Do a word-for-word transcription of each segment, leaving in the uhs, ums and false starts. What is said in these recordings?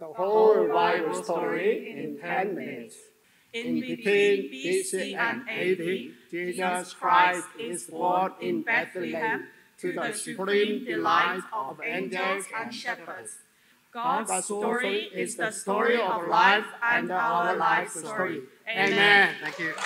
the whole Bible story in ten minutes. In between B C and A D, Jesus Christ is born in Bethlehem to the supreme delight of angels and shepherds. God's story is the story of life and our life story. Amen. Thank you.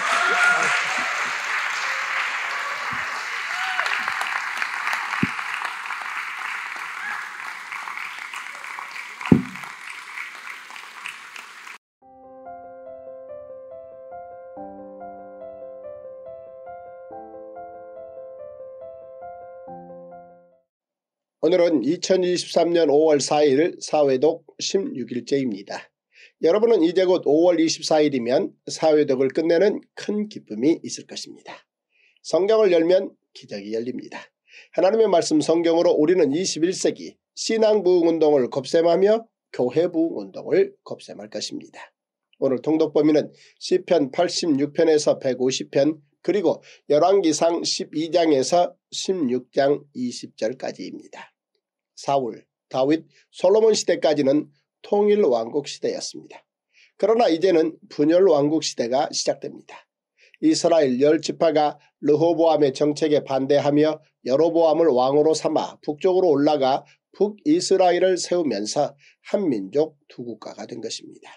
오늘은 이천이십삼년 오월 사일 사회독 십육일째입니다. 여러분은 이제 곧 오월 이십사일이면 사회독을 끝내는 큰 기쁨이 있을 것입니다. 성경을 열면 기적이 열립니다. 하나님의 말씀 성경으로 우리는 이십일세기 신앙부흥운동을 겁셈하며 교회부흥운동을 겁셈할 것입니다. 오늘 통독범위는 시편 팔십육편에서 백오십편 그리고 열왕기상 십이장에서 십육장 이십절까지입니다. 사울, 다윗, 솔로몬 시대까지는 통일 왕국 시대였습니다. 그러나 이제는 분열 왕국 시대가 시작됩니다. 이스라엘 열 지파가 르호보암의 정책에 반대하며 여로보암을 왕으로 삼아 북쪽으로 올라가 북이스라엘을 세우면서 한민족 두 국가가 된 것입니다.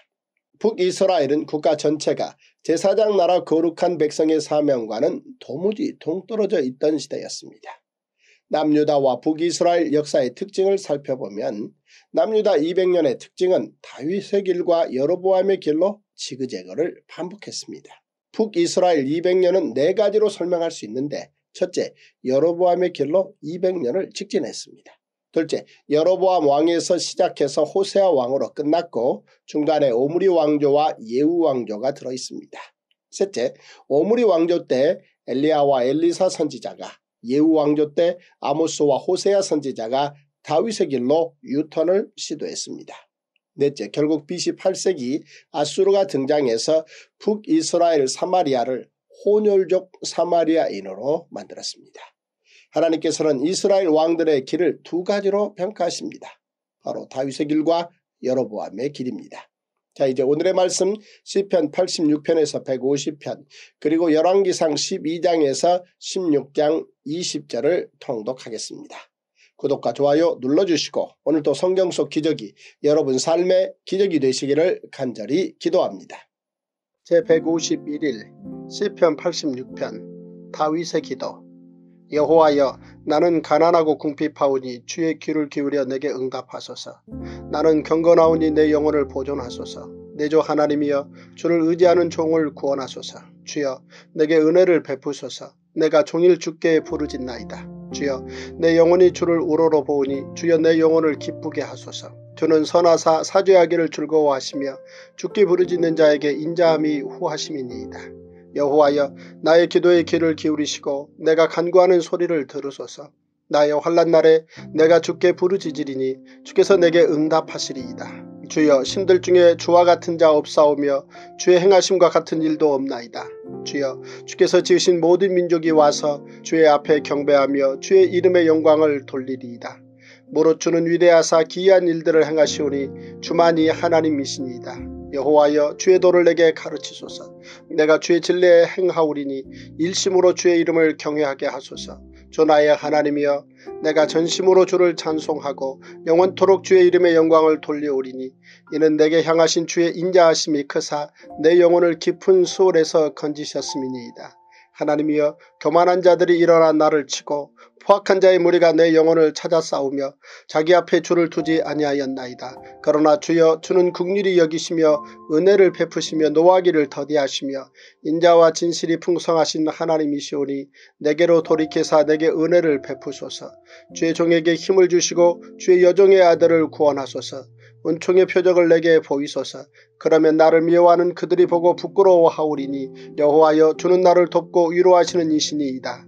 북이스라엘은 국가 전체가 제사장 나라 거룩한 백성의 사명과는 도무지 동떨어져 있던 시대였습니다. 남유다와 북이스라엘 역사의 특징을 살펴보면 남유다 이백년의 특징은 다윗의 길과 여로보암의 길로 지그재그를 반복했습니다. 북이스라엘 이백년은 네 가지로 설명할 수 있는데 첫째, 여로보암의 길로 이백년을 직진했습니다. 둘째, 여로보암 왕에서 시작해서 호세아 왕으로 끝났고 중간에 오므리 왕조와 예후 왕조가 들어있습니다. 셋째, 오므리 왕조 때 엘리야와 엘리사 선지자가, 예후 왕조 때 아모스와 호세아 선지자가 다윗의 길로 유턴을 시도했습니다. 넷째, 결국 비씨 팔세기 아수르가 등장해서 북이스라엘 사마리아를 혼혈족 사마리아인으로 만들었습니다. 하나님께서는 이스라엘 왕들의 길을 두 가지로 평가하십니다. 바로 다윗의 길과 여로보암의 길입니다. 자, 이제 오늘의 말씀 시편 팔십육편에서 백오십편 그리고 열왕기상 십이장에서 십육장 이십절을 통독하겠습니다. 구독과 좋아요 눌러주시고 오늘도 성경 속 기적이 여러분 삶의 기적이 되시기를 간절히 기도합니다. 제백오십일일 시편 팔십육편 다윗의 기도. 여호와여, 나는 가난하고 궁핍하오니 주의 귀를 기울여 내게 응답하소서. 나는 경건하오니 내 영혼을 보존하소서. 내 주 하나님이여, 주를 의지하는 종을 구원하소서. 주여, 내게 은혜를 베푸소서. 내가 종일 주께 부르짖나이다. 주여, 내 영혼이 주를 우러러 보오니 주여 내 영혼을 기쁘게 하소서. 주는 선하사 사죄하기를 즐거워하시며 주께 부르짖는 자에게 인자함이 후하심이니이다. 여호와여, 나의 기도에 귀를 기울이시고 내가 간구하는 소리를 들으소서. 나의 환난 날에 내가 주께 부르짖으리니 주께서 내게 응답하시리이다. 주여, 신들 중에 주와 같은 자 없사오며 주의 행하심과 같은 일도 없나이다. 주여, 주께서 지으신 모든 민족이 와서 주의 앞에 경배하며 주의 이름의 영광을 돌리리이다. 무릇 주는 위대하사 기이한 일들을 행하시오니 주만이 하나님이시니이다. 여호와여, 주의 도를 내게 가르치소서. 내가 주의 진리에 행하오리니 일심으로 주의 이름을 경외하게 하소서. 주 나의 하나님이여, 내가 전심으로 주를 찬송하고 영원토록 주의 이름의 영광을 돌려오리니 이는 내게 향하신 주의 인자하심이 크사 내 영혼을 깊은 수월에서 건지셨음이니이다. 하나님이여, 교만한 자들이 일어나 나를 치고 포악한 자의 무리가 내 영혼을 찾아 싸우며 자기 앞에 주를 두지 아니하였나이다. 그러나 주여, 주는 긍휼히 여기시며 은혜를 베푸시며 노하기를 더디하시며 인자와 진실이 풍성하신 하나님이시오니 내게로 돌이켜사 내게 은혜를 베푸소서. 주의 종에게 힘을 주시고 주의 여종의 아들을 구원하소서. 은총의 표적을 내게 보이소서. 그러면 나를 미워하는 그들이 보고 부끄러워하오리니 여호와여, 주는 나를 돕고 위로하시는 이시니이다.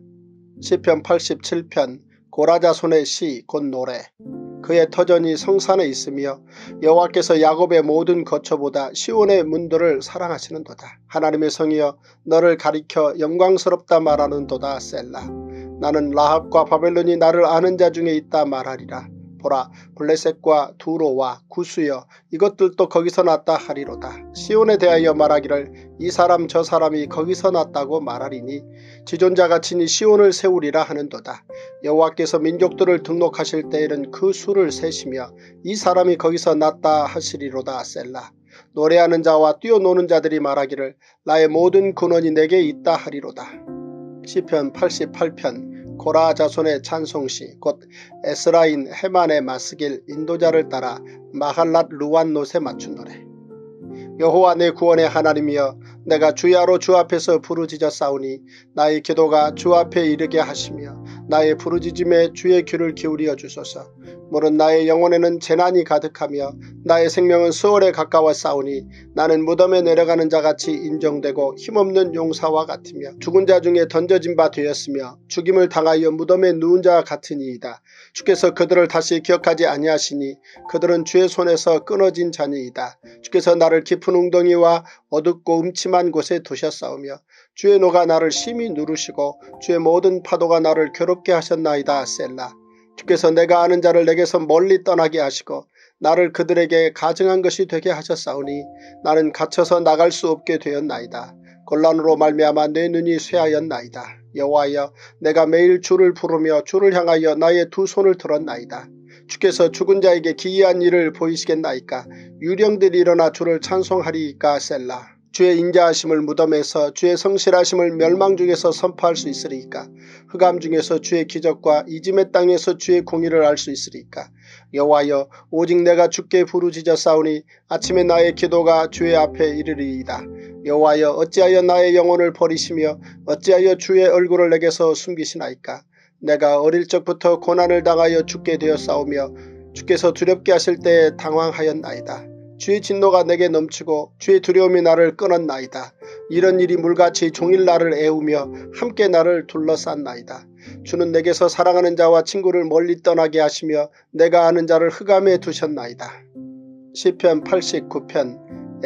시편 팔십칠편 고라자손의 시 곧 노래. 그의 터전이 성산에 있으며 여호와께서 야곱의 모든 거처보다 시온의 문들을 사랑하시는도다. 하나님의 성이여, 너를 가리켜 영광스럽다 말하는도다. 셀라. 나는 라합과 바벨론이 나를 아는 자 중에 있다 말하리라. 보라 블레셋과 두로와 구스여 이것들도 거기서 났다 하리로다. 시온에 대하여 말하기를 이 사람 저 사람이 거기서 났다고 말하리니 지존자가 친히 시온을 세우리라 하는도다. 여호와께서 민족들을 등록하실 때에는 그 수를 세시며 이 사람이 거기서 났다 하시리로다. 셀라. 노래하는 자와 뛰어노는 자들이 말하기를 나의 모든 근원이 내게 있다 하리로다. 시편 팔십팔 편 고라 자손의 찬송시 곧 에스라인 헤만의 마스길 인도자를 따라 마할랏 르완롯에 맞춘 노래. 여호와 내 구원의 하나님이여 내가 주야로 주 앞에서 부르짖어 싸우니 나의 기도가 주 앞에 이르게 하시며 나의 부르짖음에 주의 귀를 기울여 주소서. 물은 나의 영혼에는 재난이 가득하며 나의 생명은 수월에 가까워 싸우니 나는 무덤에 내려가는 자같이 인정되고 힘없는 용사와 같으며 죽은 자 중에 던져진 바 되었으며 죽임을 당하여 무덤에 누운 자 같으니이다. 주께서 그들을 다시 기억하지 아니하시니 그들은 주의 손에서 끊어진 자니이다. 주께서 나를 깊은 웅덩이와 어둡고 음침한 곳에 두셨사오며 주의 노가 나를 심히 누르시고 주의 모든 파도가 나를 괴롭게 하셨나이다. 셀라. 주께서 내가 아는 자를 내게서 멀리 떠나게 하시고 나를 그들에게 가증한 것이 되게 하셨사오니 나는 갇혀서 나갈 수 없게 되었나이다. 곤란으로 말미암아 내 눈이 쇠하였나이다. 여호와여 내가 매일 주를 부르며 주를 향하여 나의 두 손을 들었나이다. 주께서 죽은 자에게 기이한 일을 보이시겠나이까. 유령들이 일어나 주를 찬송하리이까. 셀라. 주의 인자하심을 무덤에서 주의 성실하심을 멸망 중에서 선포할 수 있으리이까. 흑암 중에서 주의 기적과 이짐의 땅에서 주의 공의를 알 수 있으리이까. 여호와여 오직 내가 주께 부르짖어 싸우니 아침에 나의 기도가 주의 앞에 이르리이다. 여호와여 어찌하여 나의 영혼을 버리시며 어찌하여 주의 얼굴을 내게서 숨기시나이까. 내가 어릴 적부터 고난을 당하여 죽게 되었사오며 주께서 두렵게 하실 때에 당황하였나이다. 주의 진노가 내게 넘치고 주의 두려움이 나를 끊었나이다. 이런 일이 물같이 종일 나를 애우며 함께 나를 둘러쌌나이다. 주는 내게서 사랑하는 자와 친구를 멀리 떠나게 하시며 내가 아는 자를 흑암에 두셨나이다. 시편 팔십구 편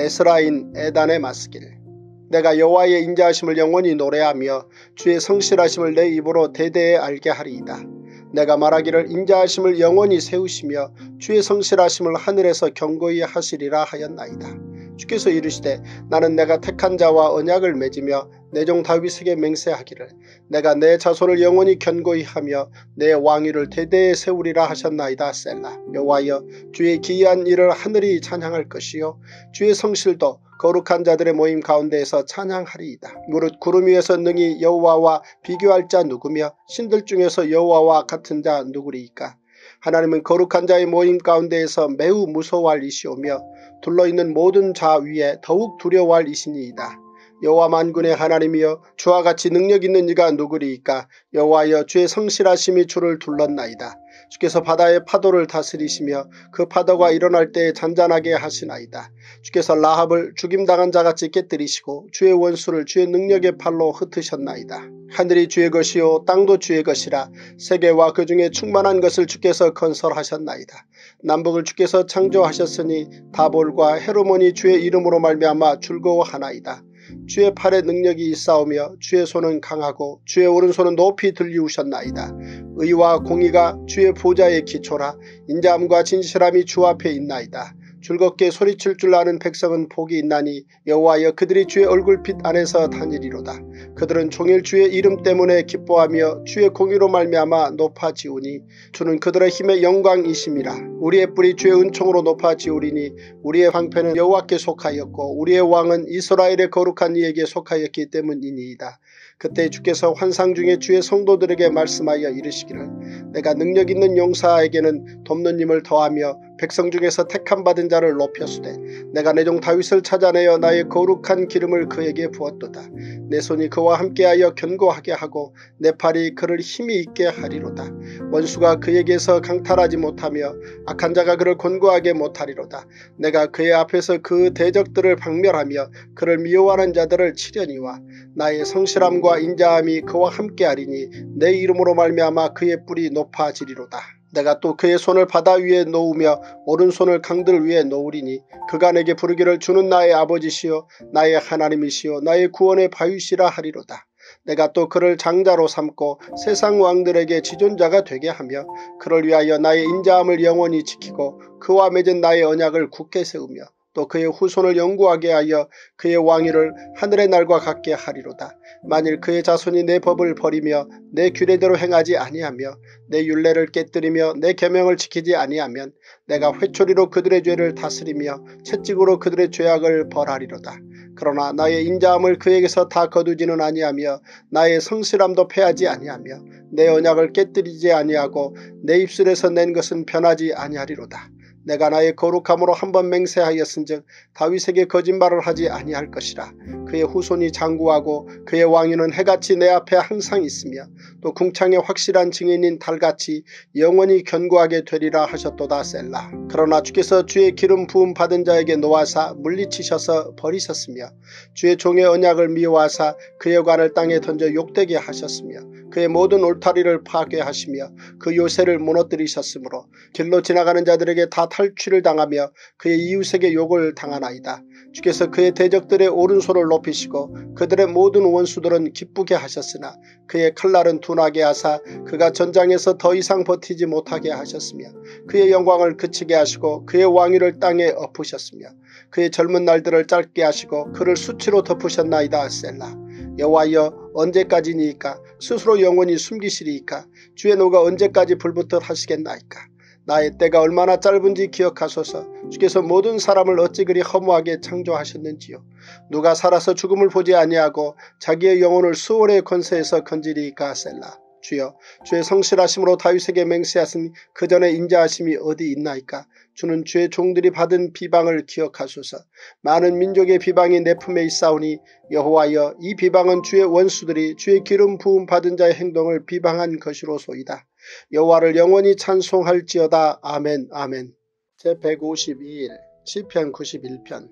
에스라인 에단의 마스길. 내가 여호와의 인자하심을 영원히 노래하며 주의 성실하심을 내 입으로 대대에 알게 하리이다. 내가 말하기를 인자하심을 영원히 세우시며 주의 성실하심을 하늘에서 경고히 하시리라 하였나이다. 주께서 이르시되 나는 내가 택한 자와 언약을 맺으며 내 종 다윗에게 맹세하기를 내가 내 자손을 영원히 견고히 하며 내 왕위를 대대에 세우리라 하셨나이다. 셀라. 여호와여 주의 기이한 일을 하늘이 찬양할 것이요 주의 성실도 거룩한 자들의 모임 가운데에서 찬양하리이다. 무릇 구름 위에서 능히 여호와와 비교할 자 누구며 신들 중에서 여호와와 같은 자 누구리이까. 하나님은 거룩한 자의 모임 가운데에서 매우 무서워할 이시오며 둘러있는 모든 자 위에 더욱 두려워할 이시니이다. 여호와 만군의 하나님이여 주와 같이 능력 있는 이가 누구리이까. 여호와여 주의 성실하심이 주를 둘렀나이다. 주께서 바다의 파도를 다스리시며 그 파도가 일어날 때에 잔잔하게 하시나이다. 주께서 라합을 죽임당한 자같이 깨뜨리시고 주의 원수를 주의 능력의 팔로 흩으셨나이다. 하늘이 주의 것이요 땅도 주의 것이라. 세계와 그 중에 충만한 것을 주께서 건설하셨나이다. 남북을 주께서 창조하셨으니 다볼과 헤르몬이 주의 이름으로 말미암아 즐거워하나이다. 주의 팔에 능력이 있사오며 주의 손은 강하고 주의 오른손은 높이 들리우셨나이다. 의와 공의가 주의 보좌의 기초라. 인자함과 진실함이 주 앞에 있나이다. 즐겁게 소리칠 줄 아는 백성은 복이 있나니 여호와여 그들이 주의 얼굴빛 안에서 다니리로다. 그들은 종일 주의 이름 때문에 기뻐하며 주의 공의로 말미암아 높아지우니 주는 그들의 힘의 영광이심이라. 우리의 뿔이 주의 은총으로 높아지우리니 우리의 방패는 여호와께 속하였고 우리의 왕은 이스라엘의 거룩한 이에게 속하였기 때문이니이다. 그때 주께서 환상 중에 주의 성도들에게 말씀하여 이르시기를 내가 능력 있는 용사에게는 돕는 힘을 더하며 백성 중에서 택함 받은 자를 높였으되 내가 내 종 다윗을 찾아내어 나의 거룩한 기름을 그에게 부었도다. 내 손이 그와 함께하여 견고하게 하고 내 팔이 그를 힘이 있게 하리로다. 원수가 그에게서 강탈하지 못하며 악한 자가 그를 곤고하게 못하리로다. 내가 그의 앞에서 그 대적들을 박멸하며 그를 미워하는 자들을 치려니와 나의 성실함과 인자함이 그와 함께하리니 내 이름으로 말미암아 그의 뿔이 높아지리로다. 내가 또 그의 손을 바다 위에 놓으며 오른손을 강들 위에 놓으리니 그가 내게 부르기를 주는 나의 아버지시요 나의 하나님이시요 나의 구원의 바위시라 하리로다. 내가 또 그를 장자로 삼고 세상 왕들에게 지존자가 되게 하며 그를 위하여 나의 인자함을 영원히 지키고 그와 맺은 나의 언약을 굳게 세우며 또 그의 후손을 영구하게 하여 그의 왕위를 하늘의 날과 같게 하리로다. 만일 그의 자손이 내 법을 버리며 내 규례대로 행하지 아니하며 내 율례를 깨뜨리며 내 계명을 지키지 아니하면 내가 회초리로 그들의 죄를 다스리며 채찍으로 그들의 죄악을 벌하리로다. 그러나 나의 인자함을 그에게서 다 거두지는 아니하며 나의 성실함도 패하지 아니하며 내 언약을 깨뜨리지 아니하고 내 입술에서 낸 것은 변하지 아니하리로다. 내가 나의 거룩함으로 한번 맹세하였은즉 다윗에게 거짓말을 하지 아니할 것이라. 그의 후손이 장구하고 그의 왕위는 해같이 내 앞에 항상 있으며 또 궁창의 확실한 증인인 달같이 영원히 견고하게 되리라 하셨도다. 셀라. 그러나 주께서 주의 기름 부음 받은 자에게 노하사 물리치셔서 버리셨으며 주의 종의 언약을 미워하사 그의 관을 땅에 던져 욕되게 하셨으며 그의 모든 울타리를 파괴하시며 그 요새를 무너뜨리셨으므로 길로 지나가는 자들에게 다 탈취를 당하며 그의 이웃에게 욕을 당하나이다. 주께서 그의 대적들의 오른손을 높이시고 그들의 모든 원수들은 기쁘게 하셨으나 그의 칼날은 둔하게 하사 그가 전장에서 더 이상 버티지 못하게 하셨으며 그의 영광을 그치게 하시고 그의 왕위를 땅에 엎으셨으며 그의 젊은 날들을 짧게 하시고 그를 수치로 덮으셨나이다. 셀라. 여호와여 언제까지니이까? 스스로 영원히 숨기시리이까? 주의 노가 언제까지 불붙듯 하시겠나이까? 나의 때가 얼마나 짧은지 기억하소서. 주께서 모든 사람을 어찌 그리 허무하게 창조하셨는지요. 누가 살아서 죽음을 보지 아니하고 자기의 영혼을 수월의 권세에서 건지리이까? 셀라. 주여 주의 성실하심으로 다윗에게 맹세하신 그 전에 인자하심이 어디 있나이까? 주는 주의 종들이 받은 비방을 기억하소서. 많은 민족의 비방이 내 품에 있사오니 여호와여 이 비방은 주의 원수들이 주의 기름 부음 받은 자의 행동을 비방한 것이로소이다. 여호와를 영원히 찬송할지어다. 아멘 아멘. 제백오십이 일 시편 구십일 편.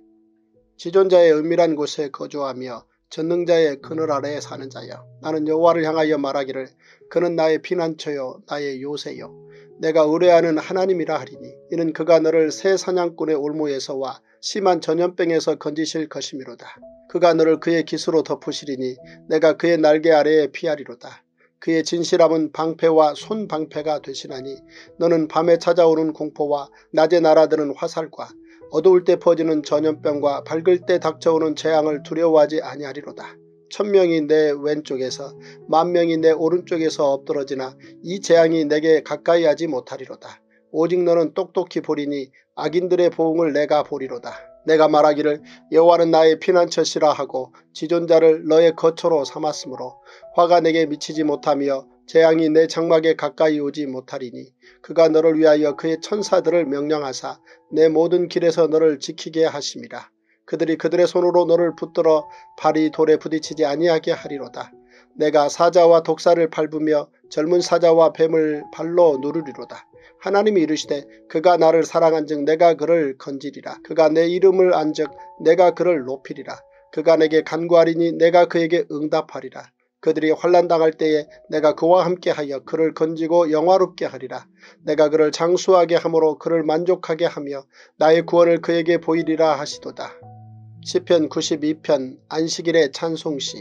지존자의 은밀한 곳에 거주하며 전능자의 그늘 아래에 사는 자여, 나는 여호와를 향하여 말하기를 그는 나의 피난처요 나의 요새요 내가 의뢰하는 하나님이라 하리니 이는 그가 너를 새 사냥꾼의 올무에서와 심한 전염병에서 건지실 것이미로다. 그가 너를 그의 깃으로 덮으시리니 내가 그의 날개 아래에 피하리로다. 그의 진실함은 방패와 손방패가 되시나니 너는 밤에 찾아오는 공포와 낮에 날아드는 화살과 어두울 때 퍼지는 전염병과 밝을 때 닥쳐오는 재앙을 두려워하지 아니하리로다. 천명이 내 왼쪽에서 만명이 내 오른쪽에서 엎드러지나 이 재앙이 내게 가까이 하지 못하리로다. 오직 너는 똑똑히 보리니 악인들의 보응을 내가 보리로다. 내가 말하기를 여호와는 나의 피난처시라 하고 지존자를 너의 거처로 삼았으므로 화가 내게 미치지 못하며 재앙이 내 장막에 가까이 오지 못하리니 그가 너를 위하여 그의 천사들을 명령하사 내 모든 길에서 너를 지키게 하심이라. 그들이 그들의 손으로 너를 붙들어 발이 돌에 부딪히지 아니하게 하리로다. 내가 사자와 독사를 밟으며 젊은 사자와 뱀을 발로 누르리로다. 하나님이 이르시되 그가 나를 사랑한즉 내가 그를 건지리라. 그가 내 이름을 안즉 내가 그를 높이리라. 그가 내게 간구하리니 내가 그에게 응답하리라. 그들이 환난당할 때에 내가 그와 함께하여 그를 건지고 영화롭게 하리라. 내가 그를 장수하게 함으로 그를 만족하게 하며 나의 구원을 그에게 보이리라 하시도다. 시편 구십이 편 안식일의 찬송시.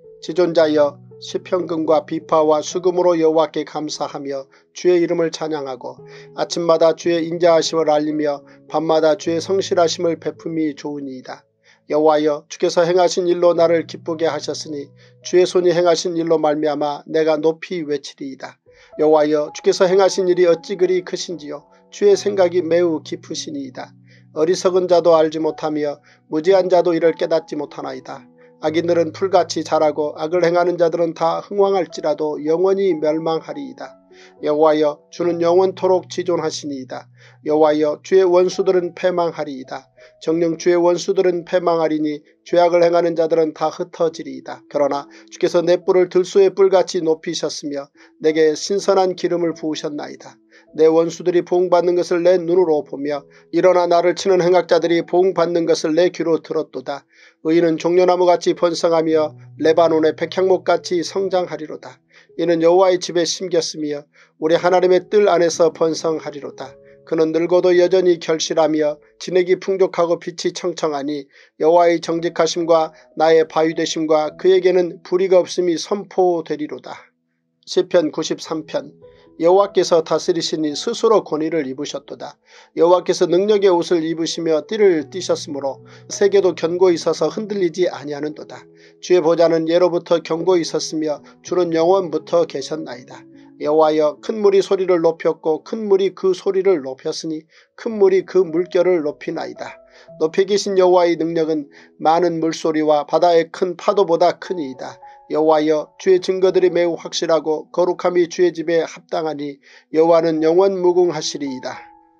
지존자여 시편금과 비파와 수금으로 여호와께 감사하며 주의 이름을 찬양하고 아침마다 주의 인자하심을 알리며 밤마다 주의 성실하심을 베품이 좋으니이다. 여호와여 주께서 행하신 일로 나를 기쁘게 하셨으니 주의 손이 행하신 일로 말미암아 내가 높이 외치리이다. 여호와여 주께서 행하신 일이 어찌 그리 크신지요. 주의 생각이 매우 깊으시니이다. 어리석은 자도 알지 못하며 무지한 자도 이를 깨닫지 못하나이다. 악인들은 풀같이 자라고 악을 행하는 자들은 다 흥왕할지라도 영원히 멸망하리이다. 여호와여 주는 영원토록 지존하시니이다. 여호와여 주의 원수들은 패망하리이다. 정녕 주의 원수들은 패망하리니 죄악을 행하는 자들은 다 흩어지리이다. 그러나 주께서 내 뿔을 들소의 뿔같이 높이셨으며 내게 신선한 기름을 부으셨나이다. 내 원수들이 보응받는 것을 내 눈으로 보며 일어나 나를 치는 행악자들이 보응받는 것을 내 귀로 들었도다. 의인은 종려나무같이 번성하며 레바논의 백향목같이 성장하리로다. 이는 여호와의 집에 심겼으며 우리 하나님의 뜰 안에서 번성하리로다. 그는 늙어도 여전히 결실하며 진액이 풍족하고 빛이 청청하니 여호와의 정직하심과 나의 바위되심과 그에게는 불의가 없음이 선포되리로다. 시편 구십삼 편. 여호와께서 다스리시니 스스로 권위를 입으셨도다. 여호와께서 능력의 옷을 입으시며 띠를 띠셨으므로 세계도 견고히 서서 흔들리지 아니하는도다. 주의 보좌는 예로부터 견고히 섰으며 주는 영원부터 계셨나이다. 여호와여, 큰 물이 소리를 높였고 큰 물이 그 소리를 높였으니 큰 물이 그 물결을 높이나이다. 높이 계신 여호와의 능력은 많은 물소리와 바다의 큰 파도보다 크니이다. 여호와여, 주의 증거들이 매우 확실하고 거룩함이 주의 집에 합당하니 여호와는 영원 무궁하시리이다.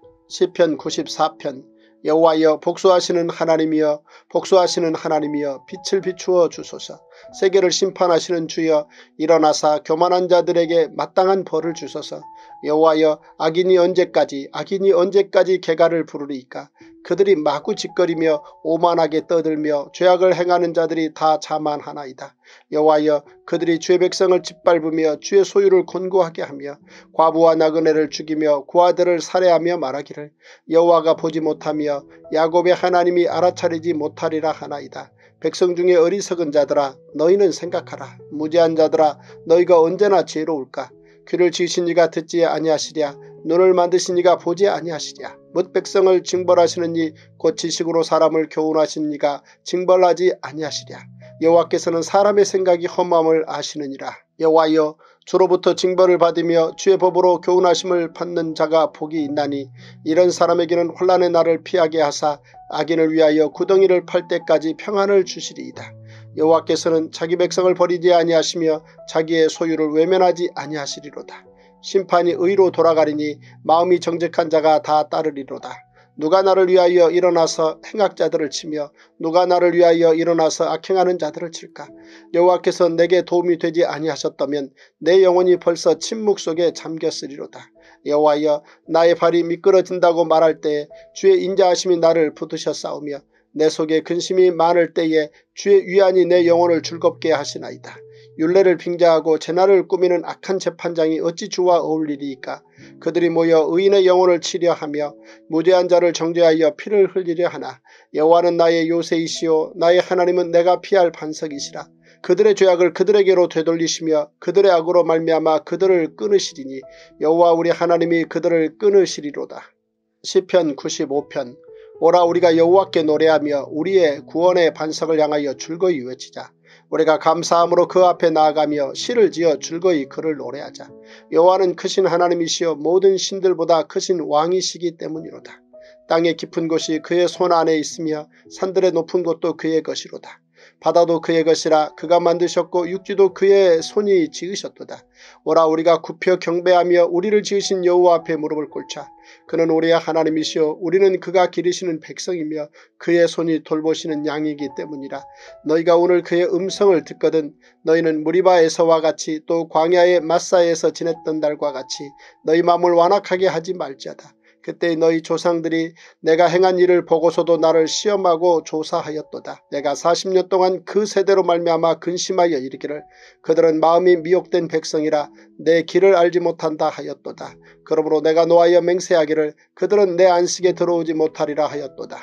시편 구십사 편. 여호와여, 복수하시는 하나님이여, 복수하시는 하나님이여, 빛을 비추어 주소서. 세계를 심판하시는 주여, 일어나사 교만한 자들에게 마땅한 벌을 주소서. 여호와여, 악인이 언제까지 악인이 언제까지 개가를 부르리이까. 그들이 마구 짓거리며 오만하게 떠들며 죄악을 행하는 자들이 다 자만하나이다. 여호와여, 그들이 주의 백성을 짓밟으며 주의 소유를 곤고하게 하며 과부와 나그네를 죽이며 고아들을 살해하며 말하기를 여호와가 보지 못하며 야곱의 하나님이 알아차리지 못하리라 하나이다. 백성 중에 어리석은 자들아, 너희는 생각하라. 무지한 자들아, 너희가 언제나 지혜로울까. 귀를 지으신 이가 듣지 아니하시랴. 눈을 만드신 이가 보지 아니하시랴. 뭇 백성을 징벌하시는 이 곧 지식으로 사람을 교훈하신 이가 징벌하지 아니하시랴. 여호와께서는 사람의 생각이 험함을 아시느니라. 여호와여, 주로부터 징벌을 받으며 주의 법으로 교훈하심을 받는 자가 복이 있나니 이런 사람에게는 혼란의 날을 피하게 하사 악인을 위하여 구덩이를 팔 때까지 평안을 주시리이다. 여호와께서는 자기 백성을 버리지 아니하시며 자기의 소유를 외면하지 아니하시리로다. 심판이 의로 돌아가리니 마음이 정직한 자가 다 따르리로다. 누가 나를 위하여 일어나서 행악자들을 치며 누가 나를 위하여 일어나서 악행하는 자들을 칠까. 여호와께서 내게 도움이 되지 아니하셨다면 내 영혼이 벌써 침묵 속에 잠겼으리로다. 여호와여, 나의 발이 미끄러진다고 말할 때에 주의 인자하심이 나를 붙드셨사오며 내 속에 근심이 많을 때에 주의 위안이 내 영혼을 즐겁게 하시나이다. 율례를 빙자하고 재난을 꾸미는 악한 재판장이 어찌 주와 어울리리이까. 그들이 모여 의인의 영혼을 치려 하며 무죄한 자를 정죄하여 피를 흘리려 하나. 여호와는 나의 요새이시오 나의 하나님은 내가 피할 반석이시라. 그들의 죄악을 그들에게로 되돌리시며 그들의 악으로 말미암아 그들을 끊으시리니 여호와 우리 하나님이 그들을 끊으시리로다. 시편 구십오 편. 오라, 우리가 여호와께 노래하며 우리의 구원의 반석을 향하여 즐거이 외치자. 우리가 감사함으로 그 앞에 나아가며 시를 지어 즐거이 그를 노래하자. 여호와는 크신 하나님이시여 모든 신들보다 크신 왕이시기 때문이로다. 땅의 깊은 곳이 그의 손 안에 있으며 산들의 높은 곳도 그의 것이로다. 바다도 그의 것이라. 그가 만드셨고 육지도 그의 손이 지으셨도다. 오라, 우리가 굽혀 경배하며 우리를 지으신 여호와 앞에 무릎을 꿇자. 그는 우리의 하나님이시오 우리는 그가 기르시는 백성이며 그의 손이 돌보시는 양이기 때문이라. 너희가 오늘 그의 음성을 듣거든 너희는 무리바에서와 같이 또 광야의 마사에서 지냈던 날과 같이 너희 마음을 완악하게 하지 말지어다. 그때 너희 조상들이 내가 행한 일을 보고서도 나를 시험하고 조사하였도다. 내가 사십 년 동안 그 세대로 말미암아 근심하여 이르기를 그들은 마음이 미혹된 백성이라 내 길을 알지 못한다 하였도다. 그러므로 내가 노하여 맹세하기를 그들은 내 안식에 들어오지 못하리라 하였도다.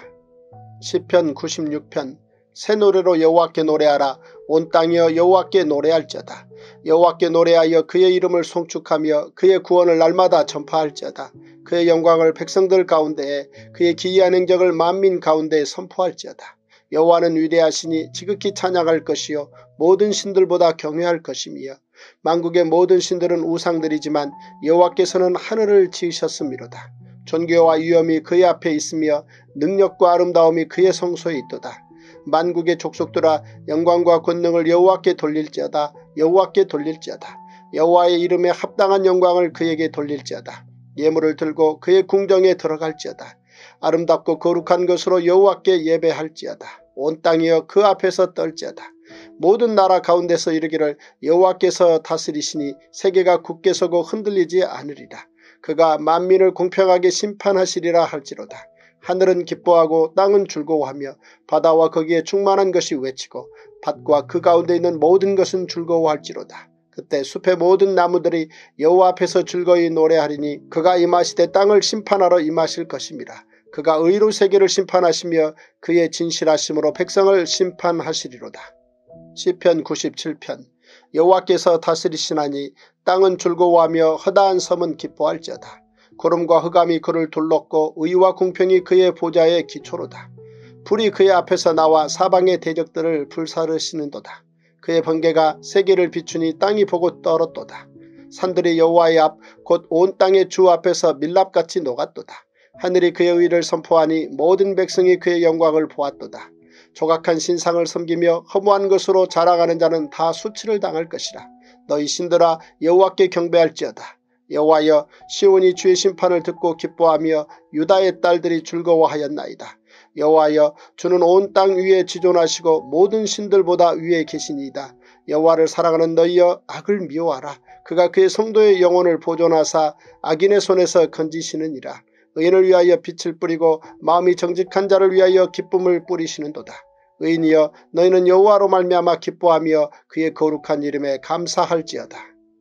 시편 구십육 편. 새 노래로 여호와께 노래하라. 온 땅이여 여호와께 노래할지어다. 여호와께 노래하여 그의 이름을 송축하며 그의 구원을 날마다 전파할지어다. 그의 영광을 백성들 가운데에 그의 기이한 행적을 만민 가운데에 선포할지어다. 여호와는 위대하시니 지극히 찬양할 것이요 모든 신들보다 경외할 것이며 만국의 모든 신들은 우상들이지만 여호와께서는 하늘을 지으셨음이로다. 존귀와 위엄이 그의 앞에 있으며 능력과 아름다움이 그의 성소에 있도다. 만국의 족속들아 영광과 권능을 여호와께 돌릴지어다. 여호와께 돌릴지어다. 여호와의 이름에 합당한 영광을 그에게 돌릴지어다. 예물을 들고 그의 궁정에 들어갈지어다. 아름답고 거룩한 것으로 여호와께 예배할지어다. 온 땅이여 그 앞에서 떨지어다. 모든 나라 가운데서 이르기를 여호와께서 다스리시니 세계가 굳게 서고 흔들리지 않으리라. 그가 만민을 공평하게 심판하시리라 할지로다. 하늘은 기뻐하고 땅은 즐거워하며 바다와 거기에 충만한 것이 외치고 밭과 그 가운데 있는 모든 것은 즐거워할지로다. 그때 숲의 모든 나무들이 여호와 앞에서 즐거이 노래하리니 그가 임하시되 땅을 심판하러 임하실 것입니다. 그가 의로 세계를 심판하시며 그의 진실하심으로 백성을 심판하시리로다. 시편 구십칠 편. 여호와께서 다스리시나니 땅은 즐거워하며 허다한 섬은 기뻐할지어다. 구름과 흑암이 그를 둘렀고 의와 공평이 그의 보좌의 기초로다. 불이 그의 앞에서 나와 사방의 대적들을 불사르시는도다. 그의 번개가 세계를 비추니 땅이 보고 떨었도다. 산들이 여호와의 앞 곧 온 땅의 주 앞에서 밀랍같이 녹았도다. 하늘이 그의 의를 선포하니 모든 백성이 그의 영광을 보았도다. 조각한 신상을 섬기며 허무한 것으로 자랑하는 자는 다 수치를 당할 것이라. 너희 신들아 여호와께 경배할지어다. 여호와여 시온이 주의 심판을 듣고 기뻐하며 유다의 딸들이 즐거워하였나이다. 여호와여 주는 온 땅 위에 지존하시고 모든 신들보다 위에 계시니이다. 여호와를 사랑하는 너희여 악을 미워하라. 그가 그의 성도의 영혼을 보존하사 악인의 손에서 건지시느니라. 의인을 위하여 빛을 뿌리고 마음이 정직한 자를 위하여 기쁨을 뿌리시는도다. 의인이여 너희는 여호와로 말미암아 기뻐하며 그의 거룩한 이름에 감사할지어다.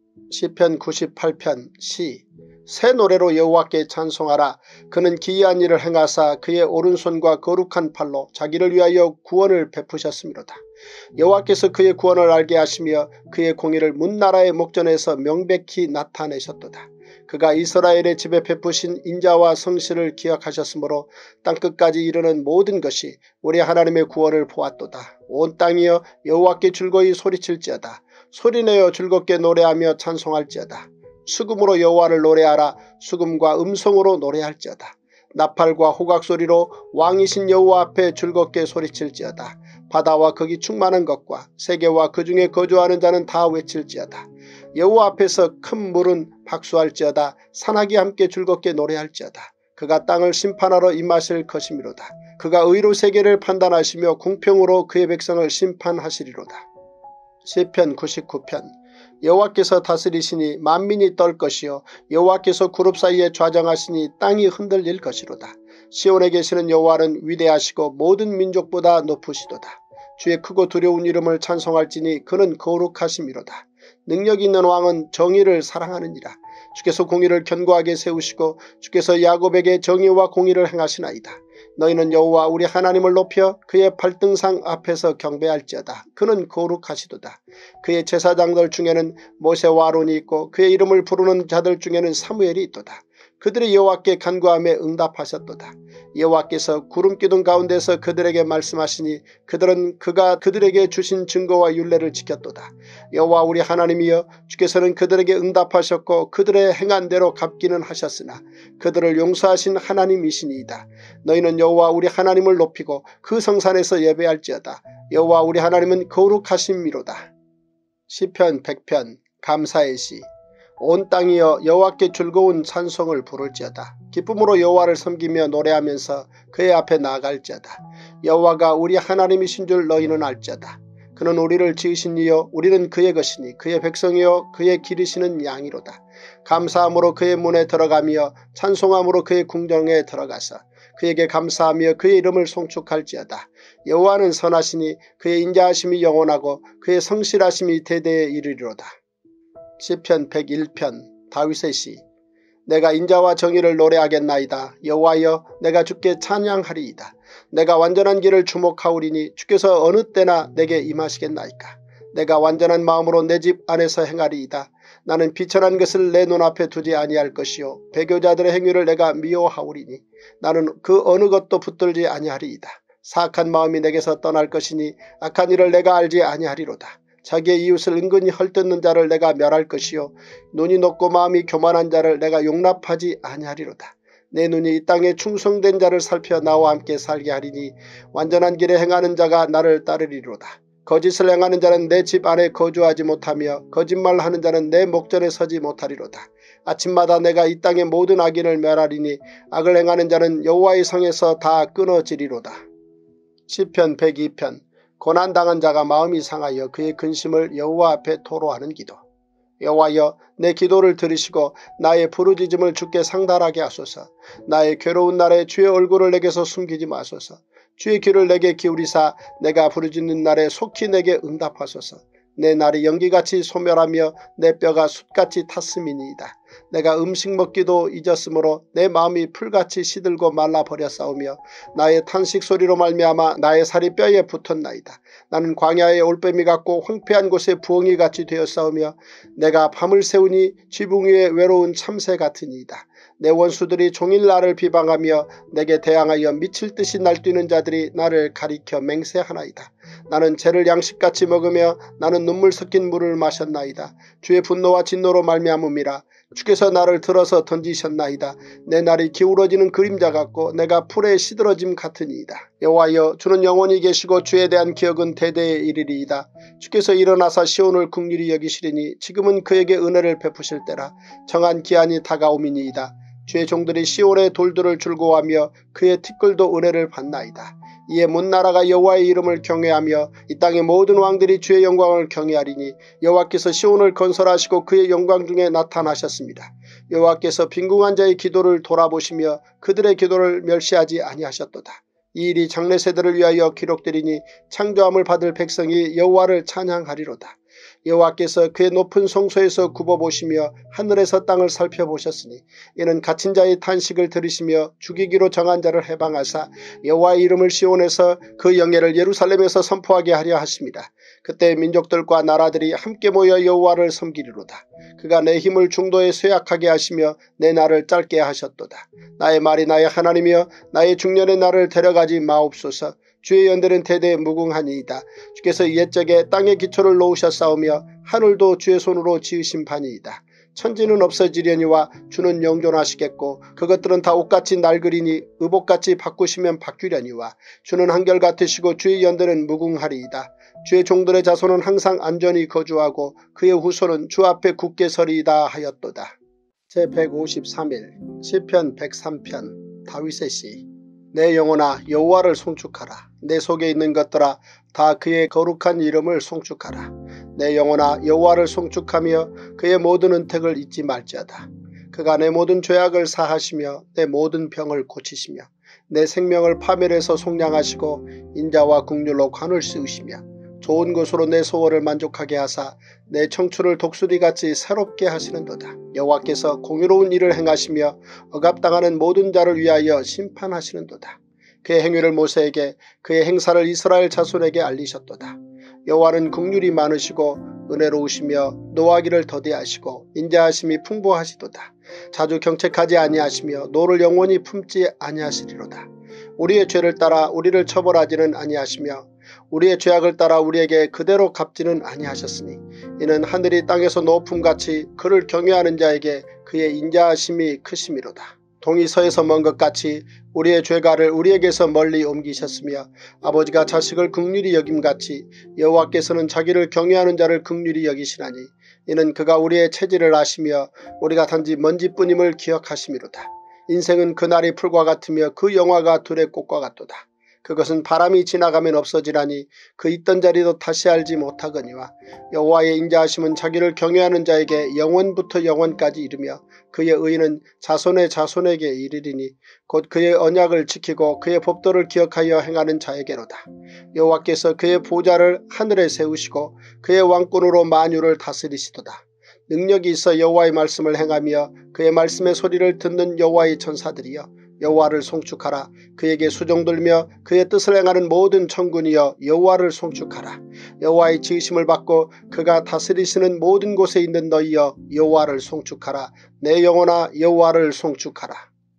시편 구십팔 편 시. 새 노래로 여호와께 찬송하라. 그는 기이한 일을 행하사 그의 오른손과 거룩한 팔로 자기를 위하여 구원을 베푸셨음이로다. 여호와께서 그의 구원을 알게 하시며 그의 공의를 문나라의 목전에서 명백히 나타내셨도다. 그가 이스라엘의 집에 베푸신 인자와 성실을 기억하셨으므로 땅끝까지 이르는 모든 것이 우리 하나님의 구원을 보았도다. 온 땅이여 여호와께 즐거이 소리칠지어다. 소리내어 즐겁게 노래하며 찬송할지어다. 수금으로 여호와를 노래하라. 수금과 음성으로 노래할지어다. 나팔과 호각소리로 왕이신 여호와 앞에 즐겁게 소리칠지어다. 바다와 거기 충만한 것과 세계와 그 중에 거주하는 자는 다 외칠지어다. 여호와 앞에서 큰 물은 박수할지어다. 산악이 함께 즐겁게 노래할지어다. 그가 땅을 심판하러 임하실 것이미로다. 그가 의로 세계를 판단하시며 공평으로 그의 백성을 심판하시리로다. 시편 구십구 편. 여호와께서 다스리시니 만민이 떨 것이요 여호와께서 구룹 사이에 좌정하시니 땅이 흔들릴 것이로다. 시온에 계시는 여호와는 위대하시고 모든 민족보다 높으시도다. 주의 크고 두려운 이름을 찬송할지니 그는 거룩하심이로다. 능력 있는 왕은 정의를 사랑하느니라. 주께서 공의를 견고하게 세우시고 주께서 야곱에게 정의와 공의를 행하시나이다. 너희는 여호와 우리 하나님을 높여 그의 발등상 앞에서 경배할지어다. 그는 거룩하시도다. 그의 제사장들 중에는 모세와 아론이 있고 그의 이름을 부르는 자들 중에는 사무엘이 있도다. 그들이 여호와께 간구하며 응답하셨도다. 여호와께서 구름기둥 가운데서 그들에게 말씀하시니 그들은 그가 그들에게 주신 증거와 율례를 지켰도다. 여호와 우리 하나님이여 주께서는 그들에게 응답하셨고 그들의 행한 대로 갚기는 하셨으나 그들을 용서하신 하나님이시니이다. 너희는 여호와 우리 하나님을 높이고 그 성산에서 예배할지어다. 여호와 우리 하나님은 거룩하심이로다. 시편 백 편 감사의 시. 온 땅이여 여호와께 즐거운 찬송을 부를지어다. 기쁨으로 여호와를 섬기며 노래하면서 그의 앞에 나아갈지어다. 여호와가 우리 하나님이신 줄 너희는 알지어다. 그는 우리를 지으신 이여 우리는 그의 것이니 그의 백성이여 그의 기르시는 양이로다. 감사함으로 그의 문에 들어가며 찬송함으로 그의 궁정에 들어가서 그에게 감사하며 그의 이름을 송축할지어다. 여호와는 선하시니 그의 인자하심이 영원하고 그의 성실하심이 대대에 이르리로다. 시편 백일 편 다윗의 시. 내가 인자와 정의를 노래하겠나이다. 여호와여 내가 주께 찬양하리이다. 내가 완전한 길을 주목하오리니 주께서 어느 때나 내게 임하시겠나이까. 내가 완전한 마음으로 내 집 안에서 행하리이다. 나는 비천한 것을 내 눈앞에 두지 아니할 것이요 배교자들의 행위를 내가 미워하오리니 나는 그 어느 것도 붙들지 아니하리이다. 사악한 마음이 내게서 떠날 것이니 악한 일을 내가 알지 아니하리로다. 자기의 이웃을 은근히 헐뜯는 자를 내가 멸할 것이요 눈이 높고 마음이 교만한 자를 내가 용납하지 아니하리로다. 내 눈이 이 땅에 충성된 자를 살펴 나와 함께 살게 하리니 완전한 길에 행하는 자가 나를 따르리로다. 거짓을 행하는 자는 내 집 안에 거주하지 못하며 거짓말하는 자는 내 목전에 서지 못하리로다. 아침마다 내가 이 땅의 모든 악인을 멸하리니 악을 행하는 자는 여호와의 성에서 다 끊어지리로다. 시편 백이 편 고난당한 자가 마음이 상하여 그의 근심을 여호와 앞에 토로하는 기도. 여호와여 내 기도를 들으시고 나의 부르짖음을 주께 상달하게 하소서. 나의 괴로운 날에 주의 얼굴을 내게서 숨기지 마소서. 주의 귀를 내게 기울이사 내가 부르짖는 날에 속히 내게 응답하소서. 내 날이 연기같이 소멸하며 내 뼈가 숯같이 탔음이니이다. 내가 음식 먹기도 잊었으므로 내 마음이 풀같이 시들고 말라버렸사오며 나의 탄식 소리로 말미암아 나의 살이 뼈에 붙었나이다. 나는 광야의 올빼미 같고 황폐한 곳에 부엉이같이 되었사오며 내가 밤을 새우니 지붕 위에 외로운 참새 같으니이다. 내 원수들이 종일 나를 비방하며 내게 대항하여 미칠 듯이 날뛰는 자들이 나를 가리켜 맹세하나이다. 나는 죄를 양식같이 먹으며 나는 눈물 섞인 물을 마셨나이다. 주의 분노와 진노로 말미암음이라. 주께서 나를 들어서 던지셨나이다. 내 날이 기울어지는 그림자 같고 내가 풀에 시들어짐 같으니이다. 여호와여, 주는 영원히 계시고 주에 대한 기억은 대대에 이르리이다. 주께서 일어나사 시온을 긍휼히 여기시리니 지금은 그에게 은혜를 베푸실 때라. 정한 기한이 다가오미니이다. 주의 종들이 시온의 돌들을 즐거워하며 그의 티끌도 은혜를 받나이다. 이에 문 나라가 여호와의 이름을 경외하며 이 땅의 모든 왕들이 주의 영광을 경외하리니 여호와께서 시온을 건설하시고 그의 영광 중에 나타나셨습니다. 여호와께서 빈궁한 자의 기도를 돌아보시며 그들의 기도를 멸시하지 아니하셨도다. 이 일이 장래세대를 위하여 기록되리니 창조함을 받을 백성이 여호와를 찬양하리로다. 여호와께서 그의 높은 성소에서 굽어보시며 하늘에서 땅을 살펴보셨으니 이는 갇힌 자의 탄식을 들으시며 죽이기로 정한 자를 해방하사 여호와의 이름을 시온에서 그 영예를 예루살렘에서 선포하게 하려 하십니다. 그때 민족들과 나라들이 함께 모여 여호와를 섬기리로다. 그가 내 힘을 중도에 쇠약하게 하시며 내 날을 짧게 하셨도다. 나의 말이 나의 하나님이여 나의 중년의 날을 데려가지 마옵소서. 주의 연대는 대대 무궁하니이다. 주께서 옛적에 땅의 기초를 놓으셨사오며 하늘도 주의 손으로 지으신 바니이다. 천지는 없어지려니와 주는 영존하시겠고 그것들은 다 옷같이 낡으리니 의복같이 바꾸시면 바뀌려니와 주는 한결같으시고 주의 연대는 무궁하리이다. 주의 종들의 자손은 항상 안전히 거주하고 그의 후손은 주 앞에 굳게 서리이다 하였도다. 제백오십삼 일 시편 백삼 편 다윗의 시. 내 영혼아 여호와를 송축하라. 내 속에 있는 것들아 다 그의 거룩한 이름을 송축하라. 내 영혼아 여호와를 송축하며 그의 모든 은택을 잊지 말지어다. 그가 내 모든 죄악을 사하시며 내 모든 병을 고치시며 내 생명을 파멸해서 속량하시고 인자와 긍휼로 관을 씌우시며 좋은 것으로 내 소원을 만족하게 하사 내 청춘을 독수리같이 새롭게 하시는도다. 여호와께서 공의로운 일을 행하시며 억압당하는 모든 자를 위하여 심판하시는도다. 그의 행위를 모세에게 그의 행사를 이스라엘 자손에게 알리셨도다. 여호와는 긍휼이 많으시고 은혜로우시며 노하기를 더디하시고 인자하심이 풍부하시도다. 자주 경책하지 아니하시며 노를 영원히 품지 아니하시리로다. 우리의 죄를 따라 우리를 처벌하지는 아니하시며 우리의 죄악을 따라 우리에게 그대로 갚지는 아니하셨으니 이는 하늘이 땅에서 높음같이 그를 경외하는 자에게 그의 인자하심이 크심이로다. 동이 서에서 먼 것 같이 우리의 죄가를 우리에게서 멀리 옮기셨으며 아버지가 자식을 긍휼히 여김같이 여호와께서는 자기를 경외하는 자를 긍휼히 여기시나니 이는 그가 우리의 체질을 아시며 우리가 단지 먼지뿐임을 기억하심이로다. 인생은 그날이 풀과 같으며 그 영화가 들의 꽃과 같도다. 그것은 바람이 지나가면 없어지라니 그 있던 자리도 다시 알지 못하거니와 여호와의 인자하심은 자기를 경외하는 자에게 영원부터 영원까지 이르며 그의 의는 자손의 자손에게 이르리니 곧 그의 언약을 지키고 그의 법도를 기억하여 행하는 자에게로다. 여호와께서 그의 보좌를 하늘에 세우시고 그의 왕권으로 만유를 다스리시도다. 능력이 있어 여호와의 말씀을 행하며 그의 말씀의 소리를 듣는 여호와의 천사들이여 여호와를 송축하라. 그에게 수종들며 그의 뜻을 행하는 모든 천군이여 여호와를 송축하라. 여호와의 지으심을 받고 그가 다스리시는 모든 곳에 있는 너희여 여호와를 송축하라. 내 영혼아 여호와를 송축하라.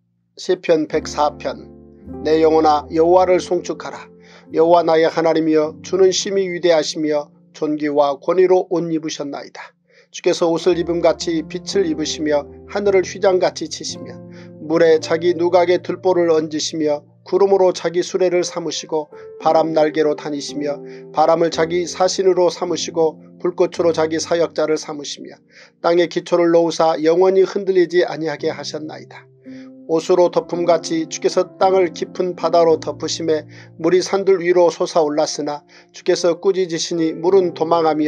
시편 백사 편. 내 영혼아 여호와를 송축하라. 여호와 나의 하나님이여 주는 심히 위대하시며 존귀와 권위로 옷 입으셨나이다. 주께서 옷을 입음같이 빛을 입으시며 하늘을 휘장같이 치시며 물에 자기 누각에 들보를 얹으시며 구름으로 자기 수레를 삼으시고 바람 날개로 다니시며 바람을 자기 사신으로 삼으시고 불꽃으로 자기 사역자를 삼으시며 땅에 기초를 놓으사 영원히 흔들리지 아니하게 하셨나이다. 옷으로 덮음같이 주께서 땅을 깊은 바다로 덮으심에 물이 산들 위로 솟아올랐으나 주께서 꾸짖으시니 물은 도망하며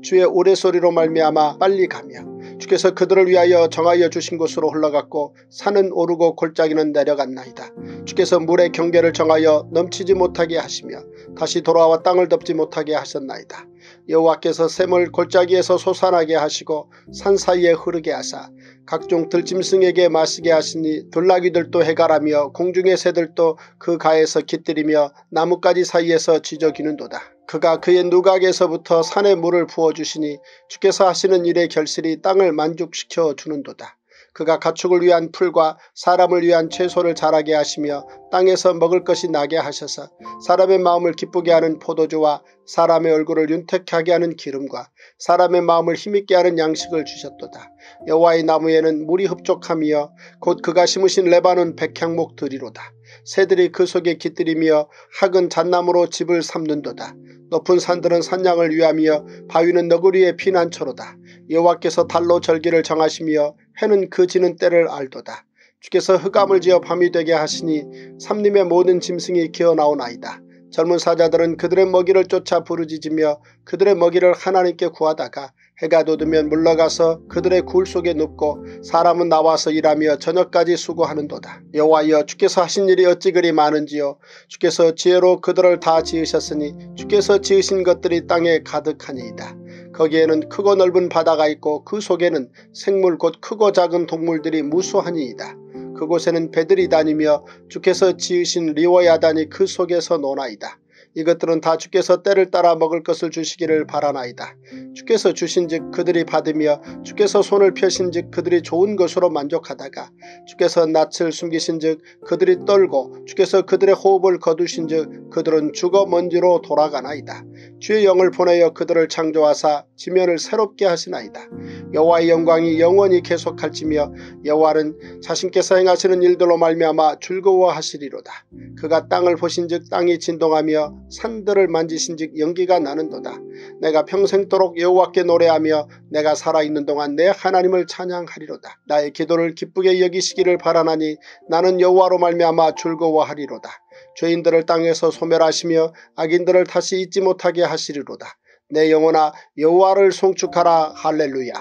주의 우레소리로 말미암아 빨리 가며 주께서 그들을 위하여 정하여 주신 곳으로 흘러갔고 산은 오르고 골짜기는 내려갔나이다. 주께서 물의 경계를 정하여 넘치지 못하게 하시며 다시 돌아와 땅을 덮지 못하게 하셨나이다. 여호와께서 샘을 골짜기에서 솟아나게 하시고 산 사이에 흐르게 하사 각종 들짐승에게 마시게 하시니 들나귀들도 해갈하며 공중의 새들도 그 가에서 깃들이며 나뭇가지 사이에서 지저귀는도다. 그가 그의 누각에서부터 산에 물을 부어주시니 주께서 하시는 일의 결실이 땅을 만족시켜 주는도다. 그가 가축을 위한 풀과 사람을 위한 채소를 자라게 하시며 땅에서 먹을 것이 나게 하셔서 사람의 마음을 기쁘게 하는 포도주와 사람의 얼굴을 윤택하게 하는 기름과 사람의 마음을 힘있게 하는 양식을 주셨도다. 여호와의 나무에는 물이 흡족하며 곧 그가 심으신 레바논 백향목들이로다. 새들이 그 속에 깃들이며 학은 잣나무로 집을 삼는도다. 높은 산들은 산양을 위하며 바위는 너구리의 피난처로다. 여호와께서 달로 절기를 정하시며 해는 그 지는 때를 알도다. 주께서 흑암을 지어 밤이 되게 하시니 삼림의 모든 짐승이 기어나오나이다. 젊은 사자들은 그들의 먹이를 쫓아 부르짖으며 그들의 먹이를 하나님께 구하다가 해가 돋으면 물러가서 그들의 굴 속에 눕고 사람은 나와서 일하며 저녁까지 수고하는도다. 여호와여 주께서 하신 일이 어찌 그리 많은지요. 주께서 지혜로 그들을 다 지으셨으니 주께서 지으신 것들이 땅에 가득하니이다. 거기에는 크고 넓은 바다가 있고 그 속에는 생물 곧 크고 작은 동물들이 무수하니이다. 그곳에는 배들이 다니며 주께서 지으신 리워야단이 그 속에서 노나이다. 이것들은 다 주께서 때를 따라 먹을 것을 주시기를 바라나이다. 주께서 주신즉 그들이 받으며 주께서 손을 펴신즉 그들이 좋은 것으로 만족하다가 주께서 낯을 숨기신즉 그들이 떨고 주께서 그들의 호흡을 거두신즉 그들은 죽어 먼지로 돌아가나이다. 주의 영을 보내어 그들을 창조하사 지면을 새롭게 하시나이다. 여호와의 영광이 영원히 계속할지며 여호와는 자신께서 행하시는 일들로 말미암아 즐거워하시리로다. 그가 땅을 보신즉 땅이 진동하며 산들을 만지신즉 연기가 나는도다. 내가 평생도록 여호와께 노래하며 내가 살아있는 동안 내 하나님을 찬양하리로다. 나의 기도를 기쁘게 여기시기를 바라나니 나는 여호와로 말미암아 즐거워하리로다. 죄인들을 땅에서 소멸하시며 악인들을 다시 잊지 못하게 하시리로다. 내 영혼아 여호와를 송축하라. 할렐루야.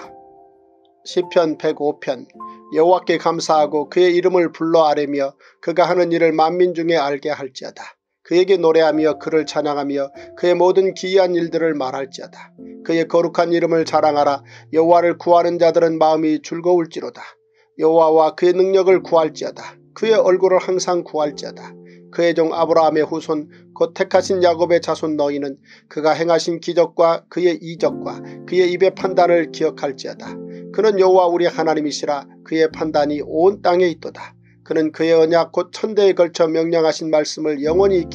시편 백오 편. 여호와께 감사하고 그의 이름을 불러 아뢰며 그가 하는 일을 만민 중에 알게 할지어다. 그에게 노래하며 그를 찬양하며 그의 모든 기이한 일들을 말할지어다. 그의 거룩한 이름을 자랑하라. 여호와를 구하는 자들은 마음이 즐거울지로다. 여호와와 그의 능력을 구할지어다. 그의 얼굴을 항상 구할지어다. 그의 종 아브라함의 후손 곧 택하신 야곱의 자손 너희는 그가 행하신 기적과 그의 이적과 그의 입의 판단을 기억할지어다. 그는 여호와 우리 하나님이시라. 그의 판단이 온 땅에 있도다. 그는 그의 언약 곧 천대에 걸쳐 명령하신 말씀을 영원히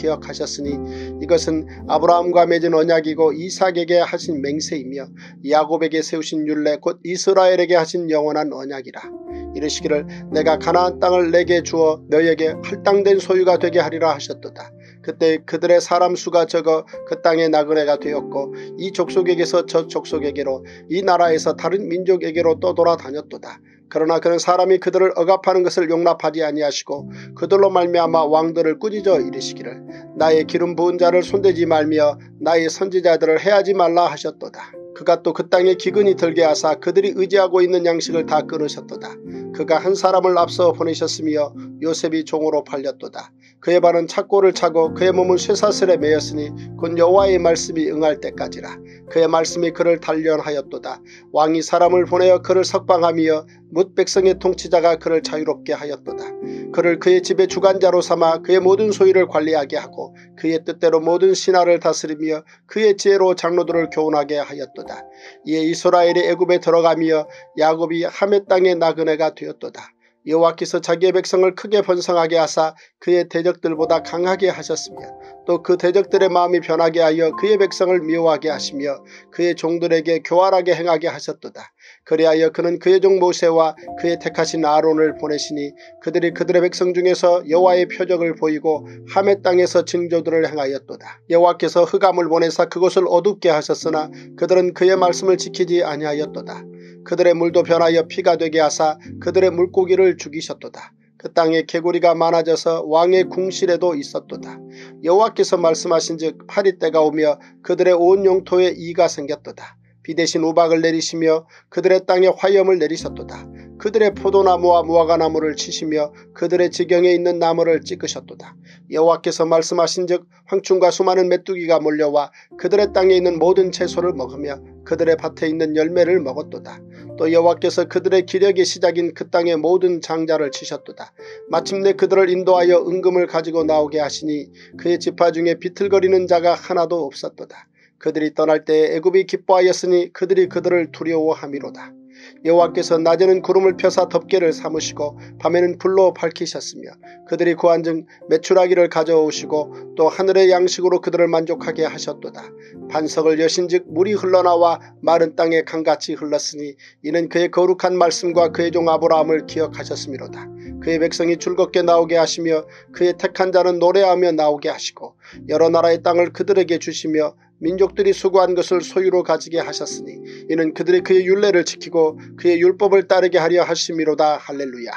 기억하셨으니 이것은 아브라함과 맺은 언약이고 이삭에게 하신 맹세이며 야곱에게 세우신 율례 곧 이스라엘에게 하신 영원한 언약이라. 이르시기를 내가 가나안 땅을 내게 주어 너희에게 할당된 소유가 되게 하리라 하셨도다. 그때 그들의 사람 수가 적어 그 땅의 나그네가 되었고 이 족속에게서 저 족속에게로 이 나라에서 다른 민족에게로 떠돌아다녔도다. 그러나 그는 사람이 그들을 억압하는 것을 용납하지 아니하시고 그들로 말미암아 왕들을 꾸짖어 이르시기를 나의 기름 부은 자를 손대지 말며 나의 선지자들을 해하지 말라 하셨도다. 그가 또 그 땅에 기근이 들게 하사 그들이 의지하고 있는 양식을 다 끊으셨도다. 그가 한 사람을 앞서 보내셨으며 요셉이 종으로 팔렸도다. 그의 발은 착고를 차고 그의 몸은 쇠사슬에 매였으니 곧 여호와의 말씀이 응할 때까지라. 그의 말씀이 그를 단련하였도다. 왕이 사람을 보내어 그를 석방하며 뭇 백성의 통치자가 그를 자유롭게 하였도다. 그를 그의 집의 주관자로 삼아 그의 모든 소유를 관리하게 하고 그의 뜻대로 모든 신하를 다스리며 그의 지혜로 장로들을 교훈하게 하였도다. 이에 이스라엘이 애굽에 들어가며 야곱이 하멜 땅의 나그네가 되었도다. 여호와께서 자기의 백성을 크게 번성하게 하사 그의 대적들보다 강하게 하셨으며 또 그 대적들의 마음이 변하게 하여 그의 백성을 미워하게 하시며 그의 종들에게 교활하게 행하게 하셨도다. 그리하여 그는 그의 종 모세와 그의 택하신 아론을 보내시니 그들이 그들의 백성 중에서 여호와의 표적을 보이고 하멜 땅에서 징조들을 행하였도다. 여호와께서 흑암을 보내사 그곳을 어둡게 하셨으나 그들은 그의 말씀을 지키지 아니하였도다. 그들의 물도 변하여 피가 되게 하사 그들의 물고기를 죽이셨도다. 그 땅에 개구리가 많아져서 왕의 궁실에도 있었도다. 여호와께서 말씀하신즉 파리 때가 오며 그들의 온 영토에 이가 생겼도다. 비 대신 우박을 내리시며 그들의 땅에 화염을 내리셨도다. 그들의 포도나무와 무화과나무를 치시며 그들의 지경에 있는 나무를 찢으셨도다. 여호와께서 말씀하신즉 황충과 수많은 메뚜기가 몰려와 그들의 땅에 있는 모든 채소를 먹으며 그들의 밭에 있는 열매를 먹었도다. 또 여호와께서 그들의 기력의 시작인 그 땅의 모든 장자를 치셨도다. 마침내 그들을 인도하여 은금을 가지고 나오게 하시니 그의 지파 중에 비틀거리는 자가 하나도 없었도다. 그들이 떠날 때에 애굽이 기뻐하였으니 그들이 그들을 두려워함이로다. 여호와께서 낮에는 구름을 펴사 덮개를 삼으시고 밤에는 불로 밝히셨으며 그들이 구한즉 메추라기를 가져오시고 또 하늘의 양식으로 그들을 만족하게 하셨도다. 반석을 여신즉 물이 흘러나와 마른 땅에 강같이 흘렀으니 이는 그의 거룩한 말씀과 그의 종 아브라함을 기억하셨음이로다. 그의 백성이 즐겁게 나오게 하시며 그의 택한 자는 노래하며 나오게 하시고 여러 나라의 땅을 그들에게 주시며 민족들이 수고한 것을 소유로 가지게 하셨으니 이는 그들이 그의 율례를 지키고 그의 율법을 따르게 하려 하심이로다. 할렐루야.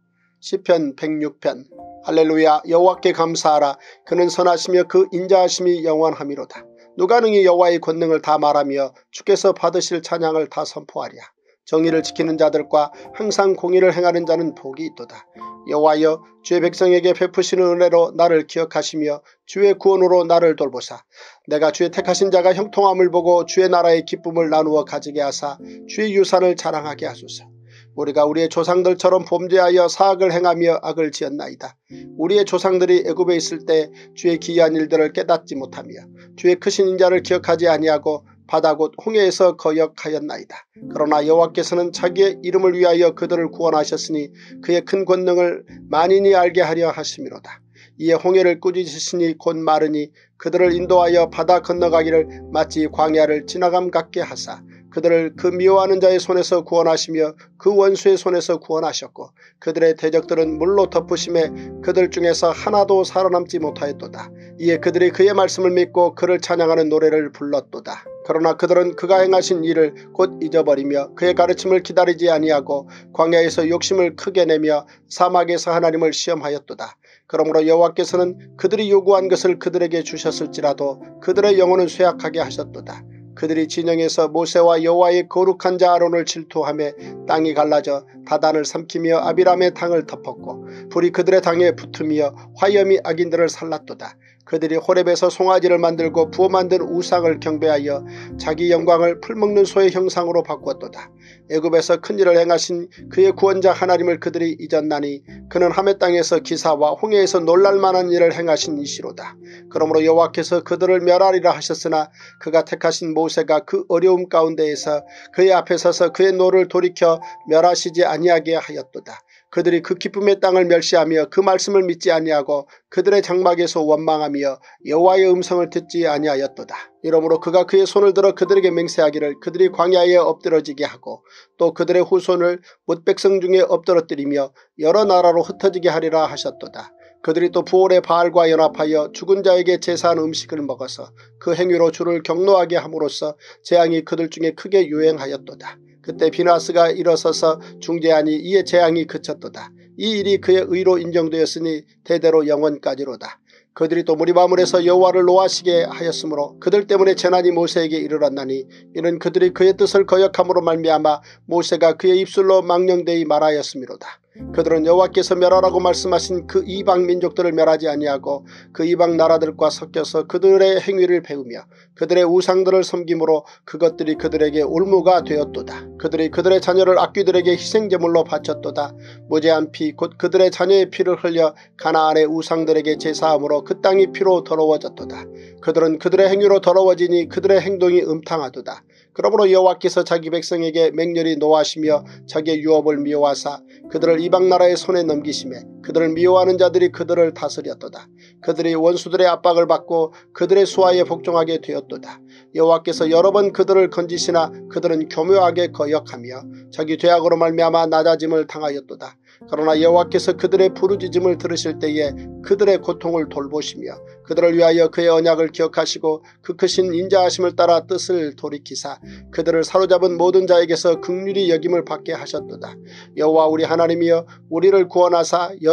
시편 백육 편. 할렐루야. 여호와께 감사하라. 그는 선하시며 그 인자하심이 영원함이로다. 누가 능히 여호와의 권능을 다 말하며 주께서 받으실 찬양을 다 선포하랴. 정의를 지키는 자들과 항상 공의를 행하는 자는 복이 있도다. 여호와여, 주의 백성에게 베푸시는 은혜로 나를 기억하시며 주의 구원으로 나를 돌보사 내가 주의 택하신 자가 형통함을 보고 주의 나라의 기쁨을 나누어 가지게 하사 주의 유산을 자랑하게 하소서. 우리가 우리의 조상들처럼 범죄하여 사악을 행하며 악을 지었나이다. 우리의 조상들이 애굽에 있을 때 주의 기이한 일들을 깨닫지 못하며 주의 크신 인자를 기억하지 아니하고 바다 곧 홍해에서 거역하였나이다. 그러나 여호와께서는 자기의 이름을 위하여 그들을 구원하셨으니 그의 큰 권능을 만인이 알게 하려 하심이로다. 이에 홍해를 꾸짖으시니 곧 마르니 그들을 인도하여 바다 건너가기를 마치 광야를 지나감 같게 하사 그들을 그 미워하는 자의 손에서 구원하시며 그 원수의 손에서 구원하셨고 그들의 대적들은 물로 덮으심에 그들 중에서 하나도 살아남지 못하였도다. 이에 그들이 그의 말씀을 믿고 그를 찬양하는 노래를 불렀도다. 그러나 그들은 그가 행하신 일을 곧 잊어버리며 그의 가르침을 기다리지 아니하고 광야에서 욕심을 크게 내며 사막에서 하나님을 시험하였도다. 그러므로 여호와께서는 그들이 요구한 것을 그들에게 주셨을지라도 그들의 영혼은 쇠약하게 하셨도다. 그들이 진영에서 모세와 여호와의 거룩한 자 아론을 질투하며 땅이 갈라져 다단을 삼키며 아비람의 당을 덮었고 불이 그들의 당에 붙으며 화염이 악인들을 살랐도다. 그들이 호렙에서 송아지를 만들고 부어 만든 우상을 경배하여 자기 영광을 풀먹는 소의 형상으로 바꾸었도다. 애굽에서 큰일을 행하신 그의 구원자 하나님을 그들이 잊었나니 그는 하메 땅에서 기사와 홍해에서 놀랄만한 일을 행하신 이시로다. 그러므로 여호와께서 그들을 멸하리라 하셨으나 그가 택하신 모세가 그 어려움 가운데에서 그의 앞에 서서 그의 노를 돌이켜 멸하시지 아니하게 하였도다. 그들이 그 기쁨의 땅을 멸시하며 그 말씀을 믿지 아니하고 그들의 장막에서 원망하며 여호와의 음성을 듣지 아니하였도다. 이러므로 그가 그의 손을 들어 그들에게 맹세하기를 그들이 광야에 엎드러지게 하고 또 그들의 후손을 뭇백성 중에 엎드러뜨리며 여러 나라로 흩어지게 하리라 하셨도다. 그들이 또 부올의 바알과 연합하여 죽은 자에게 제사한 음식을 먹어서 그 행위로 주를 경노하게 함으로써 재앙이 그들 중에 크게 유행하였도다. 그때 비나스가 일어서서 중재하니 이에 재앙이 그쳤도다. 이 일이 그의 의로 인정되었으니 대대로 영원까지로다. 그들이 또 무리바물에서 여호와를 노하시게 하였으므로 그들 때문에 재난이 모세에게 이르렀나니 이는 그들이 그의 뜻을 거역함으로 말미암아 모세가 그의 입술로 망령되이 말하였음이로다. 그들은 여호와께서 멸하라고 말씀하신 그 이방 민족들을 멸하지 아니하고 그 이방 나라들과 섞여서 그들의 행위를 배우며 그들의 우상들을 섬김으로 그것들이 그들에게 올무가 되었도다. 그들이 그들의 자녀를 악귀들에게 희생제물로 바쳤도다. 무죄한 피 곧 그들의 자녀의 피를 흘려 가나안의 우상들에게 제사함으로 그 땅이 피로 더러워졌도다. 그들은 그들의 행위로 더러워지니 그들의 행동이 음탕하도다. 그러므로 여호와께서 자기 백성에게 맹렬히 노하시며 자기의 유업을 미워하사 그들을 이방 나라의 손에 넘기시매 그들을 미워하는 자들이 그들을 다스렸도다. 그들이 원수들의 압박을 받고 그들의 수하에 복종하게 되었도다. 여호와께서 여러 번 그들을 건지시나 그들은 교묘하게 거역하며 자기 죄악으로 말미암아 낮아짐을 당하였도다. 그러나 여호와께서 그들의 부르짖음을 들으실 때에 그들의 고통을 돌보시며 그들을 위하여 그의 언약을 기억하시고 그 크신 인자하심을 따라 뜻을 돌이키사 그들을 사로잡은 모든 자에게서 긍휼히 여김을 받게 하셨도다. 여호와 우리 하나님이여 우리를 구원하사 여러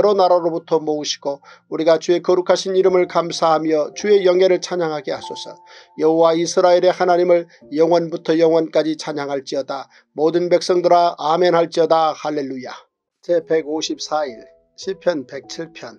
여러 나라로부터 모으시고 우리가 주의 거룩하신 이름을 감사하며 주의 영예를 찬양하게 하소서. 여호와 이스라엘의 하나님을 영원부터 영원까지 찬양할지어다. 모든 백성들아 아멘 할지어다. 할렐루야. 제백오십사 일 시편 백칠 편.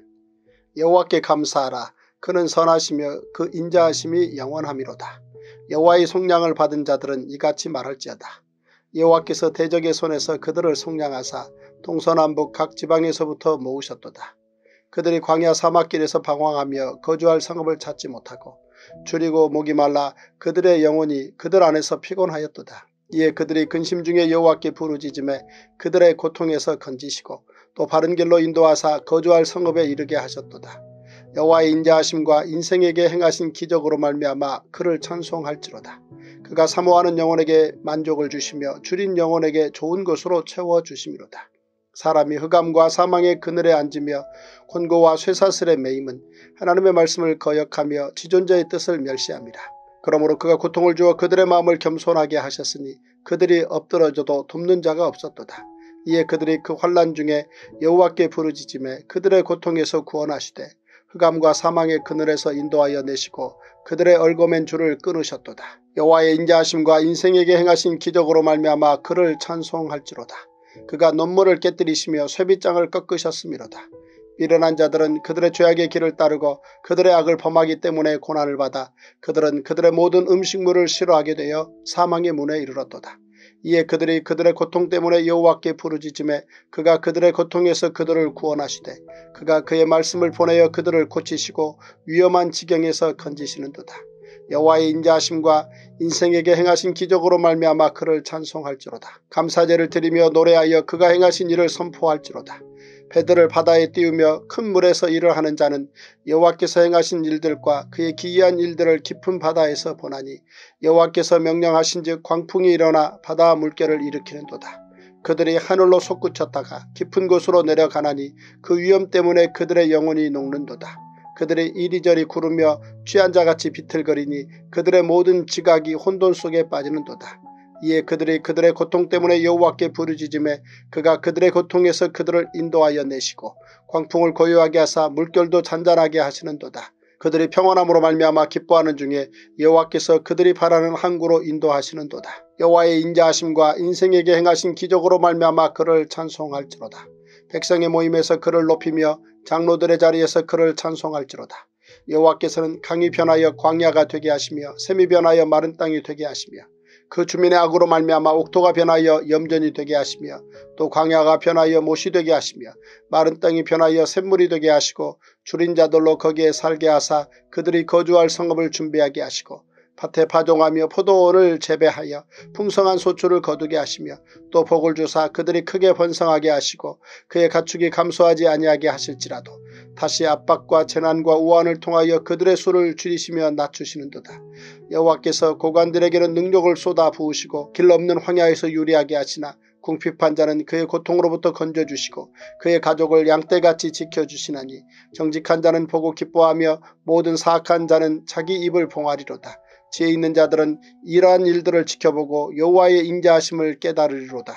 여호와께 감사하라. 그는 선하시며 그 인자하심이 영원하미로다. 여호와의 속량을 받은 자들은 이같이 말할지어다. 여호와께서 대적의 손에서 그들을 속량하사 동서남북 각 지방에서부터 모으셨도다. 그들이 광야 사막길에서 방황하며 거주할 성읍을 찾지 못하고 줄이고 목이 말라 그들의 영혼이 그들 안에서 피곤하였도다. 이에 그들이 근심 중에 여호와께 부르짖음에 그들의 고통에서 건지시고 또 바른 길로 인도하사 거주할 성읍에 이르게 하셨도다. 여호와의 인자하심과 인생에게 행하신 기적으로 말미암아 그를 찬송할지로다. 그가 사모하는 영혼에게 만족을 주시며 줄인 영혼에게 좋은 것으로 채워주심이로다. 사람이 흑암과 사망의 그늘에 앉으며 곤고와 쇠사슬에 매임은 하나님의 말씀을 거역하며 지존자의 뜻을 멸시합니다. 그러므로 그가 고통을 주어 그들의 마음을 겸손하게 하셨으니 그들이 엎드러져도 돕는 자가 없었도다. 이에 그들이 그 환난 중에 여호와께 부르짖음에 그들의 고통에서 구원하시되 흑암과 사망의 그늘에서 인도하여 내시고 그들의 얼거맨 줄을 끊으셨도다. 여호와의 인자하심과 인생에게 행하신 기적으로 말미암아 그를 찬송할지로다. 그가 논문을 깨뜨리시며 쇠빗장을 꺾으셨음이로다. 미련한 자들은 그들의 죄악의 길을 따르고 그들의 악을 범하기 때문에 고난을 받아 그들은 그들의 모든 음식물을 싫어하게 되어 사망의 문에 이르렀도다. 이에 그들이 그들의 고통 때문에 여호와께 부르짖음에 그가 그들의 고통에서 그들을 구원하시되 그가 그의 말씀을 보내어 그들을 고치시고 위험한 지경에서 건지시는도다. 여호와의 인자하심과 인생에게 행하신 기적으로 말미암아 그를 찬송할지로다. 감사제를 드리며 노래하여 그가 행하신 일을 선포할지로다. 배들을 바다에 띄우며 큰 물에서 일을 하는 자는 여호와께서 행하신 일들과 그의 기이한 일들을 깊은 바다에서 보나니 여호와께서 명령하신즉 광풍이 일어나 바다 물결을 일으키는도다. 그들이 하늘로 솟구쳤다가 깊은 곳으로 내려가나니 그 위험 때문에 그들의 영혼이 녹는도다. 그들이 이리저리 구르며 취한 자같이 비틀거리니 그들의 모든 지각이 혼돈 속에 빠지는도다. 이에 그들이 그들의 고통 때문에 여호와께 부르짖음에 그가 그들의 고통에서 그들을 인도하여 내시고 광풍을 고요하게 하사 물결도 잔잔하게 하시는도다. 그들이 평안함으로 말미암아 기뻐하는 중에 여호와께서 그들이 바라는 항구로 인도하시는도다. 여호와의 인자하심과 인생에게 행하신 기적으로 말미암아 그를 찬송할지로다. 백성의 모임에서 그를 높이며 장로들의 자리에서 그를 찬송할지로다. 여호와께서는 강이 변하여 광야가 되게 하시며 샘이 변하여 마른 땅이 되게 하시며 그 주민의 악으로 말미암아 옥토가 변하여 염전이 되게 하시며 또 광야가 변하여 못이 되게 하시며 마른 땅이 변하여 샘물이 되게 하시고 줄인 자들로 거기에 살게 하사 그들이 거주할 성읍을 준비하게 하시고 밭에 파종하며 포도원을 재배하여 풍성한 소출을 거두게 하시며 또 복을 주사 그들이 크게 번성하게 하시고 그의 가축이 감소하지 아니하게 하실지라도 다시 압박과 재난과 우환을 통하여 그들의 수를 줄이시며 낮추시는도다. 여호와께서 고관들에게는 능력을 쏟아 부으시고 길 없는 황야에서 유리하게 하시나 궁핍한 자는 그의 고통으로부터 건져주시고 그의 가족을 양떼같이 지켜주시나니 정직한 자는 보고 기뻐하며 모든 사악한 자는 자기 입을 봉하리로다. 지혜 있는 자들은 이러한 일들을 지켜보고 여호와의 인자하심을 깨달으리로다.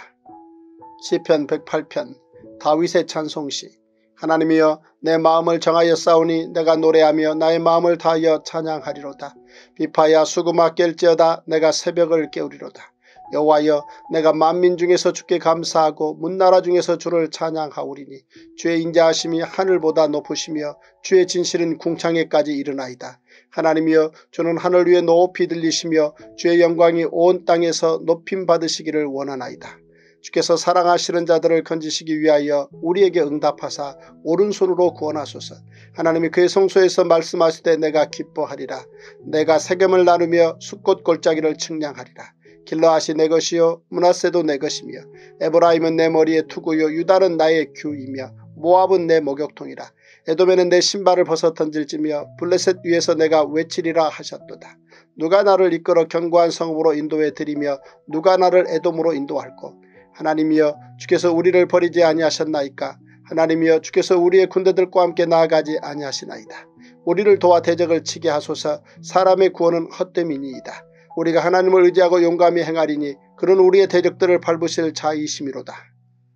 시편 백팔 편. 다윗의 찬송시. 하나님이여 내 마음을 정하여 싸우니 내가 노래하며 나의 마음을 다하여 찬양하리로다. 비파야 수금아 깰지어다. 내가 새벽을 깨우리로다. 여호와여 내가 만민 중에서 주께 감사하고 문나라 중에서 주를 찬양하오리니 주의 인자하심이 하늘보다 높으시며 주의 진실은 궁창에까지 이르나이다. 하나님이여 주는 하늘 위에 높이 들리시며 주의 영광이 온 땅에서 높임 받으시기를 원하나이다. 주께서 사랑하시는 자들을 건지시기 위하여 우리에게 응답하사 오른손으로 구원하소서. 하나님이 그의 성소에서 말씀하시되 내가 기뻐하리라. 내가 세겜을 나누며 숫꽃 골짜기를 측량하리라. 길르앗이 내 것이요 므낫세도 내 것이며 에브라임은 내 머리의 투구요 유다는 나의 규이며 모압은 내 목욕통이라. 에돔에는 내 신발을 벗어 던질지며 블레셋 위에서 내가 외치리라 하셨도다. 누가 나를 이끌어 견고한 성읍으로 인도해 드리며 누가 나를 에돔으로 인도할꼬. 하나님이여 주께서 우리를 버리지 아니하셨나이까. 하나님이여 주께서 우리의 군대들과 함께 나아가지 아니하시나이다. 우리를 도와 대적을 치게 하소서. 사람의 구원은 헛됨이니이다. 우리가 하나님을 의지하고 용감히 행하리니 그는 우리의 대적들을 밟으실 자이심이로다.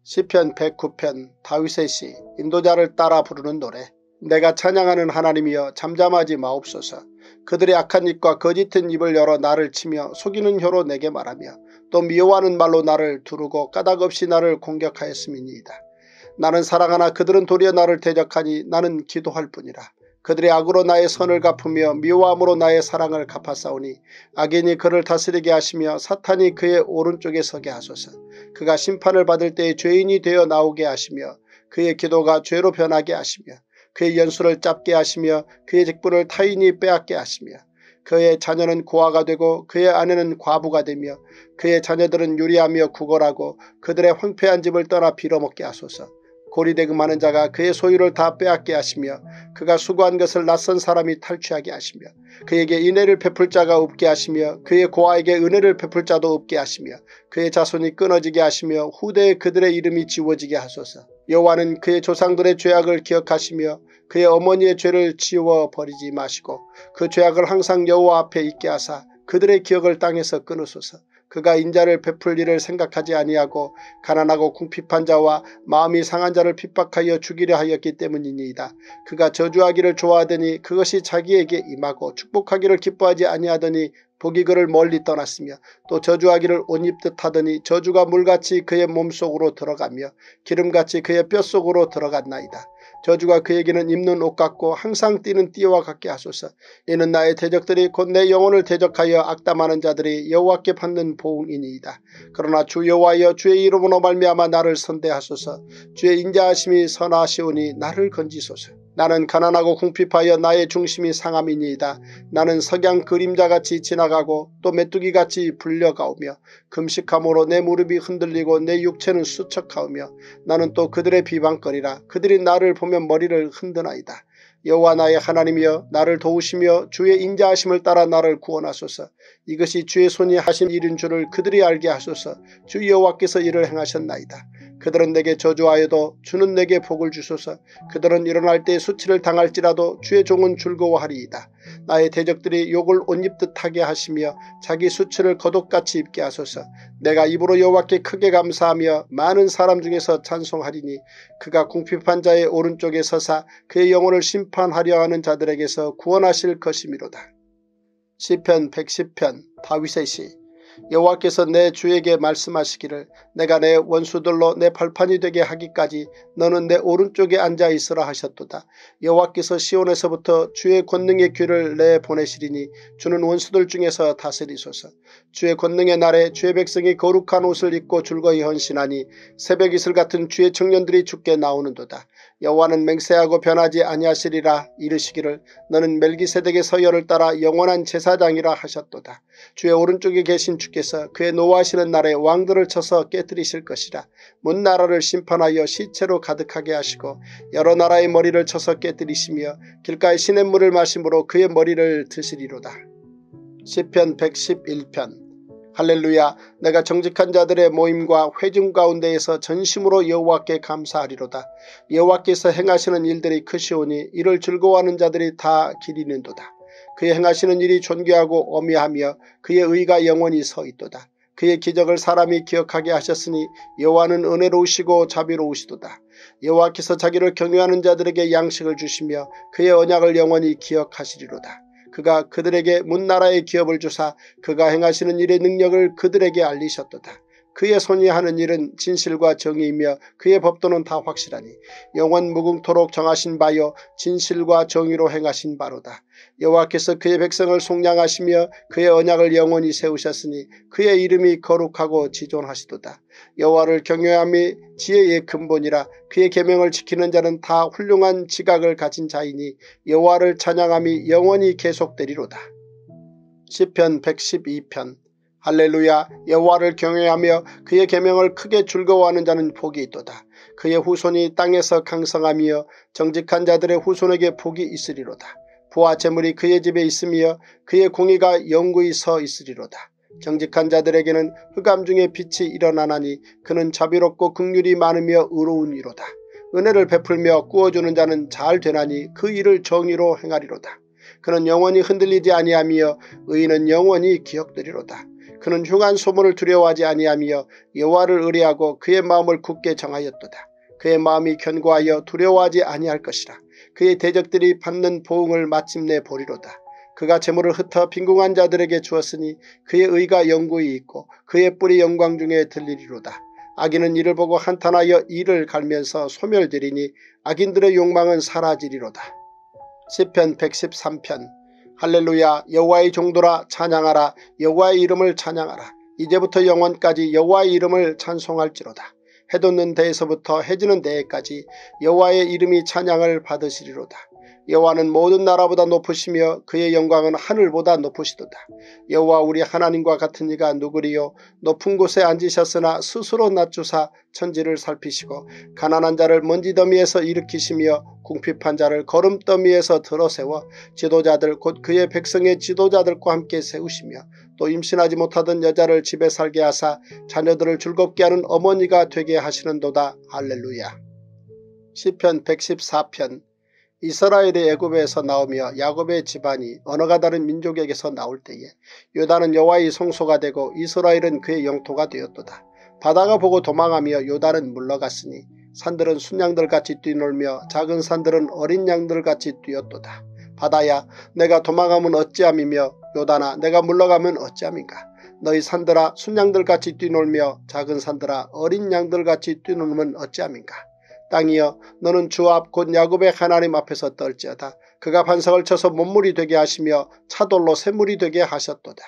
시편 백구 편 다윗의 시 인도자를 따라 부르는 노래. 내가 찬양하는 하나님이여 잠잠하지 마옵소서. 그들의 악한 입과 거짓된 입을 열어 나를 치며 속이는 혀로 내게 말하며 또 미워하는 말로 나를 두르고 까닭없이 나를 공격하였음이니이다. 나는 사랑하나 그들은 도리어 나를 대적하니 나는 기도할 뿐이라. 그들의 악으로 나의 선을 갚으며 미워함으로 나의 사랑을 갚았사오니 악인이 그를 다스리게 하시며 사탄이 그의 오른쪽에 서게 하소서. 그가 심판을 받을 때에 죄인이 되어 나오게 하시며 그의 기도가 죄로 변하게 하시며 그의 연수를 짧게 하시며 그의 직분을 타인이 빼앗게 하시며 그의 자녀는 고아가 되고 그의 아내는 과부가 되며 그의 자녀들은 유리하며 구걸하고 그들의 황폐한 집을 떠나 빌어먹게 하소서. 고리대금하는 자가 그의 소유를 다 빼앗게 하시며 그가 수고한 것을 낯선 사람이 탈취하게 하시며 그에게 인애를 베풀 자가 없게 하시며 그의 고아에게 은혜를 베풀 자도 없게 하시며 그의 자손이 끊어지게 하시며 후대에 그들의 이름이 지워지게 하소서. 여호와는 그의 조상들의 죄악을 기억하시며 그의 어머니의 죄를 지워버리지 마시고 그 죄악을 항상 여호와 앞에 있게 하사 그들의 기억을 땅에서 끊으소서. 그가 인자를 베풀 일을 생각하지 아니하고 가난하고 궁핍한 자와 마음이 상한 자를 핍박하여 죽이려 하였기 때문이니이다. 그가 저주하기를 좋아하더니 그것이 자기에게 임하고 축복하기를 기뻐하지 아니하더니 복이 그를 멀리 떠났으며 또 저주하기를 옷 입듯 하더니 저주가 물같이 그의 몸속으로 들어가며 기름같이 그의 뼛속으로 들어갔나이다. 저주가 그에게는 입는 옷 같고 항상 뛰는 띠와 같게 하소서. 이는 나의 대적들이 곧 내 영혼을 대적하여 악담하는 자들이 여호와께 받는 보응이니이다. 그러나 주 여호와여 주의 이름으로 말미암아 나를 선대하소서. 주의 인자하심이 선하시오니 나를 건지소서. 나는 가난하고 궁핍하여 나의 중심이 상함이니이다. 나는 석양 그림자같이 지나가고 또 메뚜기같이 불려가오며 금식함으로 내 무릎이 흔들리고 내 육체는 수척하오며 나는 또 그들의 비방거리라. 그들이 나를 보면 머리를 흔드나이다. 여호와 나의 하나님이여 나를 도우시며 주의 인자하심을 따라 나를 구원하소서. 이것이 주의 손이 하신 일인 줄을 그들이 알게 하소서. 주 여호와께서 이를 행하셨나이다. 그들은 내게 저주하여도 주는 내게 복을 주소서. 그들은 일어날 때 수치를 당할지라도 주의 종은 즐거워하리이다. 나의 대적들이 욕을 옷 입듯 하게 하시며 자기 수치를 겉옷같이 입게 하소서. 내가 입으로 여호와께 크게 감사하며 많은 사람 중에서 찬송하리니 그가 궁핍한 자의 오른쪽에 서사 그의 영혼을 심판하려 하는 자들에게서 구원하실 것이미로다. 시편 백십 편 다윗의 시. 여호와께서 내 주에게 말씀하시기를 내가 내 원수들로 내 발판이 되게 하기까지 너는 내 오른쪽에 앉아 있으라 하셨도다. 여호와께서 시온에서부터 주의 권능의 귀를 내보내시리니 주는 원수들 중에서 다스리소서. 주의 권능의 날에 주의 백성이 거룩한 옷을 입고 즐거이 헌신하니 새벽 이슬 같은 주의 청년들이 주께 나오는도다. 여호와는 맹세하고 변하지 아니하시리라 이르시기를 너는 멜기세덱의 서열을 따라 영원한 제사장이라 하셨도다. 주의 오른쪽에 계신 주께서 그의 노하시는 날에 왕들을 쳐서 깨뜨리실 것이라. 문 나라를 심판하여 시체로 가득하게 하시고 여러 나라의 머리를 쳐서 깨뜨리시며 길가의 시냇물을 마심으로 그의 머리를 드시리로다. 시편 백십일 편 할렐루야. 내가 정직한 자들의 모임과 회중 가운데에서 전심으로 여호와께 감사하리로다. 여호와께서 행하시는 일들이 크시오니 이를 즐거워하는 자들이 다 기리는도다. 그의 행하시는 일이 존귀하고 어미하며 그의 의가 영원히 서 있도다. 그의 기적을 사람이 기억하게 하셨으니 여호와는 은혜로우시고 자비로우시도다. 여호와께서 자기를 경외하는 자들에게 양식을 주시며 그의 언약을 영원히 기억하시리로다. 그가 그들에게 문나라의 기업을 주사 그가 행하시는 일의 능력을 그들에게 알리셨도다. 그의 손이 하는 일은 진실과 정의이며 그의 법도는 다 확실하니 영원 무궁토록 정하신 바요 진실과 정의로 행하신 바로다. 여호와께서 그의 백성을 속량하시며 그의 언약을 영원히 세우셨으니 그의 이름이 거룩하고 지존하시도다. 여호와를 경외함이 지혜의 근본이라. 그의 계명을 지키는 자는 다 훌륭한 지각을 가진 자이니 여호와를 찬양함이 영원히 계속되리로다. 시편 백십이 편 할렐루야. 여호와를 경외하며 그의 계명을 크게 즐거워하는 자는 복이 있도다. 그의 후손이 땅에서 강성하며 정직한 자들의 후손에게 복이 있으리로다. 부와 재물이 그의 집에 있으며 그의 공의가 영구히 서 있으리로다. 정직한 자들에게는 흑암 중에 빛이 일어나나니 그는 자비롭고 긍휼이 많으며 의로운 이로다. 은혜를 베풀며 꾸어주는 자는 잘 되나니 그 일을 정의로 행하리로다. 그는 영원히 흔들리지 아니하며 의인은 영원히 기억되리로다. 그는 흉한 소문을 두려워하지 아니하며 여호와를 의뢰하고 그의 마음을 굳게 정하였도다. 그의 마음이 견고하여 두려워하지 아니할 것이라. 그의 대적들이 받는 보응을 마침내 보리로다. 그가 재물을 흩어 빈궁한 자들에게 주었으니 그의 의가 영구히 있고 그의 뿔이 영광 중에 들리리로다. 악인은 이를 보고 한탄하여 이를 갈면서 소멸되리니 악인들의 욕망은 사라지리로다. 시편 백십삼 편. 할렐루야. 여호와의 종들아 찬양하라. 여호와의 이름을 찬양하라. 이제부터 영원까지 여호와의 이름을 찬송할지로다. 해 돋는 데에서부터 해 지는 데에까지 여호와의 이름이 찬양을 받으시리로다. 여호와는 모든 나라보다 높으시며 그의 영광은 하늘보다 높으시도다. 여호와 우리 하나님과 같은 이가 누구리요. 높은 곳에 앉으셨으나 스스로 낮추사 천지를 살피시고 가난한 자를 먼지더미에서 일으키시며 궁핍한 자를 거름더미에서 들어세워 지도자들 곧 그의 백성의 지도자들과 함께 세우시며 또 임신하지 못하던 여자를 집에 살게 하사 자녀들을 즐겁게 하는 어머니가 되게 하시는도다. 할렐루야. 시편 백십사 편. 이스라엘이 애굽에서 나오며 야곱의 집안이 언어가 다른 민족에게서 나올 때에 요단은 여호와의 성소가 되고 이스라엘은 그의 영토가 되었도다. 바다가 보고 도망하며 요단은 물러갔으니 산들은 순양들같이 뛰놀며 작은 산들은 어린 양들같이 뛰었도다. 바다야 내가 도망하면 어찌함이며 요단아 내가 물러가면 어찌함인가. 너희 산들아 순양들같이 뛰놀며 작은 산들아 어린 양들같이 뛰놀면 어찌함인가. 땅이여 너는 주 앞 곧 야곱의 하나님 앞에서 떨지어다. 그가 반석을 쳐서 못물이 되게 하시며 차돌로 샘물이 되게 하셨도다.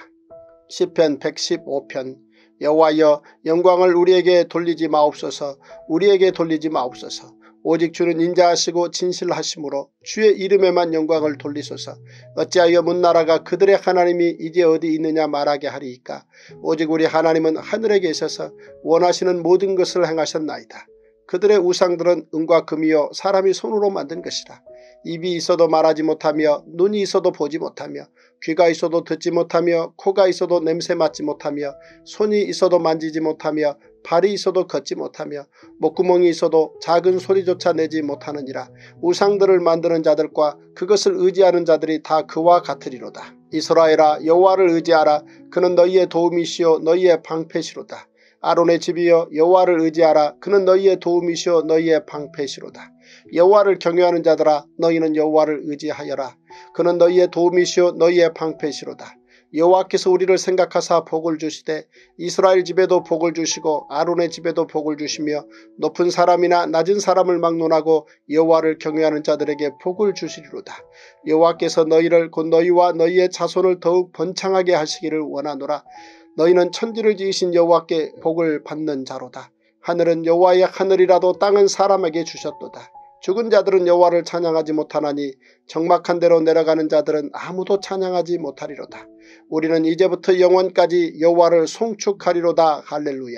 시편 백십오 편. 여호와여 영광을 우리에게 돌리지 마옵소서. 우리에게 돌리지 마옵소서. 오직 주는 인자하시고 진실하심으로 주의 이름에만 영광을 돌리소서. 어찌하여 문나라가 그들의 하나님이 이제 어디 있느냐 말하게 하리이까. 오직 우리 하나님은 하늘에 계셔서 원하시는 모든 것을 행하셨나이다. 그들의 우상들은 은과 금이요 사람이 손으로 만든 것이라. 입이 있어도 말하지 못하며 눈이 있어도 보지 못하며 귀가 있어도 듣지 못하며 코가 있어도 냄새 맡지 못하며 손이 있어도 만지지 못하며 발이 있어도 걷지 못하며 목구멍이 있어도 작은 소리조차 내지 못하느니라. 우상들을 만드는 자들과 그것을 의지하는 자들이 다 그와 같으리로다. 이스라엘아 여호와를 의지하라. 그는 너희의 도움이시요 너희의 방패시로다. 아론의 집이여 여호와를 의지하라. 그는 너희의 도움이시오 너희의 방패시로다. 여호와를 경외하는 자들아 너희는 여호와를 의지하여라. 그는 너희의 도움이시오 너희의 방패시로다. 여호와께서 우리를 생각하사 복을 주시되 이스라엘 집에도 복을 주시고 아론의 집에도 복을 주시며 높은 사람이나 낮은 사람을 막론하고 여호와를 경외하는 자들에게 복을 주시리로다. 여호와께서 너희를 곧 너희와 너희의 자손을 더욱 번창하게 하시기를 원하노라. 너희는 천지를 지으신 여호와께 복을 받는 자로다. 하늘은 여호와의 하늘이라도 땅은 사람에게 주셨도다. 죽은 자들은 여호와를 찬양하지 못하나니 적막한 데로 내려가는 자들은 아무도 찬양하지 못하리로다. 우리는 이제부터 영원까지 여호와를 송축하리로다. 할렐루야.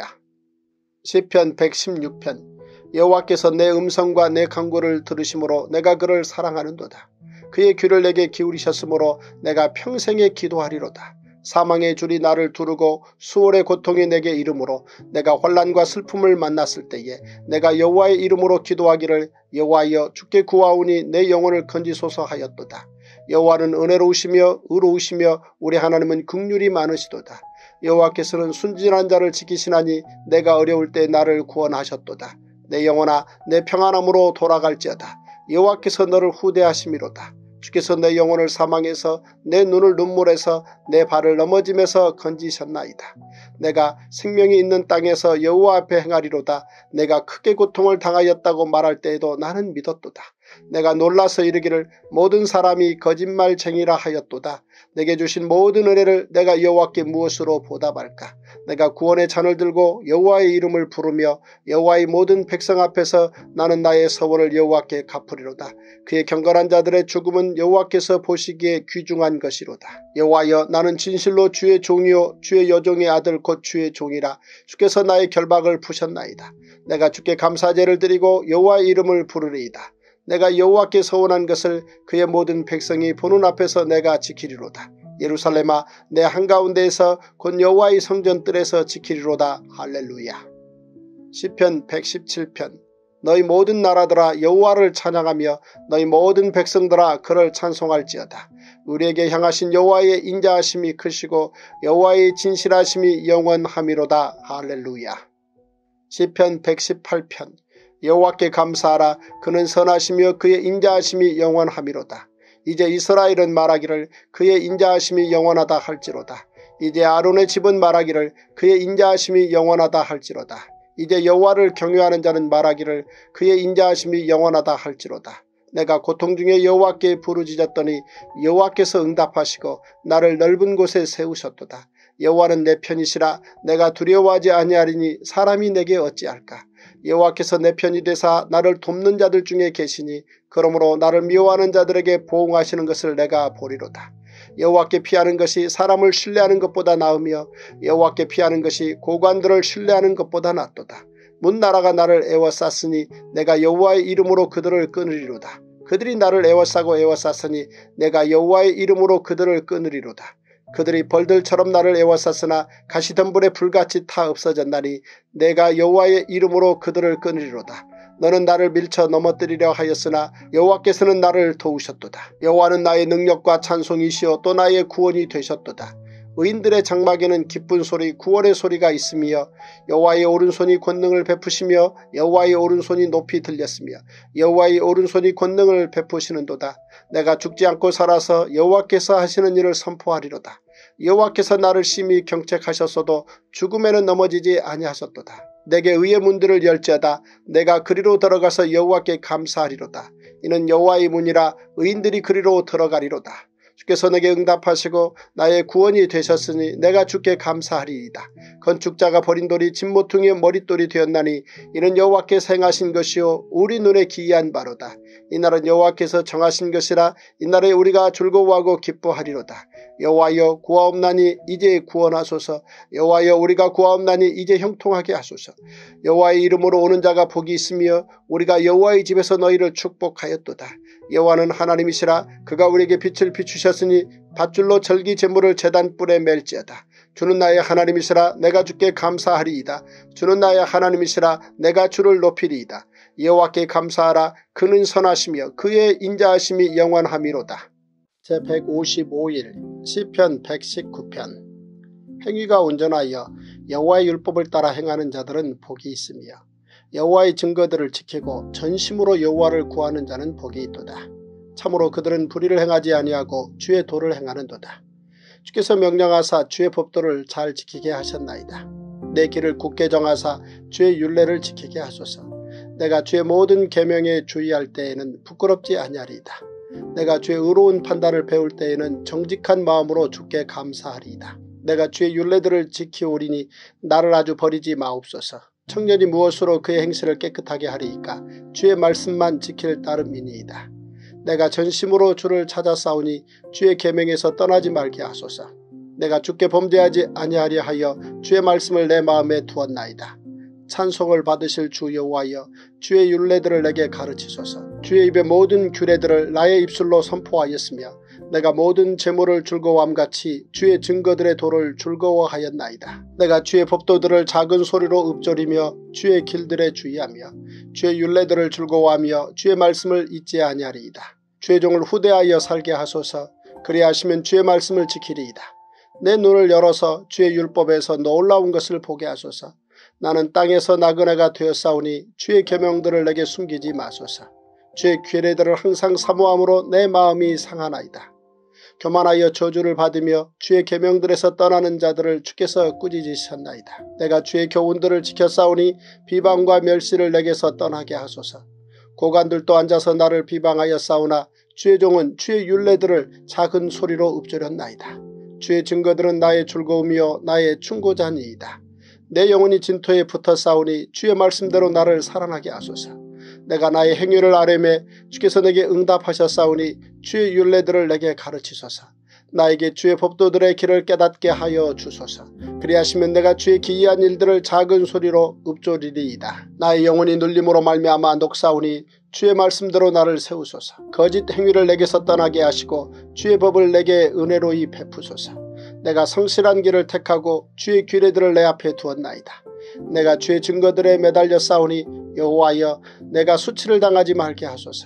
시편 백십육 편. 여호와께서 내 음성과 내 간구를 들으심으로 내가 그를 사랑하는도다. 그의 귀를 내게 기울이셨으므로 내가 평생에 기도하리로다. 사망의 줄이 나를 두르고 수월의 고통이 내게 이르므로 내가 환난과 슬픔을 만났을 때에 내가 여호와의 이름으로 기도하기를 여호와여 주께 구하오니 내 영혼을 건지소서 하였도다. 여호와는 은혜로우시며 의로우시며 우리 하나님은 긍휼이 많으시도다. 여호와께서는 순진한 자를 지키시나니 내가 어려울 때 나를 구원하셨도다. 내 영혼아 내 평안함으로 돌아갈지어다. 여호와께서 너를 후대하심이로다. 주께서 내 영혼을 사망에서 내 눈을 눈물에서 내 발을 넘어짐에서 건지셨나이다. 내가 생명이 있는 땅에서 여호와 앞에 행하리로다. 내가 크게 고통을 당하였다고 말할 때에도 나는 믿었도다. 내가 놀라서 이르기를 모든 사람이 거짓말쟁이라 하였도다. 내게 주신 모든 은혜를 내가 여호와께 무엇으로 보답할까. 내가 구원의 잔을 들고 여호와의 이름을 부르며 여호와의 모든 백성 앞에서 나는 나의 서원을 여호와께 갚으리로다. 그의 경건한 자들의 죽음은 여호와께서 보시기에 귀중한 것이로다. 여호와여 나는 진실로 주의 종이요 주의 여종의 아들 곧 주의 종이라. 주께서 나의 결박을 푸셨나이다. 내가 주께 감사제를 드리고 여호와의 이름을 부르리이다. 내가 여호와께 서원한 것을 그의 모든 백성이 보는 앞에서 내가 지키리로다. 예루살렘아 내 한가운데에서 곧 여호와의 성전뜰에서 지키리로다. 할렐루야. 시편 백십칠 편. 너희 모든 나라들아 여호와를 찬양하며 너희 모든 백성들아 그를 찬송할지어다. 우리에게 향하신 여호와의 인자하심이 크시고 여호와의 진실하심이 영원하미로다. 할렐루야. 시편 백십팔 편. 여호와께 감사하라. 그는 선하시며 그의 인자하심이 영원하미로다. 이제 이스라엘은 말하기를 그의 인자하심이 영원하다 할지로다. 이제 아론의 집은 말하기를 그의 인자하심이 영원하다 할지로다. 이제 여호와를 경외하는 자는 말하기를 그의 인자하심이 영원하다 할지로다. 내가 고통 중에 여호와께 부르짖었더니 여호와께서 응답하시고 나를 넓은 곳에 세우셨도다. 여호와는 내 편이시라. 내가 두려워하지 아니하리니 사람이 내게 어찌할까. 여호와께서 내 편이 되사 나를 돕는 자들 중에 계시니 그러므로 나를 미워하는 자들에게 보응하시는 것을 내가 보리로다. 여호와께 피하는 것이 사람을 신뢰하는 것보다 나으며 여호와께 피하는 것이 고관들을 신뢰하는 것보다 낫도다. 문나라가 나를 애워쌌으니 내가 여호와의 이름으로 그들을 끊으리로다. 그들이 나를 애워싸고 애워쌌으니 내가 여호와의 이름으로 그들을 끊으리로다. 그들이 벌들처럼 나를 애워쌌으나 가시덤불에 불같이 타 없어졌나니 내가 여호와의 이름으로 그들을 끊으리로다. 너는 나를 밀쳐 넘어뜨리려 하였으나 여호와께서는 나를 도우셨도다. 여호와는 나의 능력과 찬송이시여 또 나의 구원이 되셨도다. 의인들의 장막에는 기쁜 소리 구원의 소리가 있으며 여호와의 오른손이 권능을 베푸시며 여호와의 오른손이 높이 들렸으며 여호와의 오른손이 권능을 베푸시는도다. 내가 죽지 않고 살아서 여호와께서 하시는 일을 선포하리로다. 여호와께서 나를 심히 경책하셨어도 죽음에는 넘어지지 아니하셨도다. 내게 의의 문들을 열지어다. 내가 그리로 들어가서 여호와께 감사하리로다. 이는 여호와의 문이라 의인들이 그리로 들어가리로다. 주께서 내게 응답하시고 나의 구원이 되셨으니 내가 주께 감사하리이다. 건축자가 버린 돌이 진모퉁이의 머릿돌이 되었나니 이는 여호와께서 행하신 것이요 우리 눈에 기이한 바로다. 이날은 여호와께서 정하신 것이라 이날에 우리가 즐거워하고 기뻐하리로다. 여호와여 구하옵나니 이제 구원하소서. 여호와여 우리가 구하옵나니 이제 형통하게 하소서. 여호와의 이름으로 오는 자가 복이 있으며 우리가 여호와의 집에서 너희를 축복하였도다. 여호와는 하나님이시라. 그가 우리에게 빛을 비추셨으니 밧줄로 절기 제물을 제단불에 맬지어다. 주는 나의 하나님이시라. 내가 주께 감사하리이다. 주는 나의 하나님이시라. 내가 주를 높이리이다. 여호와께 감사하라. 그는 선하시며 그의 인자하심이 영원하미로다. 제백오십오 일 시편 백십구 편. 행위가 온전하여 여호와의 율법을 따라 행하는 자들은 복이 있으며 여호와의 증거들을 지키고 전심으로 여호와를 구하는 자는 복이 있도다. 참으로 그들은 불의를 행하지 아니하고 주의 도를 행하는도다. 주께서 명령하사 주의 법도를 잘 지키게 하셨나이다. 내 길을 굳게 정하사 주의 율례를 지키게 하소서. 내가 주의 모든 계명에 주의할 때에는 부끄럽지 아니하리이다. 내가 주의 의로운 판단을 배울 때에는 정직한 마음으로 주께 감사하리이다. 내가 주의 율례들을 지키오리니 나를 아주 버리지 마옵소서. 청년이 무엇으로 그의 행실을 깨끗하게 하리이까. 주의 말씀만 지킬 따름이니이다. 내가 전심으로 주를 찾아 싸우니 주의 계명에서 떠나지 말게 하소서. 내가 주께 범죄하지 아니하려 하여 주의 말씀을 내 마음에 두었나이다. 찬송을 받으실 주 여호와여 주의 율례들을 내게 가르치소서. 주의 입의 모든 규례들을 나의 입술로 선포하였으며 내가 모든 재물을 즐거워함같이 주의 증거들의 도를 즐거워하였나이다. 내가 주의 법도들을 작은 소리로 읊조리며 주의 길들에 주의하며 주의 율례들을 즐거워하며 주의 말씀을 잊지 아니하리이다. 주의 종을 후대하여 살게 하소서. 그리하시면 주의 말씀을 지키리이다. 내 눈을 열어서 주의 율법에서 놀라운 것을 보게 하소서. 나는 땅에서 나그네가 되었사오니 주의 계명들을 내게 숨기지 마소서. 주의 규례들을 항상 사모함으로 내 마음이 상하나이다. 교만하여 저주를 받으며 주의 계명들에서 떠나는 자들을 주께서 꾸짖으셨나이다. 내가 주의 교훈들을 지켰사오니 비방과 멸시를 내게서 떠나게 하소서. 고관들도 앉아서 나를 비방하여 싸우나 주의 종은 주의 율례들을 작은 소리로 읊조렸나이다. 주의 증거들은 나의 즐거움이요 나의 충고자니이다. 내 영혼이 진토에 붙어 싸우니 주의 말씀대로 나를 살아나게 하소서. 내가 나의 행위를 아뢰매 주께서 내게 응답하셨사오니 주의 율례들을 내게 가르치소서. 나에게 주의 법도들의 길을 깨닫게 하여 주소서. 그리하시면 내가 주의 기이한 일들을 작은 소리로 읊조리리이다. 나의 영혼이 눌림으로 말미암아 녹사오니 주의 말씀대로 나를 세우소서. 거짓 행위를 내게서 떠나게 하시고 주의 법을 내게 은혜로이 베푸소서. 내가 성실한 길을 택하고 주의 규례들을 내 앞에 두었나이다. 내가 주의 증거들에 매달려 싸우니 여호와여 내가 수치를 당하지 말게 하소서.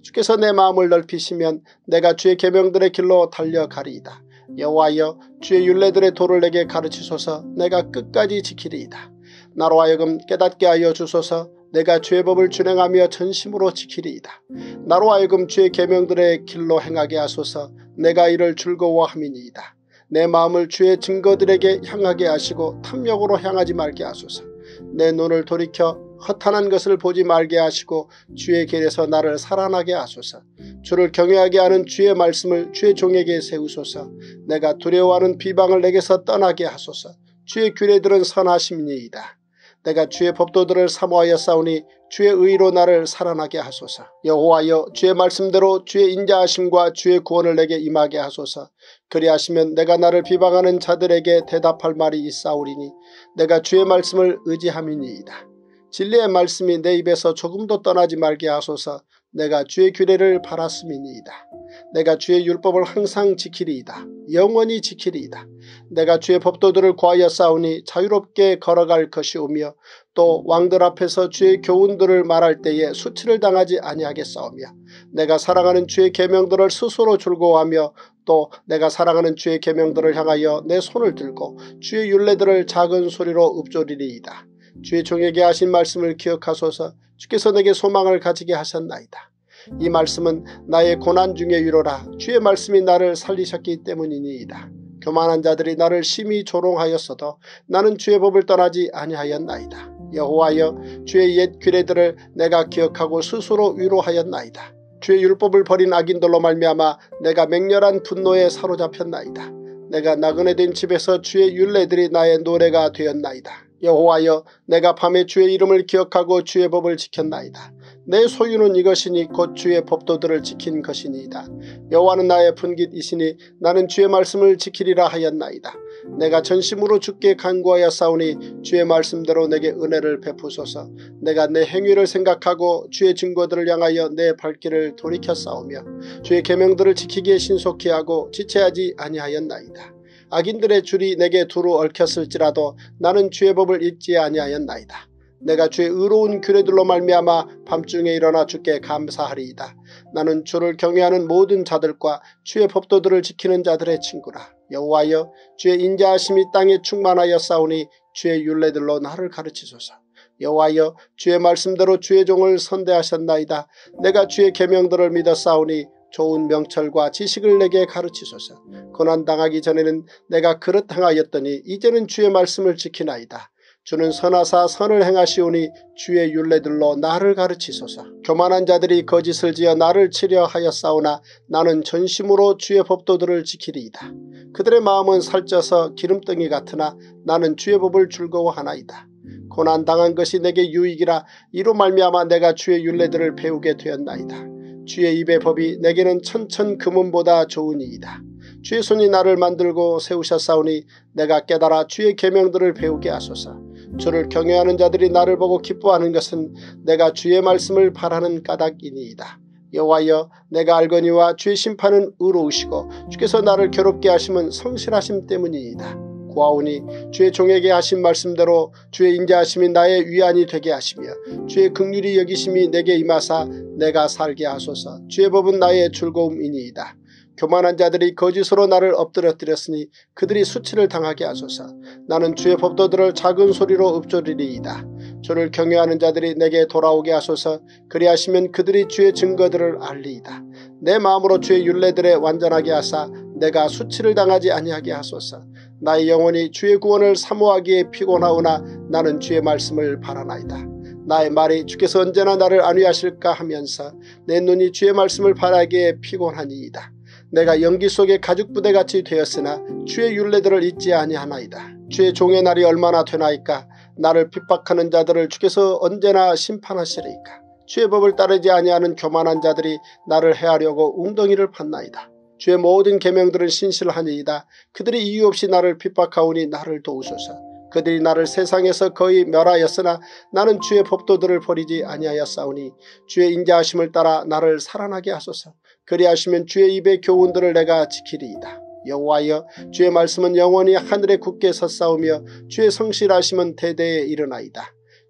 주께서 내 마음을 넓히시면 내가 주의 계명들의 길로 달려가리이다. 여호와여 주의 율례들의 도를 내게 가르치소서. 내가 끝까지 지키리이다. 나로 하여금 깨닫게 하여 주소서. 내가 주의 법을 준행하며 전심으로 지키리이다. 나로 하여금 주의 계명들의 길로 행하게 하소서. 내가 이를 즐거워함이니이다. 내 마음을 주의 증거들에게 향하게 하시고 탐욕으로 향하지 말게 하소서. 내 눈을 돌이켜 허탄한 것을 보지 말게 하시고 주의 길에서 나를 살아나게 하소서. 주를 경외하게 하는 주의 말씀을 주의 종에게 세우소서. 내가 두려워하는 비방을 내게서 떠나게 하소서. 주의 규례들은 선하심이니이다. 내가 주의 법도들을 사모하여 싸우니 주의 의로 나를 살아나게 하소서. 여호와여 주의 말씀대로 주의 인자하심과 주의 구원을 내게 임하게 하소서. 그리하시면 내가 나를 비방하는 자들에게 대답할 말이 있사오리니 내가 주의 말씀을 의지함이니이다. 진리의 말씀이 내 입에서 조금도 떠나지 말게 하소서. 내가 주의 규례를 바랐음이니이다. 내가 주의 율법을 항상 지키리이다. 영원히 지키리이다. 내가 주의 법도들을 구하여 싸우니 자유롭게 걸어갈 것이오며 또 왕들 앞에서 주의 교훈들을 말할 때에 수치를 당하지 아니하겠사오며 내가 사랑하는 주의 계명들을 스스로 즐거워하며 또 내가 사랑하는 주의 계명들을 향하여 내 손을 들고 주의 율례들을 작은 소리로 읊조리리이다. 주의 종에게 하신 말씀을 기억하소서. 주께서 내게 소망을 가지게 하셨나이다. 이 말씀은 나의 고난 중의 위로라. 주의 말씀이 나를 살리셨기 때문이니이다. 교만한 자들이 나를 심히 조롱하였어도 나는 주의 법을 떠나지 아니하였나이다. 여호와여 주의 옛 규례들을 내가 기억하고 스스로 위로하였나이다. 주의 율법을 버린 악인들로 말미암아 내가 맹렬한 분노에 사로잡혔나이다. 내가 나그네 된 집에서 주의 율례들이 나의 노래가 되었나이다. 여호와여 내가 밤에 주의 이름을 기억하고 주의 법을 지켰나이다. 내 소유는 이것이니 곧 주의 법도들을 지킨 것이니이다. 여호와는 나의 분깃이시니 나는 주의 말씀을 지키리라 하였나이다. 내가 전심으로 주께 간구하여 싸우니 주의 말씀대로 내게 은혜를 베푸소서. 내가 내 행위를 생각하고 주의 증거들을 향하여 내 발길을 돌이켜 싸우며 주의 계명들을 지키기에 신속히 하고 지체하지 아니하였나이다. 악인들의 줄이 내게 두루 얽혔을지라도 나는 주의 법을 잊지 아니하였나이다. 내가 주의 의로운 규례들로 말미암아 밤중에 일어나 주께 감사하리이다. 나는 주를 경외하는 모든 자들과 주의 법도들을 지키는 자들의 친구라. 여호와여 주의 인자하심이 땅에 충만하여 싸우니 주의 율례들로 나를 가르치소서. 여호와여 주의 말씀대로 주의 종을 선대하셨나이다. 내가 주의 계명들을 믿어 싸우니 좋은 명철과 지식을 내게 가르치소서. 고난당하기 전에는 내가 그릇 행하였더니 이제는 주의 말씀을 지키나이다. 주는 선하사 선을 행하시오니 주의 율례들로 나를 가르치소서. 교만한 자들이 거짓을 지어 나를 치려 하였사오나 나는 전심으로 주의 법도들을 지키리이다. 그들의 마음은 살쪄서 기름덩이 같으나 나는 주의 법을 즐거워하나이다. 고난당한 것이 내게 유익이라 이로 말미암아 내가 주의 율례들을 배우게 되었나이다. 주의 입의 법이 내게는 천천 금은보다 좋으니이다. 주의 손이 나를 만들고 세우셨사오니 내가 깨달아 주의 계명들을 배우게 하소서. 주를 경외하는 자들이 나를 보고 기뻐하는 것은 내가 주의 말씀을 바라는 까닭이니이다. 여호와여 내가 알거니와 주의 심판은 의로우시고 주께서 나를 괴롭게 하심은 성실하심 때문이니이다. 구하오니 주의 종에게 하신 말씀대로 주의 인자하심이 나의 위안이 되게 하시며 주의 긍휼히 여기심이 내게 임하사 내가 살게 하소서. 주의 법은 나의 즐거움이니이다. 교만한 자들이 거짓으로 나를 엎드려뜨렸으니 그들이 수치를 당하게 하소서. 나는 주의 법도들을 작은 소리로 읊조리리이다. 주를 경외하는 자들이 내게 돌아오게 하소서. 그리하시면 그들이 주의 증거들을 알리이다. 내 마음으로 주의 율례들에 완전하게 하사 내가 수치를 당하지 아니하게 하소서. 나의 영혼이 주의 구원을 사모하기에 피곤하오나 나는 주의 말씀을 바라나이다. 나의 말이 주께서 언제나 나를 안위하실까 하면서 내 눈이 주의 말씀을 바라기에 피곤하니이다. 내가 연기 속에 가죽부대같이 되었으나 주의 율례들을 잊지 아니하나이다. 주의 종의 날이 얼마나 되나이까. 나를 핍박하는 자들을 주께서 언제나 심판하시리이까. 주의 법을 따르지 아니하는 교만한 자들이 나를 해하려고 웅덩이를 팠나이다. 주의 모든 계명들은 신실하니이다. 그들이 이유 없이 나를 핍박하오니 나를 도우소서. 그들이 나를 세상에서 거의 멸하였으나 나는 주의 법도들을 버리지 아니하였사오니 주의 인자하심을 따라 나를 살아나게 하소서. 그리하시면 주의 입의 교훈들을 내가 지키리이다. 여호와여 주의 말씀은 영원히 하늘에 굳게 섰사오며 주의 성실하심은 대대에 이르나이다.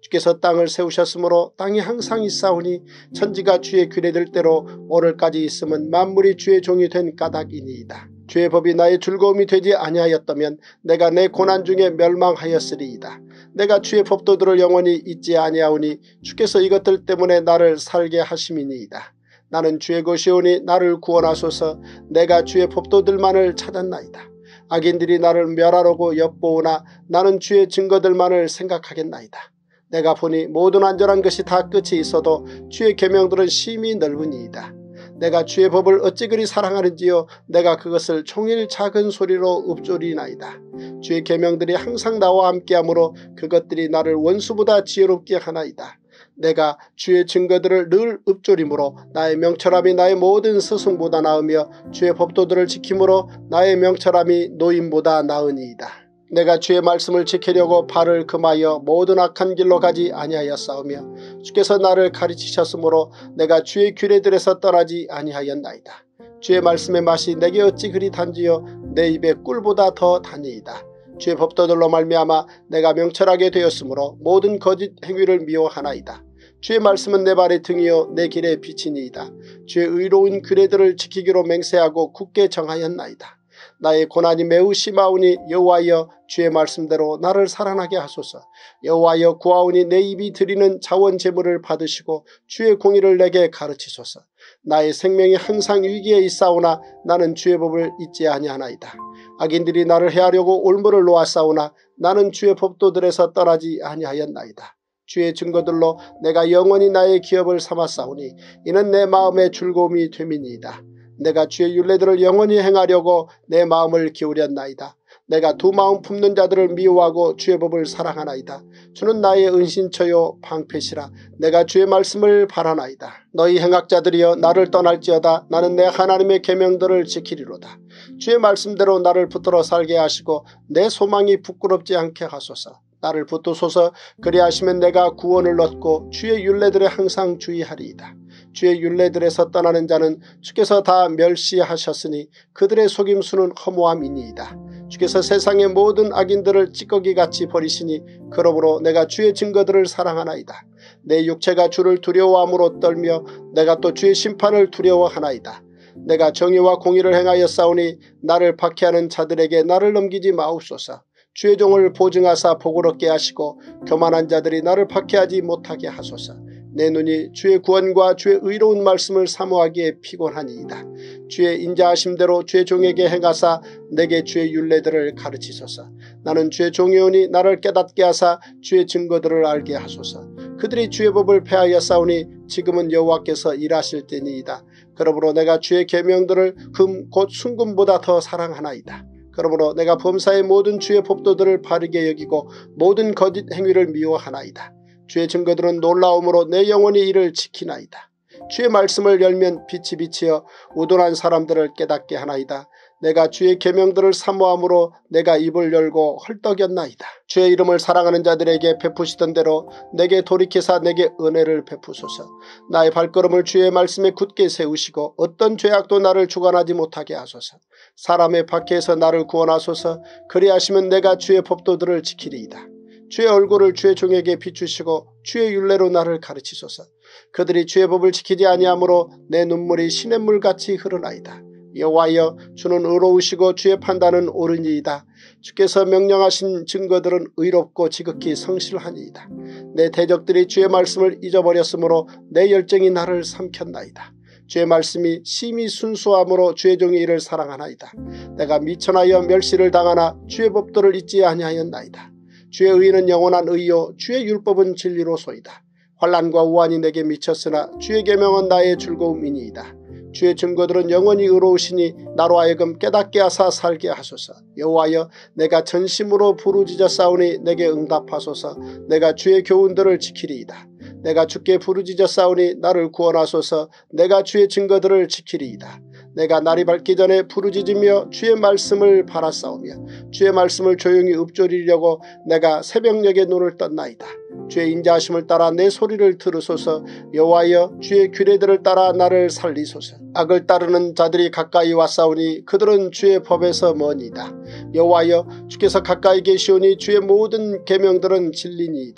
주께서 땅을 세우셨으므로 땅이 항상 있사오니 천지가 주의 규례될 대로 오늘까지 있음은 만물이 주의 종이 된 까닭이니이다. 주의 법이 나의 즐거움이 되지 아니하였다면 내가 내 고난 중에 멸망하였으리이다. 내가 주의 법도들을 영원히 잊지 아니하오니 주께서 이것들 때문에 나를 살게 하심이니이다. 나는 주의 것이오니 나를 구원하소서. 내가 주의 법도들만을 찾았나이다. 악인들이 나를 멸하려고 엿보오나 나는 주의 증거들만을 생각하겠나이다. 내가 보니 모든 안전한 것이 다 끝이 있어도 주의 계명들은 심히 넓으니이다. 내가 주의 법을 어찌 그리 사랑하는지요. 내가 그것을 종일 작은 소리로 읊조리나이다. 주의 계명들이 항상 나와 함께하므로 그것들이 나를 원수보다 지혜롭게 하나이다. 내가 주의 증거들을 늘 읊조림으로 나의 명철함이 나의 모든 스승보다 나으며 주의 법도들을 지킴으로 나의 명철함이 노임보다 나으니이다. 내가 주의 말씀을 지키려고 발을 금하여 모든 악한 길로 가지 아니하였사오며 주께서 나를 가르치셨으므로 내가 주의 규례들에서 떠나지 아니하였나이다. 주의 말씀의 맛이 내게 어찌 그리 단지요 내 입에 꿀보다 더 다니이다. 주의 법도들로 말미암아 내가 명철하게 되었으므로 모든 거짓 행위를 미워하나이다. 주의 말씀은 내 발의 등이요 내 길의 빛이니이다. 주의 의로운 규례들을 지키기로 맹세하고 굳게 정하였나이다. 나의 고난이 매우 심하오니 여호와여 주의 말씀대로 나를 살아나게 하소서. 여호와여 구하오니 내 입이 드리는 자원 제물을 받으시고 주의 공의를 내게 가르치소서. 나의 생명이 항상 위기에 있사오나 나는 주의 법을 잊지 아니하나이다. 악인들이 나를 해하려고 올무를 놓았사오나 나는 주의 법도들에서 떠나지 아니하였나이다. 주의 증거들로 내가 영원히 나의 기업을 삼았사오니 이는 내 마음의 즐거움이 됨이니이다. 내가 주의 율례들을 영원히 행하려고 내 마음을 기울였나이다. 내가 두 마음 품는 자들을 미워하고 주의 법을 사랑하나이다. 주는 나의 은신처요 방패시라. 내가 주의 말씀을 바라나이다. 너희 행악자들이여 나를 떠날지어다. 나는 내 하나님의 계명들을 지키리로다. 주의 말씀대로 나를 붙들어 살게 하시고 내 소망이 부끄럽지 않게 하소서. 나를 붙드소서. 그리하시면 내가 구원을 얻고 주의 율례들에 항상 주의하리이다. 주의 율례들에서 떠나는 자는 주께서 다 멸시하셨으니 그들의 속임수는 허무함이니이다. 주께서 세상의 모든 악인들을 찌꺼기같이 버리시니 그러므로 내가 주의 증거들을 사랑하나이다. 내 육체가 주를 두려워함으로 떨며 내가 또 주의 심판을 두려워하나이다. 내가 정의와 공의를 행하였사오니 나를 박해하는 자들에게 나를 넘기지 마옵소서. 주의 종을 보증하사 복을 얻게 하시고 교만한 자들이 나를 박해하지 못하게 하소서. 내 눈이 주의 구원과 주의 의로운 말씀을 사모하기에 피곤하니이다. 주의 인자하심대로 주의 종에게 행하사 내게 주의 율례들을 가르치소서. 나는 주의 종이오니 나를 깨닫게 하사 주의 증거들을 알게 하소서. 그들이 주의 법을 폐하였사오니 지금은 여호와께서 일하실 때니이다. 그러므로 내가 주의 계명들을 금 곧 순금보다 더 사랑하나이다. 그러므로 내가 범사의 모든 주의 법도들을 바르게 여기고 모든 거짓 행위를 미워하나이다. 주의 증거들은 놀라움으로 내 영혼이 이를 지키나이다. 주의 말씀을 열면 빛이 비치어 우둔한 사람들을 깨닫게 하나이다. 내가 주의 계명들을 사모함으로 내가 입을 열고 헐떡였나이다. 주의 이름을 사랑하는 자들에게 베푸시던 대로 내게 돌이키사 내게 은혜를 베푸소서. 나의 발걸음을 주의 말씀에 굳게 세우시고 어떤 죄악도 나를 주관하지 못하게 하소서. 사람의 박해에서 나를 구원하소서. 그리하시면 내가 주의 법도들을 지키리이다. 주의 얼굴을 주의 종에게 비추시고 주의 율례로 나를 가르치소서. 그들이 주의 법을 지키지 아니하므로 내 눈물이 시냇물같이 흐르나이다. 여호와여 주는 의로우시고 주의 판단은 옳으니이다. 주께서 명령하신 증거들은 의롭고 지극히 성실하니이다. 내 대적들이 주의 말씀을 잊어버렸으므로 내 열정이 나를 삼켰나이다. 주의 말씀이 심히 순수함으로 주의 종이 이를 사랑하나이다. 내가 미천하여 멸시를 당하나 주의 법도를 잊지 아니하였나이다. 주의 의는 영원한 의요 주의 율법은 진리로소이다. 환난과 우환이 내게 미쳤으나 주의 계명은 나의 즐거움이니이다. 주의 증거들은 영원히 의로우시니 나로 하여금 깨닫게 하사 살게 하소서. 여호와여 내가 전심으로 부르짖었사오니 내게 응답하소서. 내가 주의 교훈들을 지키리이다. 내가 주께 부르짖었사오니 나를 구원하소서. 내가 주의 증거들을 지키리이다. 내가 날이 밝기 전에 부르짖으며 주의 말씀을 바라싸우며 주의 말씀을 조용히 읊조리려고 내가 새벽녘에 눈을 떴나이다. 주의 인자하심을 따라 내 소리를 들으소서. 여호와여 주의 규례들을 따라 나를 살리소서. 악을 따르는 자들이 가까이 왔사오니 그들은 주의 법에서 머니다. 여호와여 주께서 가까이 계시오니 주의 모든 계명들은 진리니이다.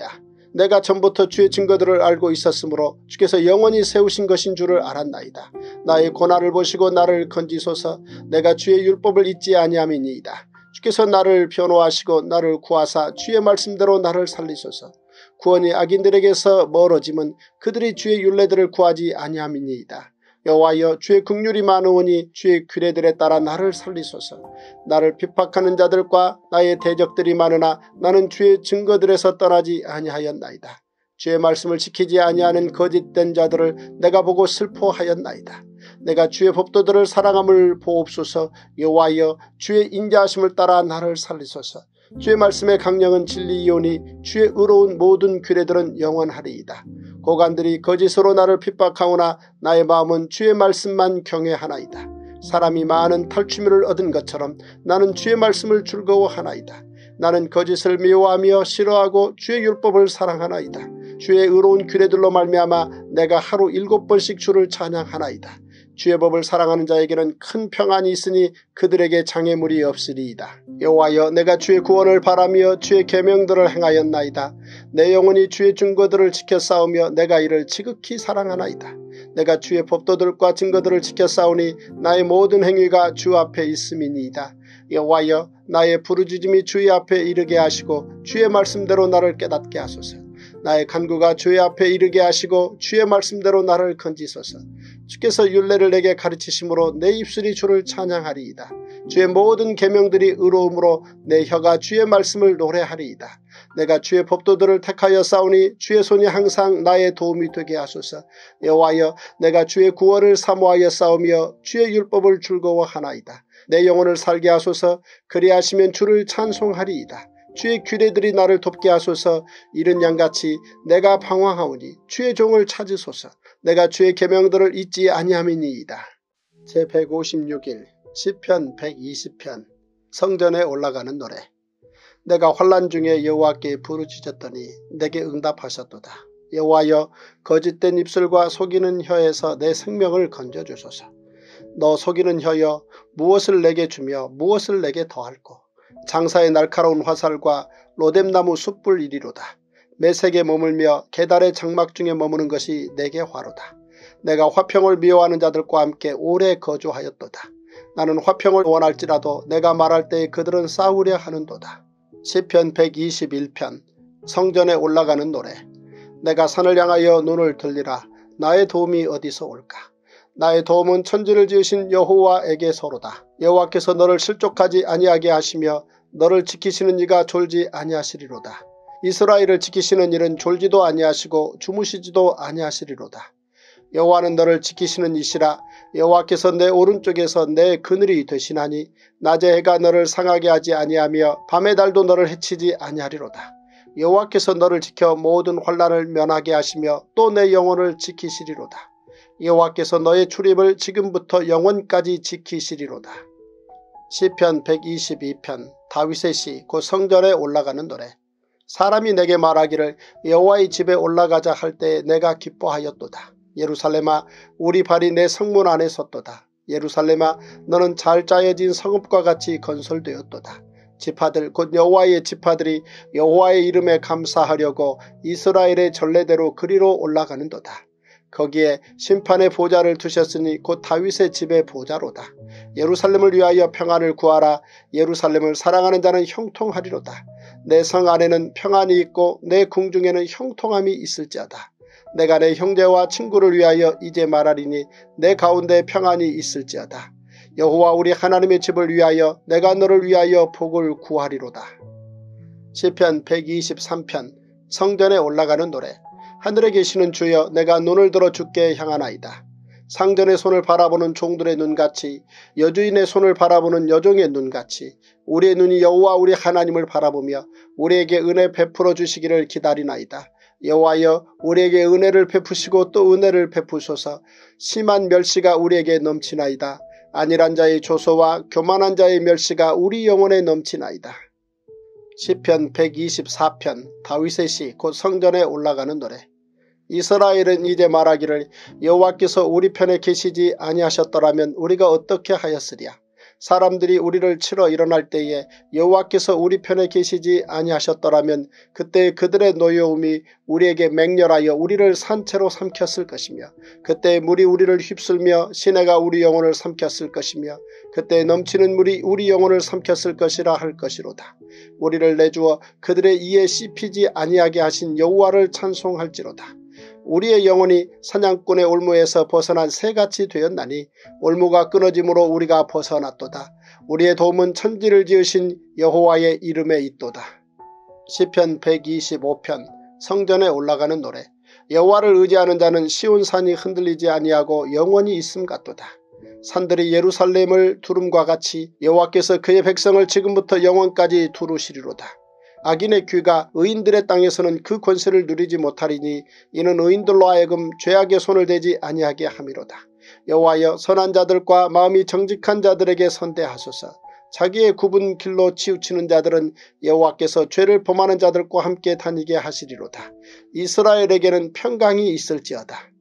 내가 전부터 주의 증거들을 알고 있었으므로 주께서 영원히 세우신 것인 줄을 알았나이다. 나의 고난을 보시고 나를 건지소서. 내가 주의 율법을 잊지 아니함이니이다. 주께서 나를 변호하시고 나를 구하사 주의 말씀대로 나를 살리소서. 구원이 악인들에게서 멀어짐은 그들이 주의 율례들을 구하지 아니함이니이다. 여호와여, 주의 긍휼이 많으오니 주의 규례들에 따라 나를 살리소서. 나를 핍박하는 자들과 나의 대적들이 많으나 나는 주의 증거들에서 떠나지 아니하였나이다. 주의 말씀을 지키지 아니하는 거짓된 자들을 내가 보고 슬퍼하였나이다. 내가 주의 법도들을 사랑함을 보옵소서. 여호와여, 주의 인자하심을 따라 나를 살리소서. 주의 말씀의 강령은 진리이오니 주의 의로운 모든 규례들은 영원하리이다. 고관들이 거짓으로 나를 핍박하오나 나의 마음은 주의 말씀만 경외하나이다. 사람이 많은 탈취물을 얻은 것처럼 나는 주의 말씀을 즐거워하나이다. 나는 거짓을 미워하며 싫어하고 주의 율법을 사랑하나이다. 주의 의로운 규례들로 말미암아 내가 하루 일곱 번씩 주를 찬양하나이다. 주의 법을 사랑하는 자에게는 큰 평안이 있으니 그들에게 장애물이 없으리이다. 여호와여, 내가 주의 구원을 바라며 주의 계명들을 행하였나이다. 내 영혼이 주의 증거들을 지켜 싸우며 내가 이를 지극히 사랑하나이다. 내가 주의 법도들과 증거들을 지켜 싸우니 나의 모든 행위가 주 앞에 있음이니이다. 여호와여, 나의 부르짖음이 주의 앞에 이르게 하시고 주의 말씀대로 나를 깨닫게 하소서. 나의 간구가 주의 앞에 이르게 하시고 주의 말씀대로 나를 건지소서. 주께서 율례를 내게 가르치심으로 내 입술이 주를 찬양하리이다. 주의 모든 계명들이 의로움으로 내 혀가 주의 말씀을 노래하리이다. 내가 주의 법도들을 택하여 싸우니 주의 손이 항상 나의 도움이 되게 하소서. 여호와여, 내가 주의 구원을 사모하여 싸우며 주의 율법을 즐거워하나이다. 내 영혼을 살게 하소서. 그리하시면 주를 찬송하리이다. 주의 규례들이 나를 돕게 하소서. 이른 양같이 내가 방황하오니 주의 종을 찾으소서. 내가 주의 계명들을 잊지 아니함이니이다. 제백오십육 일 시편 백이십 편 성전에 올라가는 노래. 내가 환난 중에 여호와께 부르짖었더니 내게 응답하셨도다. 여호와여, 거짓된 입술과 속이는 혀에서 내 생명을 건져주소서. 너 속이는 혀여, 무엇을 내게 주며 무엇을 내게 더할꼬. 장사의 날카로운 화살과 로뎀나무 숯불 이리로다. 매색에 머물며 계달의 장막 중에 머무는 것이 내게 화로다. 내가 화평을 미워하는 자들과 함께 오래 거주하였도다. 나는 화평을 원할지라도 내가 말할 때에 그들은 싸우려 하는도다. 시편 백이십일 편 성전에 올라가는 노래. 내가 산을 향하여 눈을 들리라. 나의 도움이 어디서 올까. 나의 도움은 천지를 지으신 여호와에게서로다. 여호와께서 너를 실족하지 아니하게 하시며 너를 지키시는 이가 졸지 아니하시리로다. 이스라엘을 지키시는 이는 졸지도 아니하시고 주무시지도 아니하시리로다. 여호와는 너를 지키시는 이시라. 여호와께서 내 오른쪽에서 내 그늘이 되시나니 낮의 해가 너를 상하게 하지 아니하며 밤의 달도 너를 해치지 아니하리로다. 여호와께서 너를 지켜 모든 환난을 면하게 하시며 또 내 영혼을 지키시리로다. 여호와께서 너의 출입을 지금부터 영원까지 지키시리로다. 시편 백이십이 편 다윗의 시 곧 성전에 올라가는 노래. 사람이 내게 말하기를 여호와의 집에 올라가자 할 때에 내가 기뻐하였도다. 예루살렘아, 우리 발이 내 성문 안에 섰도다. 예루살렘아, 너는 잘 짜여진 성읍과 같이 건설되었도다. 지파들 곧 여호와의 지파들이 여호와의 이름에 감사하려고 이스라엘의 전례대로 그리로 올라가는도다. 거기에 심판의 보좌를 두셨으니 곧 다윗의 집의 보좌로다. 예루살렘을 위하여 평안을 구하라. 예루살렘을 사랑하는 자는 형통하리로다. 내 성 안에는 평안이 있고 내 궁중에는 형통함이 있을지어다. 내가 내 형제와 친구를 위하여 이제 말하리니 내 가운데 평안이 있을지어다. 여호와 우리 하나님의 집을 위하여 내가 너를 위하여 복을 구하리로다. 시편 백이십삼 편 성전에 올라가는 노래. 하늘에 계시는 주여, 내가 눈을 들어 주께 향하나이다. 상전의 손을 바라보는 종들의 눈같이, 여주인의 손을 바라보는 여종의 눈같이 우리의 눈이 여호와 우리 하나님을 바라보며 우리에게 은혜 베풀어 주시기를 기다리나이다. 여호와여, 우리에게 은혜를 베푸시고 또 은혜를 베푸소서. 심한 멸시가 우리에게 넘치나이다. 안일한 자의 조소와 교만한 자의 멸시가 우리 영혼에 넘치나이다. 시편 백이십사 편 다윗의 시 곧 성전에 올라가는 노래. 이스라엘은 이제 말하기를 여호와께서 우리 편에 계시지 아니하셨더라면 우리가 어떻게 하였으랴. 사람들이 우리를 치러 일어날 때에 여호와께서 우리 편에 계시지 아니하셨더라면 그때 그들의 노여움이 우리에게 맹렬하여 우리를 산채로 삼켰을 것이며 그때 물이 우리를 휩쓸며 시내가 우리 영혼을 삼켰을 것이며 그때 넘치는 물이 우리 영혼을 삼켰을 것이라 할 것이로다. 우리를 내주어 그들의 이에 씹히지 아니하게 하신 여호와를 찬송할지로다. 우리의 영혼이 사냥꾼의 올무에서 벗어난 새같이 되었나니 올무가 끊어짐으로 우리가 벗어났도다. 우리의 도움은 천지를 지으신 여호와의 이름에 있도다. 시편 백이십오 편 성전에 올라가는 노래. 여호와를 의지하는 자는 시온산이 흔들리지 아니하고 영원히 있음 같도다. 산들이 예루살렘을 두름과 같이 여호와께서 그의 백성을 지금부터 영원까지 두루시리로다. 악인의 귀가 의인들의 땅에서는 그 권세를 누리지 못하리니 이는 의인들로 하여금 죄악의 손을 대지 아니하게 함이로다. 여호와여 선한 자들과 마음이 정직한 자들에게 선대하소서. 자기의 굽은 길로 치우치는 자들은 여호와께서 죄를 범하는 자들과 함께 다니게 하시리로다. 이스라엘에게는 평강이 있을지어다.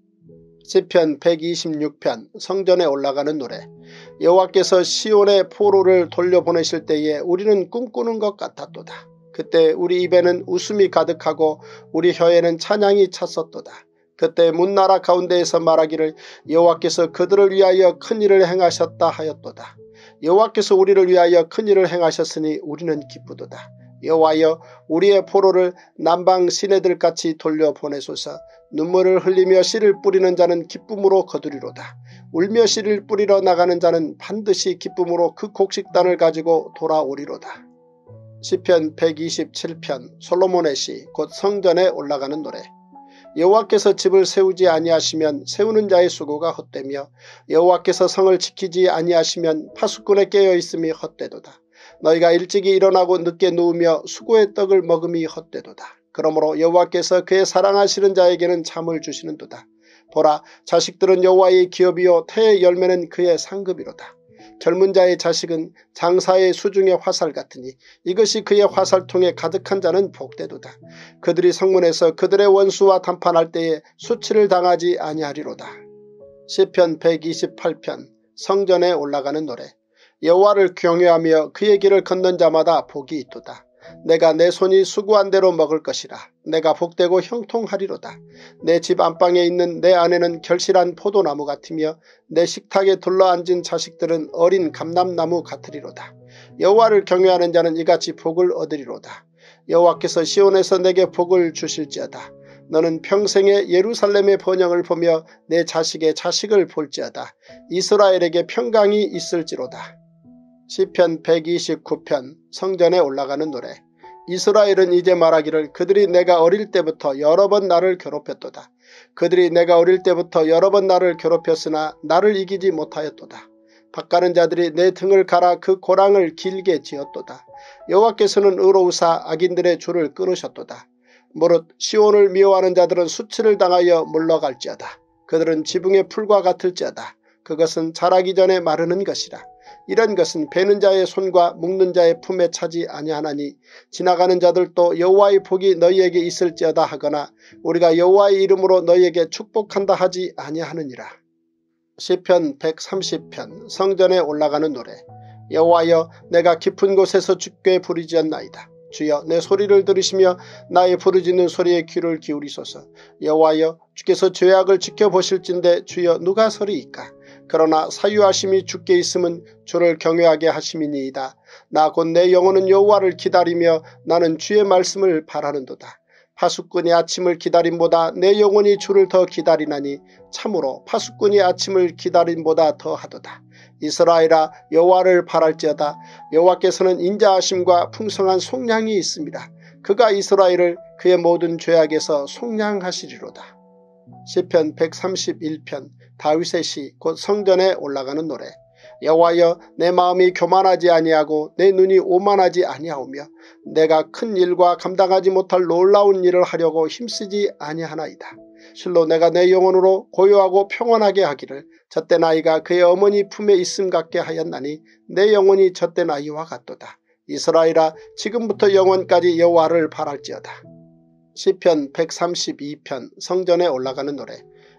시편 백이십육 편 성전에 올라가는 노래. 여호와께서 시온의 포로를 돌려보내실 때에 우리는 꿈꾸는 것 같았도다. 그때 우리 입에는 웃음이 가득하고 우리 혀에는 찬양이 찼었도다. 그때 문나라 가운데에서 말하기를 여호와께서 그들을 위하여 큰일을 행하셨다 하였도다. 여호와께서 우리를 위하여 큰일을 행하셨으니 우리는 기쁘도다. 여호와여 우리의 포로를 남방 시내들같이 돌려보내소서. 눈물을 흘리며 씨를 뿌리는 자는 기쁨으로 거두리로다. 울며 씨를 뿌리러 나가는 자는 반드시 기쁨으로 그 곡식단을 가지고 돌아오리로다. 시편 백이십칠 편 솔로몬의 시 곧 성전에 올라가는 노래. 여호와께서 집을 세우지 아니하시면 세우는 자의 수고가 헛되며 여호와께서 성을 지키지 아니하시면 파수꾼에 깨어있음이 헛되도다. 너희가 일찍이 일어나고 늦게 누우며 수고의 떡을 먹음이 헛되도다. 그러므로 여호와께서 그의 사랑하시는 자에게는 잠을 주시는도다. 보라 자식들은 여호와의 기업이요 태의 열매는 그의 상급이로다. 젊은 자의 자식은 장사의 수중의 화살 같으니 이것이 그의 화살통에 가득한 자는 복되도다. 그들이 성문에서 그들의 원수와談판할 때에 수치를 당하지 아니하리로다. 시편 백이십팔 편 성전에 올라가는 노래. 여호와를 경외하며 그의 길을 걷는 자마다 복이 있도다. 내가 내 손이 수고한 대로 먹을 것이라. 내가 복되고 형통하리로다. 내 집 안방에 있는 내 아내는 결실한 포도나무 같으며 내 식탁에 둘러앉은 자식들은 어린 감람나무 같으리로다. 여호와를 경외하는 자는 이같이 복을 얻으리로다. 여호와께서 시온에서 내게 복을 주실지어다. 너는 평생에 예루살렘의 번영을 보며 내 자식의 자식을 볼지어다. 이스라엘에게 평강이 있을지로다. 시편 백이십구 편 성전에 올라가는 노래. 이스라엘은 이제 말하기를 그들이 내가 어릴 때부터 여러 번 나를 괴롭혔도다. 그들이 내가 어릴 때부터 여러 번 나를 괴롭혔으나 나를 이기지 못하였도다. 밭가는 자들이 내 등을 갈아 그 고랑을 길게 지었도다. 여호와께서는 의로우사 악인들의 줄을 끊으셨도다. 무릇 시온을 미워하는 자들은 수치를 당하여 물러갈지어다. 그들은 지붕의 풀과 같을지어다. 그것은 자라기 전에 마르는 것이라. 이런 것은 베는 자의 손과 묶는 자의 품에 차지 아니하나니 지나가는 자들도 여호와의 복이 너희에게 있을지어다 하거나 우리가 여호와의 이름으로 너희에게 축복한다 하지 아니하느니라. 시편 백삼십 편 성전에 올라가는 노래. 여호와여 내가 깊은 곳에서 주께 부르짖었나이다. 주여 내 소리를 들으시며 나의 부르짖는 소리에 귀를 기울이소서. 여호와여 주께서 죄악을 지켜보실진데 주여 누가 서리이까. 그러나 사유하심이 주께 있음은 주를 경외하게 하심이니이다. 나 곧 내 영혼은 여호와를 기다리며 나는 주의 말씀을 바라는도다. 파수꾼이 아침을 기다림보다 내 영혼이 주를 더 기다리나니 참으로 파수꾼이 아침을 기다림보다 더하도다. 이스라엘아 여호와를 바랄지어다. 여호와께서는 인자하심과 풍성한 속량이 있습니다. 그가 이스라엘을 그의 모든 죄악에서 속량하시리로다. 시편 백삼십일 편 다윗의 시 곧 성전에 올라가는 노래. 여호와여 내 마음이 교만하지 아니하고 내 눈이 오만하지 아니하오며 내가 큰 일과 감당하지 못할 놀라운 일을 하려고 힘쓰지 아니하나이다. 실로 내가 내 영혼으로 고요하고 평안하게 하기를 젖된 아이가 그의 어머니 품에 있음 같게 하였나니 내 영혼이 젖된 아이와 같도다. 이스라엘아 지금부터 영원까지 여호와를 바랄지어다. 시편 백삼십이 편 성전에 올라가는 노래.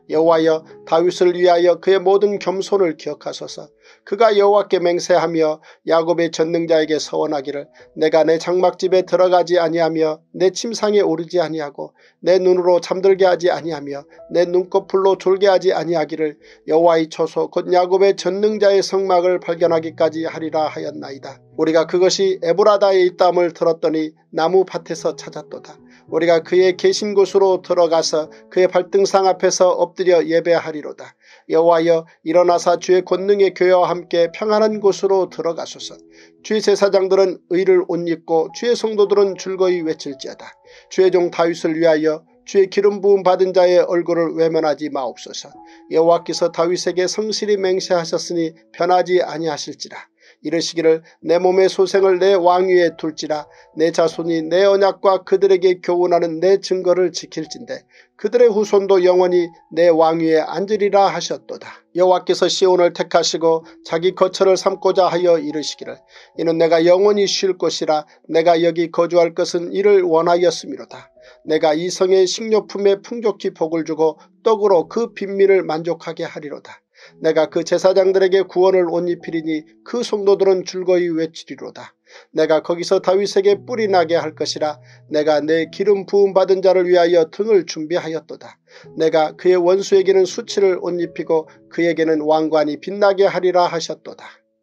여호와여 다윗을 위하여 그의 모든 겸손을 기억하소서. 그가 여호와께 맹세하며 야곱의 전능자에게 서원하기를 내가 내 장막집에 들어가지 아니하며 내 침상에 오르지 아니하고 내 눈으로 잠들게 하지 아니하며 내 눈꺼풀로 졸게 하지 아니하기를 여호와의 초소 곧 야곱의 전능자의 성막을 발견하기까지 하리라 하였나이다. 우리가 그것이 에브라다에 있다함을 들었더니 나무 밭에서 찾았도다. 우리가 그의 계신 곳으로 들어가서 그의 발등상 앞에서 엎드려 예배하리로다. 여호와여 일어나사 주의 권능의 교회와 함께 평안한 곳으로 들어가소서. 주의 제사장들은 의를 옷 입고 주의 성도들은 즐거이 외칠지어다. 주의 종 다윗을 위하여 주의 기름 부음 받은 자의 얼굴을 외면하지 마옵소서. 여호와께서 다윗에게 성실히 맹세하셨으니 변하지 아니하실지라. 이르시기를 내 몸의 소생을 내 왕위에 둘지라. 내 자손이 내 언약과 그들에게 교훈하는 내 증거를 지킬진대 그들의 후손도 영원히 내 왕위에 앉으리라 하셨도다. 여호와께서 시온을 택하시고 자기 거처를 삼고자 하여 이르시기를 이는 내가 영원히 쉴 곳이라. 내가 여기 거주할 것은 이를 원하였음이로다. 내가 이 성의 식료품에 풍족히 복을 주고 떡으로 그 빈민을 만족하게 하리로다. 내가 그 제사장들에게 구원을 옷 입히리니 그 성도들은 즐거이 외치리로다. 내가 거기서 다윗에게 뿔이 나게 할 것이라. 내가 내 기름 부음 받은 자를 위하여 등을 준비하였도다. 내가 그의 원수에게는 수치를 옷 입히고 그에게는 왕관이 빛나게 하리라 하셨도다.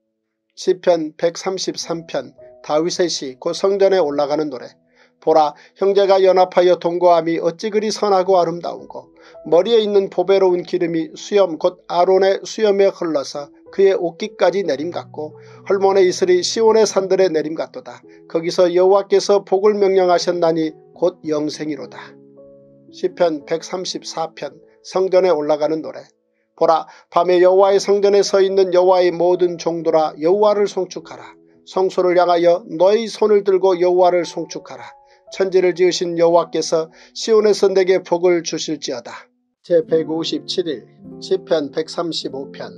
시편 백삼십삼 편 다윗의 시 곧 성전에 올라가는 노래. 보라 형제가 연합하여 동거함이 어찌 그리 선하고 아름다운고 머리에 있는 보배로운 기름이 수염 곧 아론의 수염에 흘러서 그의 옷깃까지 내림같고 헐몬의 이슬이 시온의 산들에 내림같도다. 거기서 여호와께서 복을 명령하셨나니 곧 영생이로다. 시편 백삼십사 편 성전에 올라가는 노래. 보라 밤에 여호와의 성전에 서 있는 여호와의 모든 종들아 여호와를 송축하라. 성소를 향하여 너의 손을 들고 여호와를 송축하라. 천지를 지으신 여호와께서 시온에서 내게 복을 주실지어다. 제백오십칠 일 시편 백삼십오 편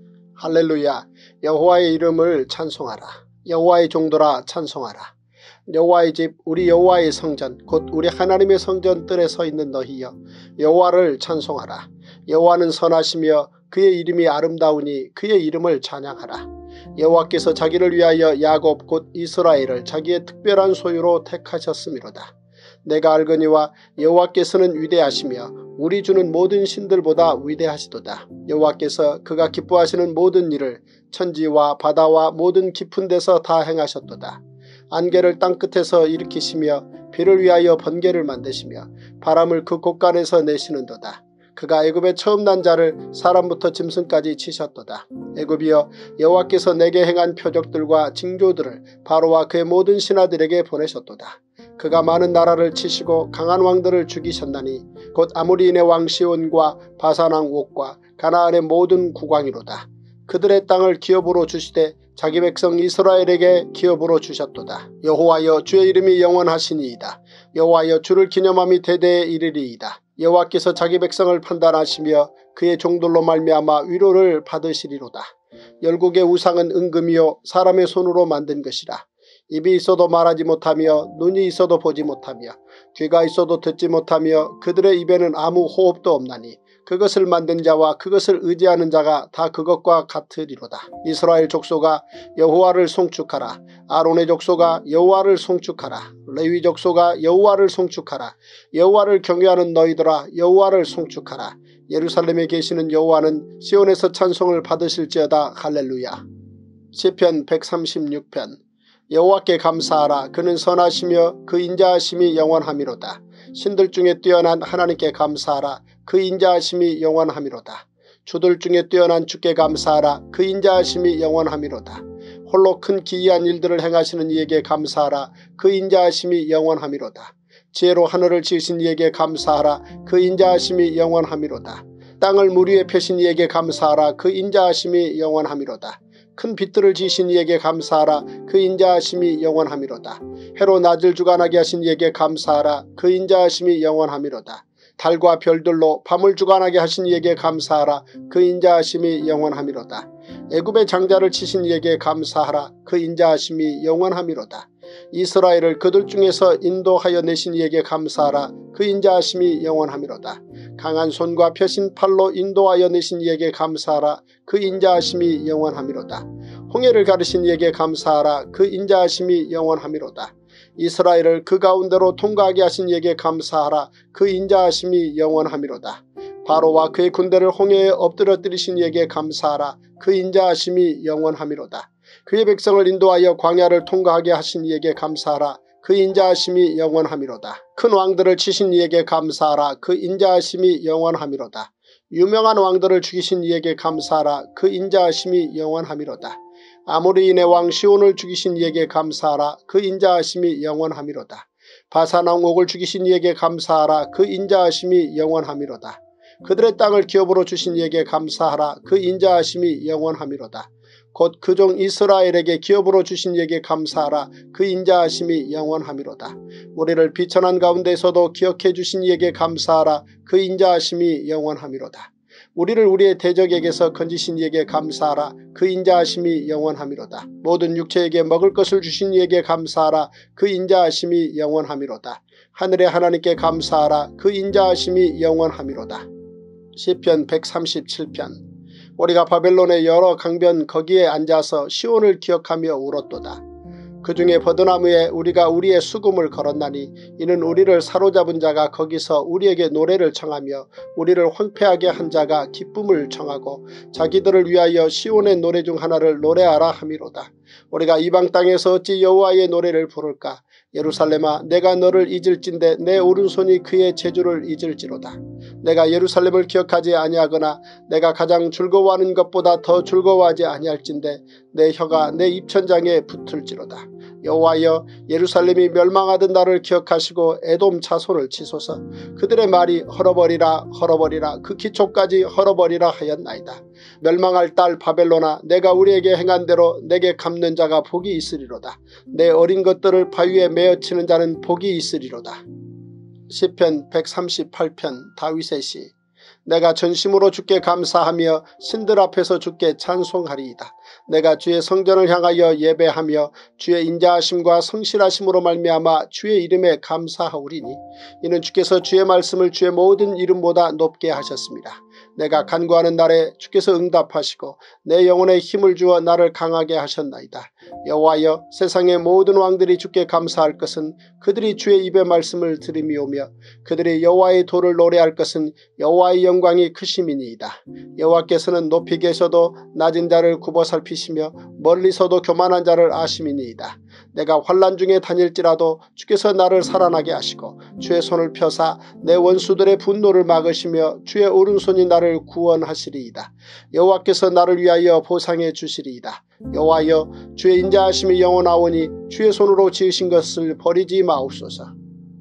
할렐루야. 여호와의 이름을 찬송하라. 여호와의 종들아 찬송하라. 여호와의 집 우리 여호와의 성전 곧 우리 하나님의 성전 뜰에 서 있는 너희여 여호와를 찬송하라. 여호와는 선하시며 그의 이름이 아름다우니 그의 이름을 찬양하라. 여호와께서 자기를 위하여 야곱 곧 이스라엘을 자기의 특별한 소유로 택하셨음이로다. 내가 알거니와 여호와께서는 위대하시며 우리 주는 모든 신들보다 위대하시도다. 여호와께서 그가 기뻐하시는 모든 일을 천지와 바다와 모든 깊은 데서 다 행하셨도다. 안개를 땅끝에서 일으키시며 비를 위하여 번개를 만드시며 바람을 그 곳간에서 내시는도다. 그가 애굽의 처음 난 자를 사람부터 짐승까지 치셨도다. 애굽이여 여호와께서 내게 행한 표적들과 징조들을 바로와 그의 모든 신하들에게 보내셨도다. 그가 많은 나라를 치시고 강한 왕들을 죽이셨나니 곧 아모리인의 왕 시온과 바산 왕 옥과 가나안의 모든 국왕이로다. 그들의 땅을 기업으로 주시되 자기 백성 이스라엘에게 기업으로 주셨도다. 여호와여 주의 이름이 영원하시니이다. 여호와여 주를 기념함이 대대에 이르리이다. 여호와께서 자기 백성을 판단하시며 그의 종들로 말미암아 위로를 받으시리로다. 열국의 우상은 은금이요 사람의 손으로 만든 것이라. 입이 있어도 말하지 못하며 눈이 있어도 보지 못하며 귀가 있어도 듣지 못하며 그들의 입에는 아무 호흡도 없나니 그것을 만든 자와 그것을 의지하는 자가 다 그것과 같으리로다. 이스라엘 족속아 여호와를 송축하라. 아론의 족속아 여호와를 송축하라. 레위 족속아 여호와를 송축하라. 여호와를 경외하는 너희들아 여호와를 송축하라. 예루살렘에 계시는 여호와는 시온에서 찬송을 받으실지어다. 할렐루야. 시편 백삼십육 편 여호와께 감사하라. 그는 선하시며 그 인자하심이 영원함이로다. 신들 중에 뛰어난 하나님께 감사하라. 그 인자하심이 영원함이로다. 주들 중에 뛰어난 주께 감사하라. 그 인자하심이 영원함이로다. 홀로 큰 기이한 일들을 행하시는 이에게 감사하라. 그 인자하심이 영원함이로다. 지혜로 하늘을 지으신 이에게 감사하라. 그 인자하심이 영원함이로다. 땅을 물 위에 펴신 이에게 감사하라. 그 인자하심이 영원함이로다. 큰 빛들을 지으신 이에게 감사하라. 그 인자하심이 영원함이로다. 해로 낮을 주관하게 하신 이에게 감사하라. 그 인자하심이 영원함이로다. 달과 별들로 밤을 주관하게 하신 이에게 감사하라. 그 인자하심이 영원함이로다. 애굽의 장자를 치신 이에게 감사하라. 그 인자하심이 영원함이로다. 이스라엘을 그들 중에서 인도하여 내신 이에게 감사하라. 그 인자하심이 영원하미로다. 강한 손과 펴신 팔로 인도하여 내신 이에게 감사하라. 그 인자하심이 영원하미로다. 홍해를 가르신 이에게 감사하라. 그 인자하심이 영원하미로다. 이스라엘을 그 가운데로 통과하게 하신 이에게 감사하라. 그 인자하심이 영원하미로다. 바로와 그의 군대를 홍해에 엎드려뜨리신 이에게 감사하라. 그 인자하심이 영원하미로다. 그의 백성을 인도하여 광야를 통과하게 하신 이에게 감사하라. 그 인자하심이 영원하미로다. 큰 왕들을 치신 이에게 감사하라. 그 인자하심이 영원하미로다. 유명한 왕들을 죽이신 이에게 감사하라. 그 인자하심이 영원하미로다. 아모리인의 왕 시온을 죽이신 이에게 감사하라. 그 인자하심이 영원하미로다. 바산 왕 옥을 죽이신 이에게 감사하라. 그 인자하심이 영원하미로다. 그들의 땅을 기업으로 주신 이에게 감사하라. 그 인자하심이 영원하미로다. 곧 그 종 이스라엘에게 기업으로 주신 이에게 감사하라. 그 인자하심이 영원하미로다. 우리를 비천한 가운데서도 기억해 주신 이에게 감사하라. 그 인자하심이 영원하미로다. 우리를 우리의 대적에게서 건지신 이에게 감사하라. 그 인자하심이 영원하미로다. 모든 육체에게 먹을 것을 주신 이에게 감사하라. 그 인자하심이 영원하미로다. 하늘의 하나님께 감사하라. 그 인자하심이 영원하미로다. 시편 백삼십칠 편. 우리가 바벨론의 여러 강변 거기에 앉아서 시온을 기억하며 울었도다. 그 중에 버드나무에 우리가 우리의 수금을 걸었나니 이는 우리를 사로잡은 자가 거기서 우리에게 노래를 청하며 우리를 황폐하게 한 자가 기쁨을 청하고 자기들을 위하여 시온의 노래 중 하나를 노래하라 함이로다. 우리가 이방 땅에서 어찌 여호와의 노래를 부를까. 예루살렘아, 내가 너를 잊을진대 내 오른손이 그의 재주를 잊을지로다. 내가 예루살렘을 기억하지 아니하거나 내가 가장 즐거워하는 것보다 더 즐거워하지 아니할진대 내 혀가 내 입천장에 붙을지로다. 여호와여, 예루살렘이 멸망하던 날을 기억하시고 에돔 자손을 치소서. 그들의 말이 헐어버리라 헐어버리라 그 기초까지 헐어버리라 하였나이다. 멸망할 딸 바벨론아, 내가 우리에게 행한 대로 내게 갚는 자가 복이 있으리로다. 내 어린 것들을 바위에 메어치는 자는 복이 있으리로다. 시편 백삼십팔 편 다윗의 시. 내가 전심으로 주께 감사하며 신들 앞에서 주께 찬송하리이다. 내가 주의 성전을 향하여 예배하며 주의 인자하심과 성실하심으로 말미암아 주의 이름에 감사하오리니 이는 주께서 주의 말씀을 주의 모든 이름보다 높게 하셨습니다. 내가 간구하는 날에 주께서 응답하시고 내 영혼에 힘을 주어 나를 강하게 하셨나이다. 여호와여, 세상의 모든 왕들이 주께 감사할 것은 그들이 주의 입의 말씀을 들음이오며 그들이 여호와의 도를 노래할 것은 여호와의 영광이 크심이니이다. 여호와께서는 높이 계셔도 낮은 자를 굽어 살피시며 멀리서도 교만한 자를 아심이니이다. 내가 환난 중에 다닐지라도 주께서 나를 살아나게 하시고 주의 손을 펴사 내 원수들의 분노를 막으시며 주의 오른손이 나를 구원하시리이다. 여호와께서 나를 위하여 보상해 주시리이다. 여호와여, 주의 인자하심이 영원하오니 주의 손으로 지으신 것을 버리지 마옵소서.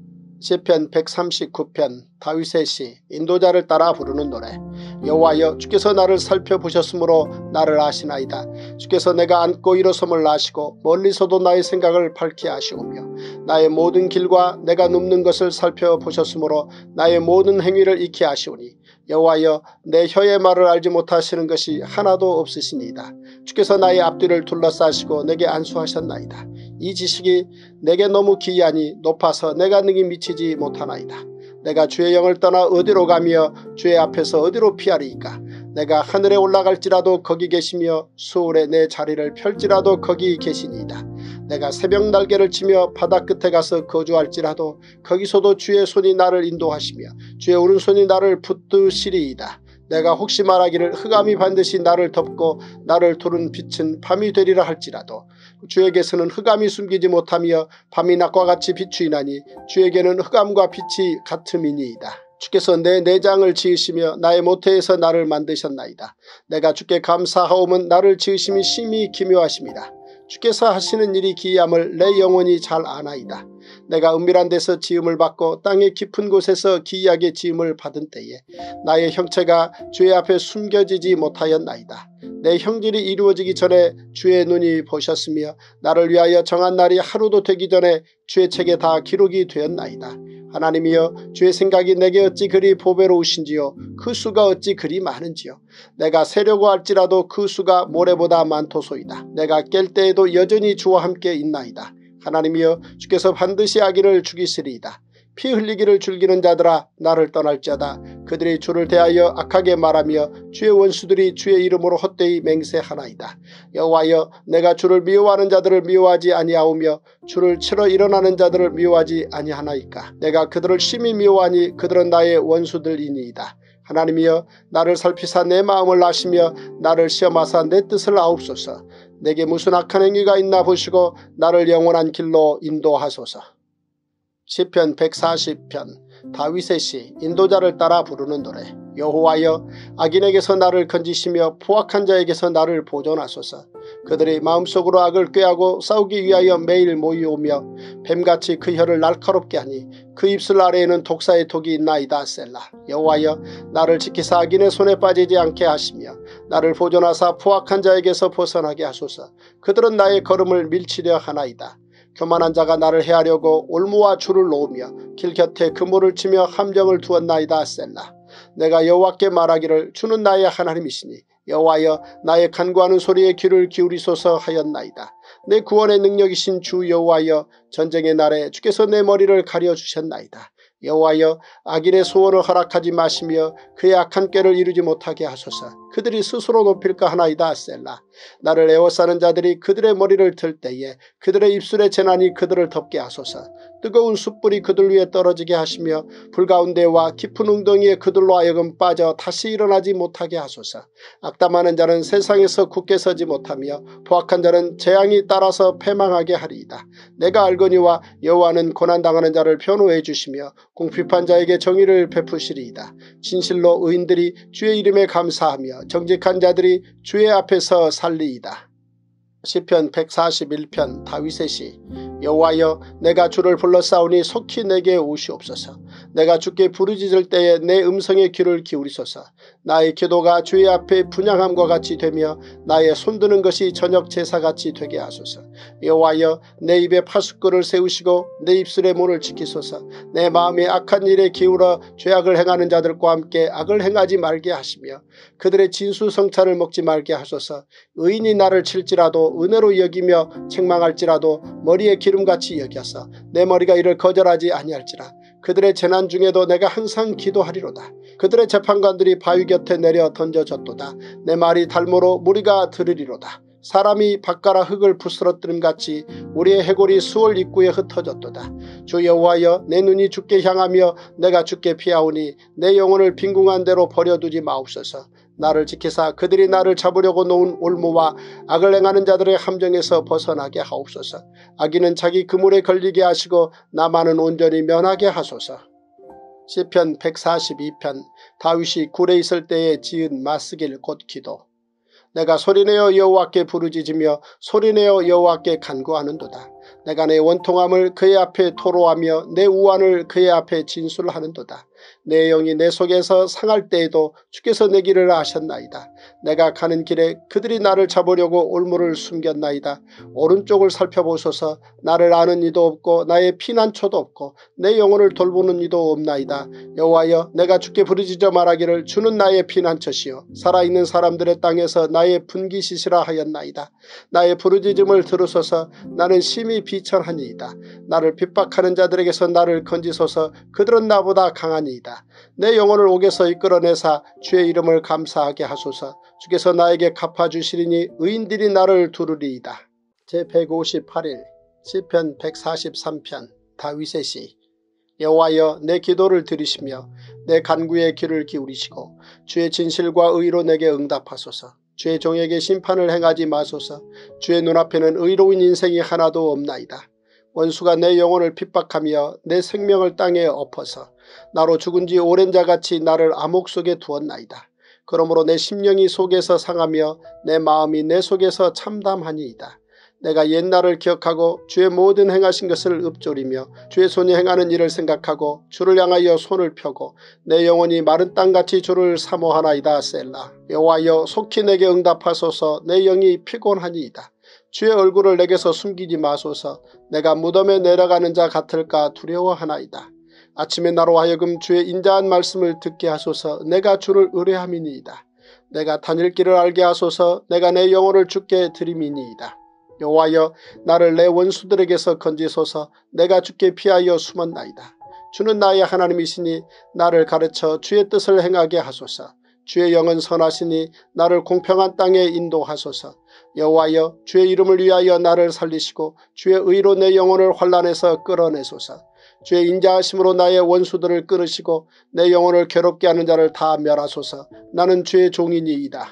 시편 백삼십구 편 다윗의 시. 인도자를 따라 부르는 노래. 여호와여, 주께서 나를 살펴보셨으므로 나를 아시나이다. 주께서 내가 앉고 일어섬을 아시고 멀리서도 나의 생각을 밝히 아시오며 나의 모든 길과 내가 눕는 것을 살펴보셨으므로 나의 모든 행위를 익히 아시오니 여호와여, 내 혀의 말을 알지 못하시는 것이 하나도 없으시니이다. 주께서 나의 앞뒤를 둘러싸시고 내게 안수하셨나이다. 이 지식이 내게 너무 기이하니 높아서 내가 능히 미치지 못하나이다. 내가 주의 영을 떠나 어디로 가며 주의 앞에서 어디로 피하리이까. 내가 하늘에 올라갈지라도 거기 계시며 수월에 내 자리를 펼지라도 거기 계시니이다. 내가 새벽 날개를 치며 바다 끝에 가서 거주할지라도 거기서도 주의 손이 나를 인도하시며 주의 오른손이 나를 붙드시리이다. 내가 혹시 말하기를 흑암이 반드시 나를 덮고 나를 두른 빛은 밤이 되리라 할지라도 주에게서는 흑암이 숨기지 못하며 밤이 낮과 같이 비추이나니 주에게는 흑암과 빛이 같음이니이다. 주께서 내 내장을 지으시며 나의 모태에서 나를 만드셨나이다. 내가 주께 감사하오면 나를 지으심이 심히 기묘하십니다. 주께서 하시는 일이 기이함을 내 영혼이 잘 아나이다. 내가 은밀한 데서 지음을 받고 땅의 깊은 곳에서 기이하게 지음을 받은 때에 나의 형체가 주의 앞에 숨겨지지 못하였나이다. 내 형질이 이루어지기 전에 주의 눈이 보셨으며 나를 위하여 정한 날이 하루도 되기 전에 주의 책에 다 기록이 되었나이다. 하나님이여, 주의 생각이 내게 어찌 그리 보배로우신지요. 그 수가 어찌 그리 많은지요. 내가 세려고 할지라도 그 수가 모래보다 많도소이다. 내가 깰 때에도 여전히 주와 함께 있나이다. 하나님이여 주께서 반드시 악인을 죽이시리이다. 피 흘리기를 즐기는 자들아 나를 떠날지어다. 그들이 주를 대하여 악하게 말하며 주의 원수들이 주의 이름으로 헛되이 맹세하나이다. 여호와여 내가 주를 미워하는 자들을 미워하지 아니하오며 주를 치러 일어나는 자들을 미워하지 아니하나이까. 내가 그들을 심히 미워하니 그들은 나의 원수들이니이다. 하나님이여 나를 살피사 내 마음을 아시며 나를 시험하사 내 뜻을 아옵소서. 내게 무슨 악한 행위가 있나 보시고 나를 영원한 길로 인도하소서. 시편 백사십 편 다윗의 시 인도자를 따라 부르는 노래. 여호와여 악인에게서 나를 건지시며 포악한 자에게서 나를 보존하소서. 그들이 마음속으로 악을 꾀하고 싸우기 위하여 매일 모이오며 뱀같이 그 혀를 날카롭게 하니 그 입술 아래에는 독사의 독이 있나이다. 셀라. 여호와여 나를 지키사 악인의 손에 빠지지 않게 하시며 나를 보존하사 포악한 자에게서 벗어나게 하소서. 그들은 나의 걸음을 밀치려 하나이다. 교만한 자가 나를 해하려고 올무와 줄을 놓으며 길 곁에 그물을 치며 함정을 두었나이다. 셀라. 내가 여호와께 말하기를 주는 나의 하나님이시니 여호와여 나의 간구하는 소리에 귀를 기울이소서 하였나이다. 내 구원의 능력이신 주 여호와여 전쟁의 날에 주께서 내 머리를 가려주셨나이다. 여호와여 악인의 소원을 허락하지 마시며 그의 악한 꾀를 이루지 못하게 하소서. 그들이 스스로 높일까 하나이다. 셀라. 나를 에워싸는 자들이 그들의 머리를 들 때에 그들의 입술의 재난이 그들을 덮게 하소서. 뜨거운 숯불이 그들 위에 떨어지게 하시며 불 가운데와 깊은 웅덩이에 그들로 하여금 빠져 다시 일어나지 못하게 하소서. 악담하는 자는 세상에서 굳게 서지 못하며 포악한 자는 재앙이 따라서 패망하게 하리이다. 내가 알거니와 여호와는 고난당하는 자를 변호해 주시며 궁핍한 자에게 정의를 베푸시리이다. 진실로 의인들이 주의 이름에 감사하며 정직한 자들이 주의 앞에서 살리이다. 시편 백사십일 편 다윗의 시. 여호와여 내가 주를 불러싸우니 속히 내게 오시옵소서. 내가 주께 부르짖을 때에 내 음성에 귀를 기울이소서. 나의 기도가 주의 앞에 분향함과 같이 되며 나의 손드는 것이 저녁 제사같이 되게 하소서. 여호와여 내 입에 파수꾼을 세우시고 내 입술의 문을 지키소서. 내 마음이 악한 일에 기울어 죄악을 행하는 자들과 함께 악을 행하지 말게 하시며 그들의 진수성찬을 먹지 말게 하소서. 의인이 나를 칠지라도 은혜로 여기며 책망할지라도 머리에 기름같이 여겨서 내 머리가 이를 거절하지 아니할지라. 그들의 재난 중에도 내가 항상 기도하리로다. 그들의 재판관들이 바위 곁에 내려 던져졌도다. 내 말이 달모로 무리가 들으리로다. 사람이 밭가라 흙을 부스러뜨림같이 우리의 해골이 수월 입구에 흩어졌도다. 주 여호와여 내 눈이 주께 향하며 내가 주께 피하오니 내 영혼을 빈궁한 대로 버려두지 마옵소서. 나를 지키사 그들이 나를 잡으려고 놓은 올무와 악을 행하는 자들의 함정에서 벗어나게 하옵소서. 악인은 자기 그물에 걸리게 하시고 나만은 온전히 면하게 하소서. 시편 백사십이 편 다윗이 굴에 있을 때에 지은 마스길 곧 기도. 내가 소리내어 여호와께 부르짖으며 소리내어 여호와께 간구하는도다. 내가 내 원통함을 그의 앞에 토로하며 내 우환을 그의 앞에 진술하는도다. 내 영이 내 속에서 상할 때에도 주께서 내 길을 아셨나이다. 내가 가는 길에 그들이 나를 잡으려고 올무를 숨겼나이다. 오른쪽을 살펴보소서. 나를 아는 이도 없고 나의 피난처도 없고 내 영혼을 돌보는 이도 없나이다. 여호와여 내가 주께 부르짖어 말하기를 주는 나의 피난처시요 살아있는 사람들의 땅에서 나의 분기시시라 하였나이다. 나의 부르짖음을 들으소서. 나는 심히 비천하니이다. 나를 핍박하는 자들에게서 나를 건지소서. 그들은 나보다 강하니이다. 내 영혼을 옥에서 이끌어내사 주의 이름을 감사하게 하소서. 주께서 나에게 갚아주시리니 의인들이 나를 두르리이다. 제백오십팔 일 시편 백사십삼 편 다윗의 시. 여호와여 내 기도를 들으시며 내 간구에 귀를 기울이시고 주의 진실과 의로 내게 응답하소서. 주의 종에게 심판을 행하지 마소서. 주의 눈앞에는 의로운 인생이 하나도 없나이다. 원수가 내 영혼을 핍박하며 내 생명을 땅에 엎어서 나로 죽은 지 오랜 자같이 나를 암흑 속에 두었나이다. 그러므로 내 심령이 속에서 상하며 내 마음이 내 속에서 참담하니이다. 내가 옛날을 기억하고 주의 모든 행하신 것을 읊조리며 주의 손이 행하는 일을 생각하고 주를 향하여 손을 펴고 내 영혼이 마른 땅같이 주를 사모하나이다. 셀라. 여호와여 속히 내게 응답하소서. 내 영이 피곤하니이다. 주의 얼굴을 내게서 숨기지 마소서. 내가 무덤에 내려가는 자 같을까 두려워하나이다. 아침에 나로 하여금 주의 인자한 말씀을 듣게 하소서. 내가 주를 의뢰함이니이다. 내가 다닐 길을 알게 하소서. 내가 내 영혼을 주께 드림이니이다. 여호와여 나를 내 원수들에게서 건지소서. 내가 주께 피하여 숨었나이다. 주는 나의 하나님이시니 나를 가르쳐 주의 뜻을 행하게 하소서. 주의 영은 선하시니 나를 공평한 땅에 인도하소서. 여호와여 주의 이름을 위하여 나를 살리시고 주의 의로 내 영혼을 환난에서 끌어내소서. 주의 인자하심으로 나의 원수들을 끊으시고 내 영혼을 괴롭게 하는 자를 다 멸하소서. 나는 주의 종이니이다.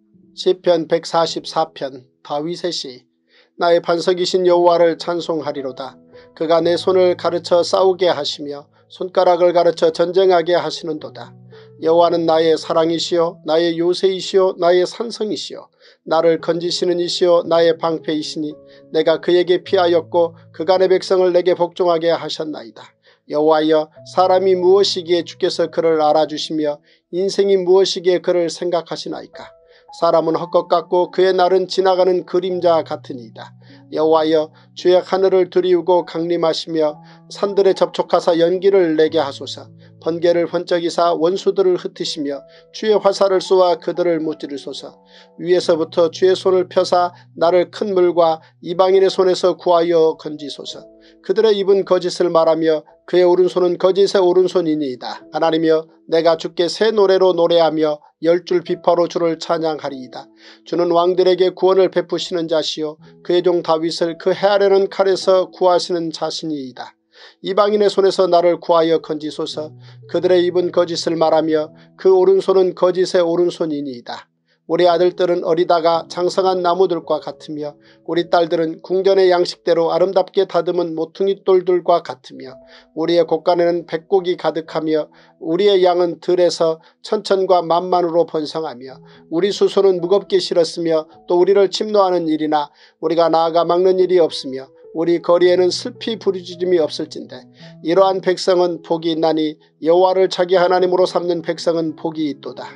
시편 백사십사 편 다윗의 시. 나의 반석이신 여호와를 찬송하리로다. 그가 내 손을 가르쳐 싸우게 하시며 손가락을 가르쳐 전쟁하게 하시는도다. 여호와는 나의 사랑이시요 나의 요새이시요 나의 산성이시요 나를 건지시는 이시요 나의 방패이시니 내가 그에게 피하였고 그가 내 백성을 내게 복종하게 하셨나이다. 여호와여 사람이 무엇이기에 주께서 그를 알아주시며 인생이 무엇이기에 그를 생각하시나이까. 사람은 헛것 같고 그의 날은 지나가는 그림자 같으니이다. 여호와여 주의 하늘을 두리우고 강림하시며 산들에 접촉하사 연기를 내게 하소서. 번개를 번쩍이사 원수들을 흩으시며 주의 화살을 쏘아 그들을 무찌르소서. 위에서부터 주의 손을 펴사 나를 큰 물과 이방인의 손에서 구하여 건지소서. 그들의 입은 거짓을 말하며 그의 오른손은 거짓의 오른손이니이다. 하나님이여 내가 주께 새 노래로 노래하며 열줄 비파로 주를 찬양하리이다. 주는 왕들에게 구원을 베푸시는 자시요 그의 종 다윗을 그 해하려는 칼에서 구하시는 자신이이다. 이방인의 손에서 나를 구하여 건지소서. 그들의 입은 거짓을 말하며 그 오른손은 거짓의 오른손이니이다. 우리 아들들은 어리다가 장성한 나무들과 같으며 우리 딸들은 궁전의 양식대로 아름답게 다듬은 모퉁이 돌들과 같으며 우리의 곳간에는 백곡이 가득하며 우리의 양은 들에서 천천과 만만으로 번성하며 우리 수소는 무겁게 실었으며 또 우리를 침노하는 일이나 우리가 나아가 막는 일이 없으며 우리 거리에는 슬피 부르짖음이 없을진데 이러한 백성은 복이 있나니 여호와를 자기 하나님으로 삼는 백성은 복이 있도다.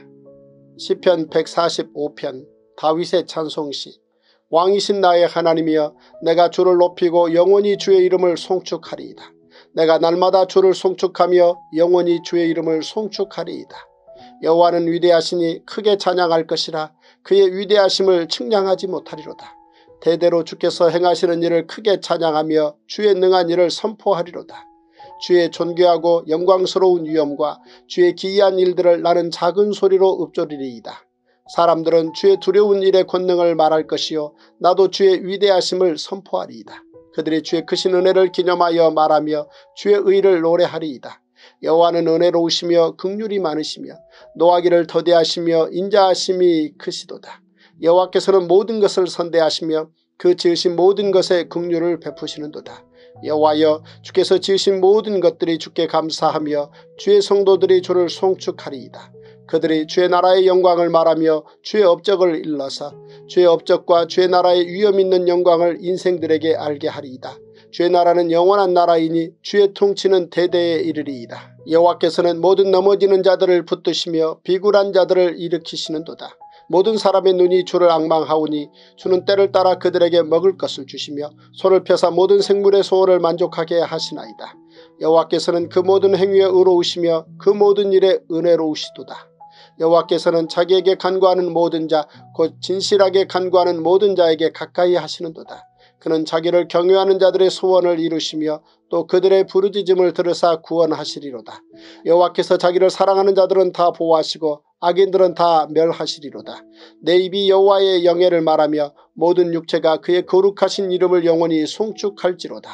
시편 백사십오 편 다윗의 찬송시. 왕이신 나의 하나님이여 내가 주를 높이고 영원히 주의 이름을 송축하리이다. 내가 날마다 주를 송축하며 영원히 주의 이름을 송축하리이다. 여호와는 위대하시니 크게 찬양할 것이라. 그의 위대하심을 측량하지 못하리로다. 대대로 주께서 행하시는 일을 크게 찬양하며 주의 능한 일을 선포하리로다. 주의 존귀하고 영광스러운 위엄과 주의 기이한 일들을 나는 작은 소리로 읊조리리이다. 사람들은 주의 두려운 일의 권능을 말할 것이요 나도 주의 위대하심을 선포하리이다. 그들이 주의 크신 은혜를 기념하여 말하며 주의 의를 노래하리이다. 여호와는 은혜로우시며 긍휼이 많으시며 노하기를 더디하시며 인자하심이 크시도다. 여호와께서는 모든 것을 선대하시며 그 지으신 모든 것에 긍휼을 베푸시는도다. 여호와여 주께서 지으신 모든 것들이 주께 감사하며 주의 성도들이 주를 송축하리이다. 그들이 주의 나라의 영광을 말하며 주의 업적을 일러서 주의 업적과 주의 나라의 위엄 있는 영광을 인생들에게 알게 하리이다. 주의 나라는 영원한 나라이니 주의 통치는 대대에 이르리이다. 여호와께서는 모든 넘어지는 자들을 붙드시며 비굴한 자들을 일으키시는도다. 모든 사람의 눈이 주를 앙망하오니 주는 때를 따라 그들에게 먹을 것을 주시며 손을 펴사 모든 생물의 소원을 만족하게 하시나이다. 여호와께서는 그 모든 행위에 의로우시며 그 모든 일에 은혜로우시도다. 여호와께서는 자기에게 간구하는 모든 자 곧 진실하게 간구하는 모든 자에게 가까이 하시는도다. 그는 자기를 경외하는 자들의 소원을 이루시며 또 그들의 부르짖음을 들으사 구원하시리로다. 여호와께서 자기를 사랑하는 자들은 다 보호하시고 악인들은 다 멸하시리로다. 내 입이 여호와의 영예를 말하며 모든 육체가 그의 거룩하신 이름을 영원히 송축할지로다.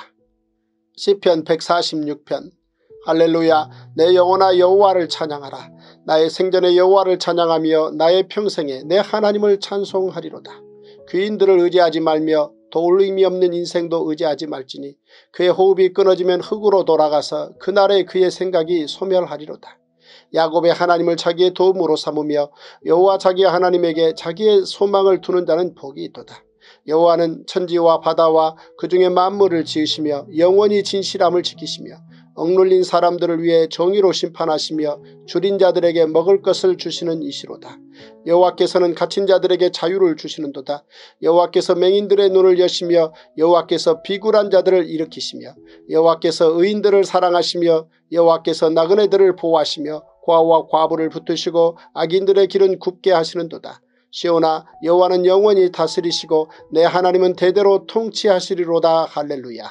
시편 백사십육 편 할렐루야. 내 영혼아 여호와를 찬양하라. 나의 생전에 여호와를 찬양하며 나의 평생에 내 하나님을 찬송하리로다. 귀인들을 의지하지 말며 도울 의미 없는 인생도 의지하지 말지니 그의 호흡이 끊어지면 흙으로 돌아가서 그날에 그의 생각이 소멸하리로다. 야곱의 하나님을 자기의 도움으로 삼으며 여호와 자기 하나님에게 자기의 소망을 두는 자는 복이 있도다. 여호와는 천지와 바다와 그 중에 만물을 지으시며 영원히 진실함을 지키시며 억눌린 사람들을 위해 정의로 심판하시며 줄인 자들에게 먹을 것을 주시는 이시로다. 여호와께서는 갇힌 자들에게 자유를 주시는도다. 여호와께서 맹인들의 눈을 여시며 여호와께서 비굴한 자들을 일으키시며 여호와께서 의인들을 사랑하시며 여호와께서 나그네들을 보호하시며 고아와 과부를 붙드시고 악인들의 길은 굽게 하시는도다. 시온아 여호와는 영원히 다스리시고 내 하나님은 대대로 통치하시리로다. 할렐루야.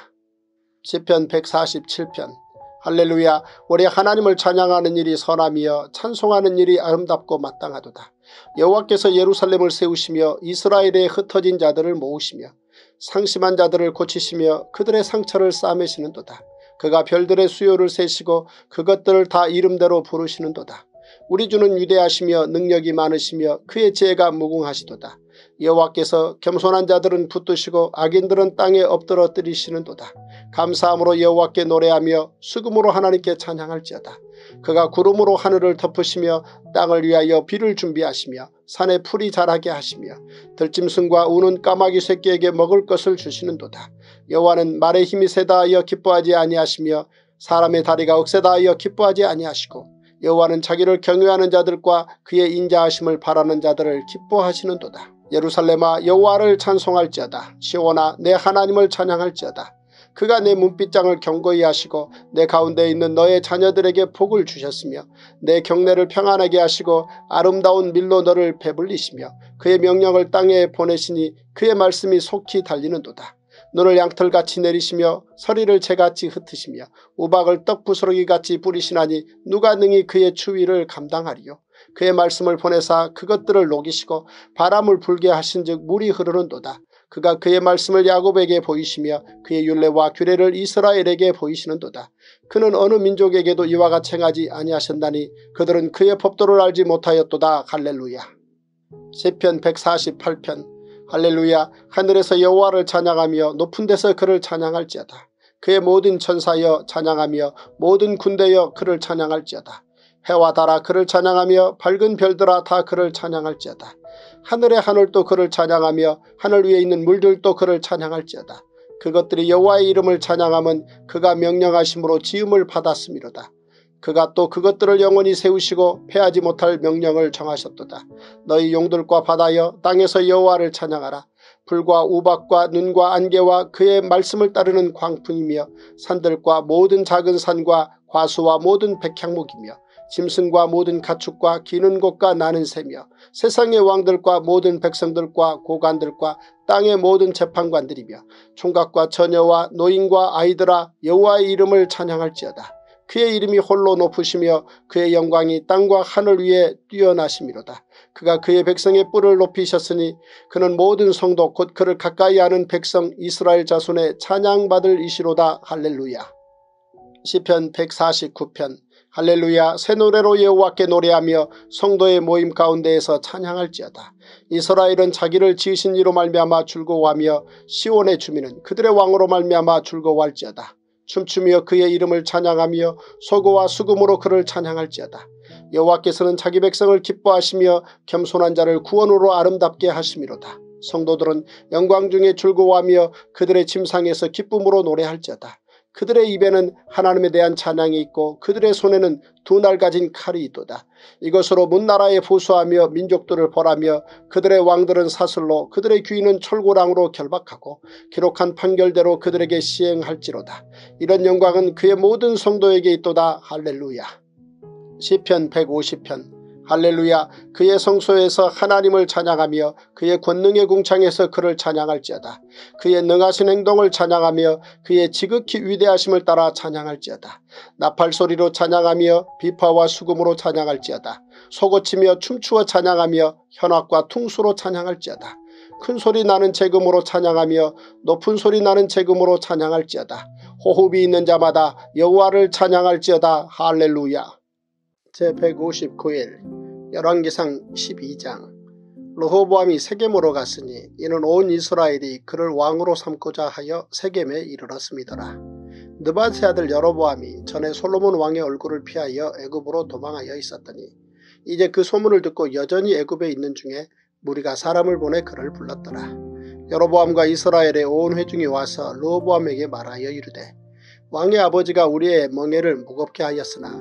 시편 백사십칠 편. 할렐루야. 우리 하나님을 찬양하는 일이 선함이여 찬송하는 일이 아름답고 마땅하도다. 여호와께서 예루살렘을 세우시며 이스라엘에 흩어진 자들을 모으시며 상심한 자들을 고치시며 그들의 상처를 싸매시는도다. 그가 별들의 수요를 세시고 그것들을 다 이름대로 부르시는도다. 우리 주는 위대하시며 능력이 많으시며 그의 지혜가 무궁하시도다. 여호와께서 겸손한 자들은 붙드시고 악인들은 땅에 엎드러 뜨리시는도다. 감사함으로 여호와께 노래하며 수금으로 하나님께 찬양할지어다. 그가 구름으로 하늘을 덮으시며 땅을 위하여 비를 준비하시며 산에 풀이 자라게 하시며 들짐승과 우는 까마귀 새끼에게 먹을 것을 주시는도다. 여호와는 말의 힘이 세다 하여 기뻐하지 아니하시며 사람의 다리가 억세다 하여 기뻐하지 아니하시고 여호와는 자기를 경외하는 자들과 그의 인자하심을 바라는 자들을 기뻐하시는도다. 예루살렘아 여호와를 찬송할지어다. 시온아 내 하나님을 찬양할지어다. 그가 내 문빗장을 견고히 하시고 내 가운데 있는 너의 자녀들에게 복을 주셨으며 내 경내를 평안하게 하시고 아름다운 밀로 너를 배불리시며 그의 명령을 땅에 보내시니 그의 말씀이 속히 달리는도다. 눈을 양털같이 내리시며 서리를 재같이 흩으시며 우박을 떡부스러기같이 뿌리시나니 누가 능히 그의 추위를 감당하리요. 그의 말씀을 보내사 그것들을 녹이시고 바람을 불게 하신즉 물이 흐르는도다. 그가 그의 말씀을 야곱에게 보이시며 그의 율례와 규례를 이스라엘에게 보이시는도다. 그는 어느 민족에게도 이와 같이 행하지 아니하셨나니 그들은 그의 법도를 알지 못하였도다. 할렐루야. 시편 백사십팔 편. 할렐루야. 하늘에서 여호와를 찬양하며 높은 데서 그를 찬양할지어다. 그의 모든 천사여 찬양하며 모든 군대여 그를 찬양할지어다. 해와 달아 그를 찬양하며 밝은 별들아 다 그를 찬양할지어다. 하늘의 하늘도 그를 찬양하며 하늘 위에 있는 물들도 그를 찬양할지어다. 그것들이 여호와의 이름을 찬양함은 그가 명령하심으로 지음을 받았음이로다. 그가 또 그것들을 영원히 세우시고 패하지 못할 명령을 정하셨도다. 너희 용들과 바다여 땅에서 여호와를 찬양하라. 불과 우박과 눈과 안개와 그의 말씀을 따르는 광풍이며 산들과 모든 작은 산과 과수와 모든 백향목이며 짐승과 모든 가축과 기는 곳과 나는 새며 세상의 왕들과 모든 백성들과 고관들과 땅의 모든 재판관들이며 총각과 처녀와 노인과 아이들아 여호와의 이름을 찬양할지어다. 그의 이름이 홀로 높으시며 그의 영광이 땅과 하늘 위에 뛰어나심이로다. 그가 그의 백성의 뿔을 높이셨으니 그는 모든 성도 곧 그를 가까이 하는 백성 이스라엘 자손의 찬양받을 이시로다. 할렐루야. 시편 백사십구 편. 할렐루야. 새 노래로 여호와께 노래하며 성도의 모임 가운데에서 찬양할지어다. 이스라엘은 자기를 지으신 이로 말미암아 즐거워하며 시온의 주민은 그들의 왕으로 말미암아 즐거워할지어다. 춤추며 그의 이름을 찬양하며 소고와 수금으로 그를 찬양할지어다. 여호와께서는 자기 백성을 기뻐하시며 겸손한 자를 구원으로 아름답게 하심이로다. 성도들은 영광 중에 즐거워하며 그들의 침상에서 기쁨으로 노래할지어다. 그들의 입에는 하나님에 대한 찬양이 있고 그들의 손에는 두 날 가진 칼이 있도다. 이것으로 문나라에 보수하며 민족들을 벌하며 그들의 왕들은 사슬로 그들의 귀인은 철고랑으로 결박하고 기록한 판결대로 그들에게 시행할지로다. 이런 영광은 그의 모든 성도에게 있도다. 할렐루야. 시편 백오십 편. 할렐루야. 그의 성소에서 하나님을 찬양하며 그의 권능의 궁창에서 그를 찬양할지어다. 그의 능하신 행동을 찬양하며 그의 지극히 위대하심을 따라 찬양할지어다. 나팔소리로 찬양하며 비파와 수금으로 찬양할지어다. 소고치며 춤추어 찬양하며 현악과 퉁수로 찬양할지어다. 큰 소리 나는 재금으로 찬양하며 높은 소리 나는 재금으로 찬양할지어다. 호흡이 있는 자마다 여호와를 찬양할지어다. 할렐루야. 제백오십구 일 열왕기상 십이 장. 르호보암이 세겜으로 갔으니 이는 온 이스라엘이 그를 왕으로 삼고자 하여 세겜에 이르렀음이더라. 느밧의 아들 여로보암이 전에 솔로몬 왕의 얼굴을 피하여 애굽으로 도망하여 있었더니 이제 그 소문을 듣고 여전히 애굽에 있는 중에 무리가 사람을 보내 그를 불렀더라. 여로보암과 이스라엘의 온 회중이 와서 르호보암에게 말하여 이르되 왕의 아버지가 우리의 멍에를 무겁게 하였으나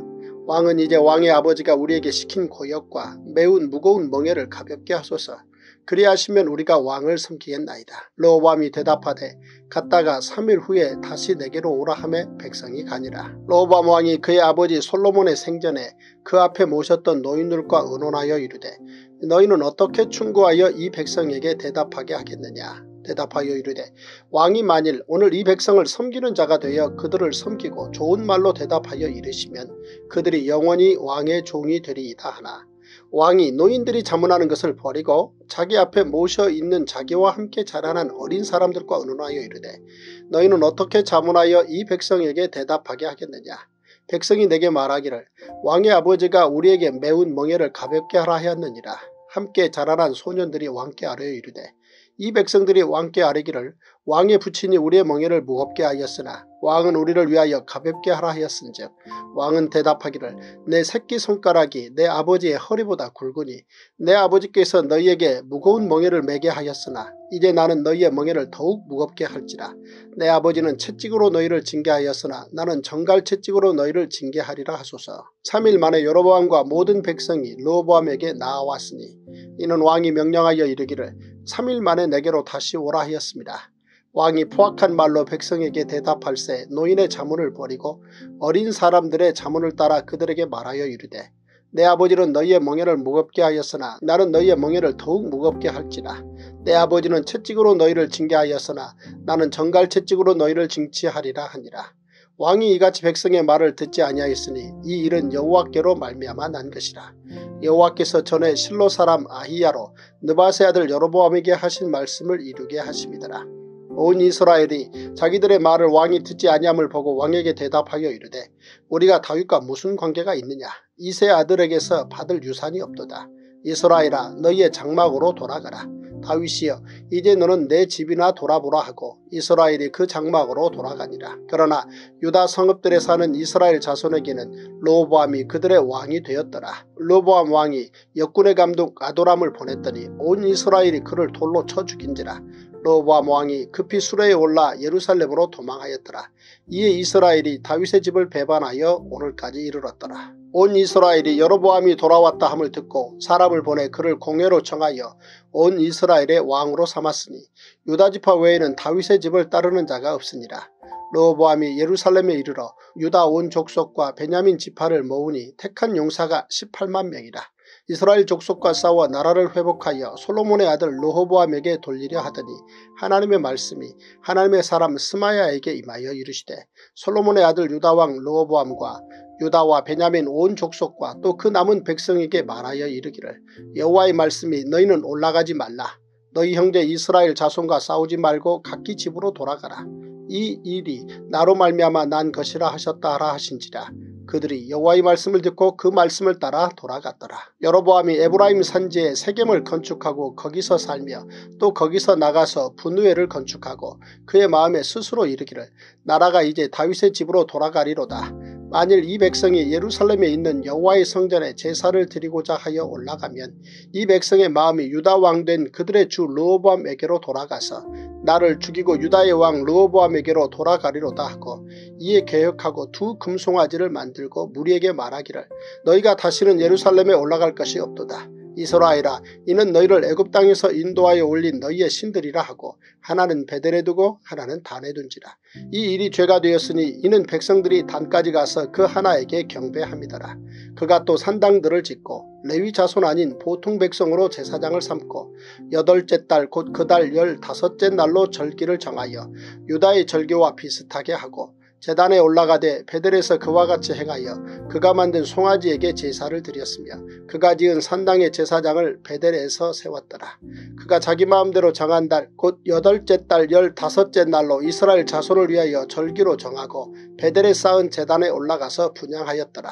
왕은 이제 왕의 아버지가 우리에게 시킨 고역과 매우 무거운 멍에를 가볍게 하소서. 그리하시면 우리가 왕을 섬기겠나이다. 르호보암이 대답하되 갔다가 삼 일 후에 다시 내게로 오라 하매 백성이 가니라. 르호보암 왕이 그의 아버지 솔로몬의 생전에 그 앞에 모셨던 노인들과 의논하여 이르되 너희는 어떻게 충고하여 이 백성에게 대답하게 하겠느냐. 대답하여 이르되 왕이 만일 오늘 이 백성을 섬기는 자가 되어 그들을 섬기고 좋은 말로 대답하여 이르시면 그들이 영원히 왕의 종이 되리이다 하나 왕이 노인들이 자문하는 것을 버리고 자기 앞에 모셔 있는 자기와 함께 자라난 어린 사람들과 의논하여 이르되 너희는 어떻게 자문하여 이 백성에게 대답하게 하겠느냐. 백성이 내게 말하기를 왕의 아버지가 우리에게 매운 멍에를 가볍게 하라 하였느니라. 함께 자라난 소년들이 왕께 아뢰어 이르되 이 백성들이 왕께 아뢰기를 왕의 부친이 우리의 멍에를 무겁게 하였으나 왕은 우리를 위하여 가볍게 하라 하였은즉 왕은 대답하기를 내 새끼손가락이 내 아버지의 허리보다 굵으니 내 아버지께서 너희에게 무거운 멍에를 매게 하였으나 이제 나는 너희의 멍에를 더욱 무겁게 할지라. 내 아버지는 채찍으로 너희를 징계하였으나 나는 정갈 채찍으로 너희를 징계하리라 하소서. 삼 일 만에 여로보암과 모든 백성이 르호보암에게 나아왔으니 이는 왕이 명령하여 이르기를 삼 일 만에 내게로 다시 오라 하였습니다. 왕이 포악한 말로 백성에게 대답할새 노인의 자문을 버리고 어린 사람들의 자문을 따라 그들에게 말하여 이르되 내 아버지는 너희의 멍에를 무겁게 하였으나 나는 너희의 멍에를 더욱 무겁게 할지라. 내 아버지는 채찍으로 너희를 징계하였으나 나는 정갈 채찍으로 너희를 징치하리라 하니라. 왕이 이같이 백성의 말을 듣지 아니하였으니 이 일은 여호와께로 말미암아 난 것이라. 여호와께서 전에 실로 사람 아히야로 느밧의 아들 여로보암에게 하신 말씀을 이루게 하심이더라. 온 이스라엘이 자기들의 말을 왕이 듣지 아니함을 보고 왕에게 대답하여 이르되 우리가 다윗과 무슨 관계가 있느냐. 이새 아들에게서 받을 유산이 없도다. 이스라엘아 너희의 장막으로 돌아가라. 다윗이여 이제 너는 내 집이나 돌아보라 하고 이스라엘이 그 장막으로 돌아가니라. 그러나 유다 성읍들에 사는 이스라엘 자손에게는 르호보암이 그들의 왕이 되었더라. 르호보암 왕이 역군의 감독 아도람을 보냈더니 온 이스라엘이 그를 돌로 쳐 죽인지라. 르호보암 왕이 급히 수레에 올라 예루살렘으로 도망하였더라. 이에 이스라엘이 다윗의 집을 배반하여 오늘까지 이르렀더라. 온 이스라엘이 여로보암이 돌아왔다 함을 듣고 사람을 보내 그를 공회로 청하여 온 이스라엘의 왕으로 삼았으니 유다지파 외에는 다윗의 집을 따르는 자가 없으니라. 르호보암이 예루살렘에 이르러 유다 온 족속과 베냐민 지파를 모으니 택한 용사가 십팔만 명이라. 이스라엘 족속과 싸워 나라를 회복하여 솔로몬의 아들 르호보암에게 돌리려 하더니 하나님의 말씀이 하나님의 사람 스마야에게 임하여 이르시되 솔로몬의 아들 유다왕 르호보암과 유다와 베냐민 온 족속과 또 그 남은 백성에게 말하여 이르기를 여호와의 말씀이 너희는 올라가지 말라. 너희 형제 이스라엘 자손과 싸우지 말고 각기 집으로 돌아가라. 이 일이 나로 말미암아 난 것이라 하셨다 하라 하신지라. 그들이 여호와의 말씀을 듣고 그 말씀을 따라 돌아갔더라. 여로보암이 에브라임 산지에 세겜을 건축하고 거기서 살며 또 거기서 나가서 분우엘을 건축하고 그의 마음에 스스로 이르기를 나라가 이제 다윗의 집으로 돌아가리로다. 만일 이 백성이 예루살렘에 있는 여호와의 성전에 제사를 드리고자 하여 올라가면 이 백성의 마음이 유다 왕 된 그들의 주 르호보암에게로 돌아가서 나를 죽이고 유다의 왕 르호보암에게로 돌아가리로다 하고 이에 계획하고 두 금송아지를 만들고 무리에게 말하기를 너희가 다시는 예루살렘에 올라갈 것이 없도다. 이스라엘아 이는 너희를 애굽 땅에서 인도하여 올린 너희의 신들이라 하고 하나는 베델에 두고 하나는 단에 둔지라. 이 일이 죄가 되었으니 이는 백성들이 단까지 가서 그 하나에게 경배함이더라. 그가 또 산당들을 짓고 레위 자손 아닌 보통 백성으로 제사장을 삼고 여덟째 달 곧 그 달 열다섯째 날로 절기를 정하여 유다의 절기와 비슷하게 하고 제단에 올라가되 베델에서 그와 같이 행하여 그가 만든 송아지에게 제사를 드렸으며 그가 지은 산당의 제사장을 베델에서 세웠더라. 그가 자기 마음대로 정한 달 곧 여덟째 달 열다섯째 날로 이스라엘 자손을 위하여 절기로 정하고 베델에 쌓은 제단에 올라가서 분향하였더라.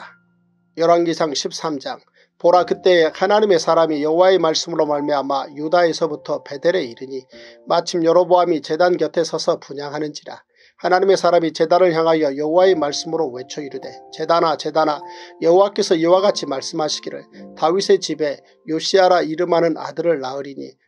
열왕기상 십삼 장 보라 그때에 하나님의 사람이 여호와의 말씀으로 말미암아 유다에서부터 베델에 이르니 마침 여로보암이 제단 곁에 서서 분향하는지라. 하나님의 사람이 제단을 향하여 여호와의 말씀으로 외쳐 이르되 제단아 제단아 여호와께서 이와 같이 말씀하시기를 다윗의 집에 요시아라 이름하는 아들을 낳으리니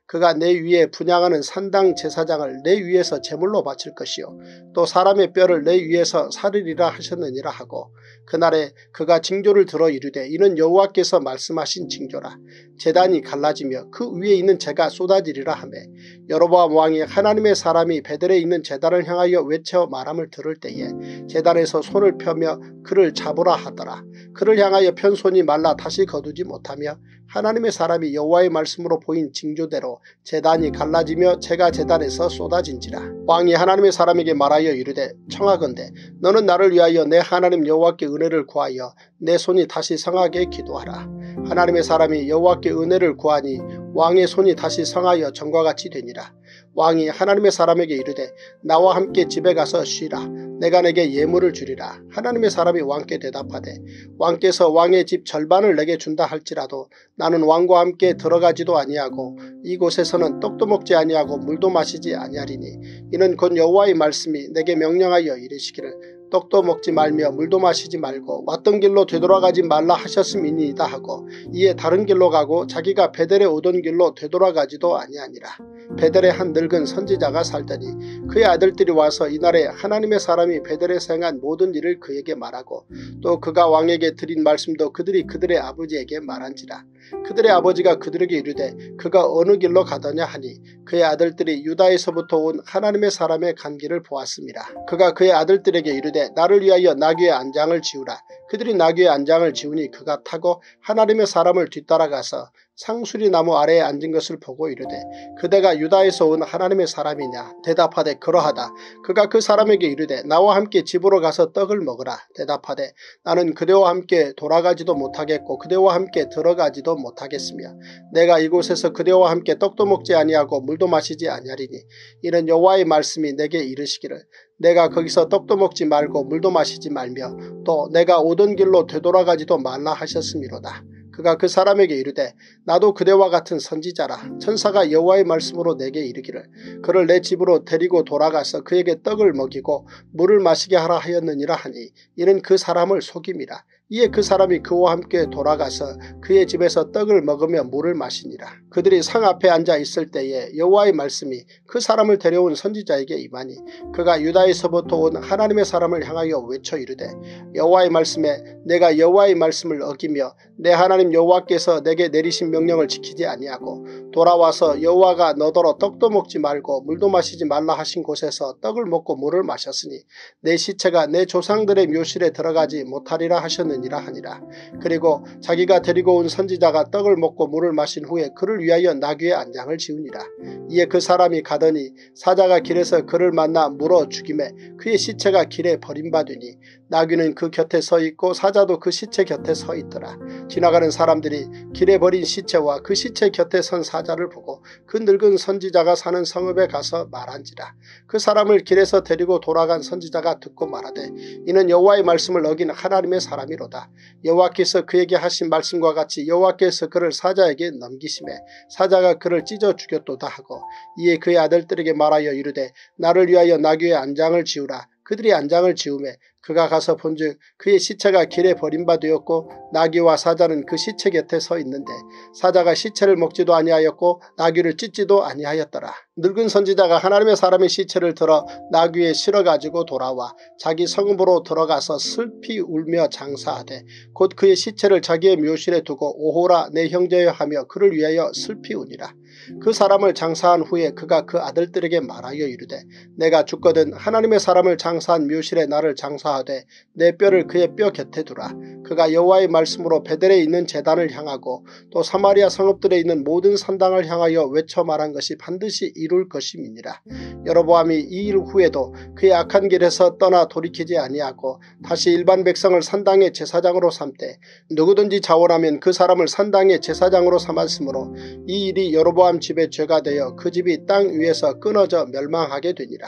그가 내 위에 분향하는 산당 제사장을 내 위에서 제물로 바칠 것이요 또 사람의 뼈를 내 위에서 살으리라 하셨느니라 하고 그날에 그가 징조를 들어 이르되 이는 여호와께서 말씀하신 징조라. 제단이 갈라지며 그 위에 있는 재가 쏟아지리라 하며 여로보암 왕이 하나님의 사람이 베델에 있는 제단을 향하여 외쳐 말함을 들을 때에 제단에서 손을 펴며 그를 잡으라 하더라. 그를 향하여 편 손이 말라 다시 거두지 못하며 하나님의 사람이 여호와의 말씀으로 보인 징조대로 제단이 갈라지며 재가 제단에서 쏟아진지라. 왕이 하나님의 사람에게 말하여 이르되 청하건대 너는 나를 위하여 내 하나님 여호와께 은혜를 구하여 내 손이 다시 성하게 기도하라. 하나님의 사람이 여호와께 은혜를 구하니 왕의 손이 다시 성하여 전과 같이 되니라. 왕이 하나님의 사람에게 이르되 나와 함께 집에 가서 쉬라. 내가 내게 예물을 주리라. 하나님의 사람이 왕께 대답하되 왕께서 왕의 집 절반을 내게 준다 할지라도 나는 왕과 함께 들어가지도 아니하고 이곳에서는 떡도 먹지 아니하고 물도 마시지 아니하리니 이는 곧 여호와의 말씀이 내게 명령하여 이르시기를 떡도 먹지 말며 물도 마시지 말고 왔던 길로 되돌아가지 말라 하셨음이니이다 하고 이에 다른 길로 가고 자기가 베델에 오던 길로 되돌아가지도 아니하니라. 베델에 한 늙은 선지자가 살더니 그의 아들들이 와서 이날에 하나님의 사람이 베델에서 행한 모든 일을 그에게 말하고 또 그가 왕에게 드린 말씀도 그들이 그들의 아버지에게 말한지라. 그들의 아버지가 그들에게 이르되 그가 어느 길로 가더냐 하니 그의 아들들이 유다에서부터 온 하나님의 사람의 간 길을 보았습니다. 그가 그의 아들들에게 이르되 나를 위하여 나귀의 안장을 지우라. 그들이 나귀의 안장을 지우니 그가 타고 하나님의 사람을 뒤따라가서 상수리 나무 아래에 앉은 것을 보고 이르되 그대가 유다에서 온 하나님의 사람이냐. 대답하되 그러하다. 그가 그 사람에게 이르되 나와 함께 집으로 가서 떡을 먹으라. 대답하되 나는 그대와 함께 돌아가지도 못하겠고 그대와 함께 들어가지도 못하겠으며 내가 이곳에서 그대와 함께 떡도 먹지 아니하고 물도 마시지 아니하리니 이는 여호와의 말씀이 내게 이르시기를 내가 거기서 떡도 먹지 말고 물도 마시지 말며 또 내가 오던 길로 되돌아가지도 말라 하셨음이로다. 그가 그 사람에게 이르되 나도 그대와 같은 선지자라. 천사가 여호와의 말씀으로 내게 이르기를 그를 내 집으로 데리고 돌아가서 그에게 떡을 먹이고 물을 마시게 하라 하였느니라 하니 이는 그 사람을 속임이라. 이에 그 사람이 그와 함께 돌아가서 그의 집에서 떡을 먹으며 물을 마시니라. 그들이 상 앞에 앉아 있을 때에 여호와의 말씀이 그 사람을 데려온 선지자에게 임하니 그가 유다에서부터 온 하나님의 사람을 향하여 외쳐 이르되 여호와의 말씀에 내가 여호와의 말씀을 어기며 내 하나님 여호와께서 내게 내리신 명령을 지키지 아니하고 돌아와서 여호와가 너더러 떡도 먹지 말고 물도 마시지 말라 하신 곳에서 떡을 먹고 물을 마셨으니 내 시체가 내 조상들의 묘실에 들어가지 못하리라 하셨느니라 하니라. 그리고 자기가 데리고 온 선지자가 떡을 먹고 물을 마신 후에 그를 위하여 나귀의 안장을 지우니라. 이에 그 사람이 가더니 사자가 길에서 그를 만나 물어 죽임에 그의 시체가 길에 버림받으니 나귀는 그 곁에 서 있고 사자도 그 시체 곁에 서 있더라. 지나가는 사람들이 길에 버린 시체와 그 시체 곁에 선 사자를 보고 그 늙은 선지자가 사는 성읍에 가서 말한지라. 그 사람을 길에서 데리고 돌아간 선지자가 듣고 말하되 이는 여호와의 말씀을 어긴 하나님의 사람이로다. 여호와께서 그에게 하신 말씀과 같이 여호와께서 그를 사자에게 넘기심에 사자가 그를 찢어 죽였도다 하고 이에 그의 아들들에게 말하여 이르되 나를 위하여 나귀의 안장을 지우라. 그들이 안장을 지우매 그가 가서 본즉 그의 시체가 길에 버림바 되었고 나귀와 사자는 그 시체 곁에 서 있는데 사자가 시체를 먹지도 아니하였고 나귀를 찢지도 아니하였더라. 늙은 선지자가 하나님의 사람의 시체를 들어 나귀에 실어가지고 돌아와 자기 성읍으로 들어가서 슬피 울며 장사하되 곧 그의 시체를 자기의 묘실에 두고 오호라 내 형제여 하며 그를 위하여 슬피 우니라. 그 사람을 장사한 후에 그가 그 아들들에게 말하여 이르되 내가 죽거든 하나님의 사람을 장사한 묘실에 나를 장사하되 내 뼈를 그의 뼈 곁에 두라. 그가 여호와의 말씀으로 베델에 있는 제단을 향하고 또 사마리아 성읍들에 있는 모든 산당을 향하여 외쳐 말한 것이 반드시 이룰 것임이니라. 여로보암이 이 일 후에도 그의 악한 길에서 떠나 돌이키지 아니하고 다시 일반 백성을 산당의 제사장으로 삼되 누구든지 자원하면 그 사람을 산당의 제사장으로 삼았으므로 이 일이 여로보암 집의 죄가 되어 그 집이 땅 위에서 끊어져 멸망하게 되니라.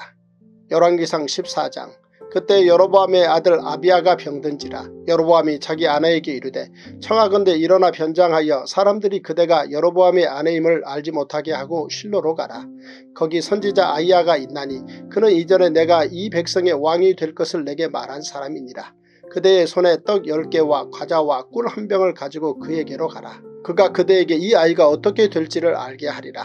열왕기상 십사 장. 그때 여로보암의 아들 아비야가 병든지라. 여로보암이 자기 아내에게 이르되 청하건대 일어나 변장하여 사람들이 그대가 여로보암의 아내임을 알지 못하게 하고 실로로 가라. 거기 선지자 아히야가 있나니 그는 이전에 내가 이 백성의 왕이 될 것을 내게 말한 사람이니라. 그대의 손에 떡 열 개와 과자와 꿀 한 병을 가지고 그에게로 가라. 그가 그대에게 이 아이가 어떻게 될지를 알게 하리라.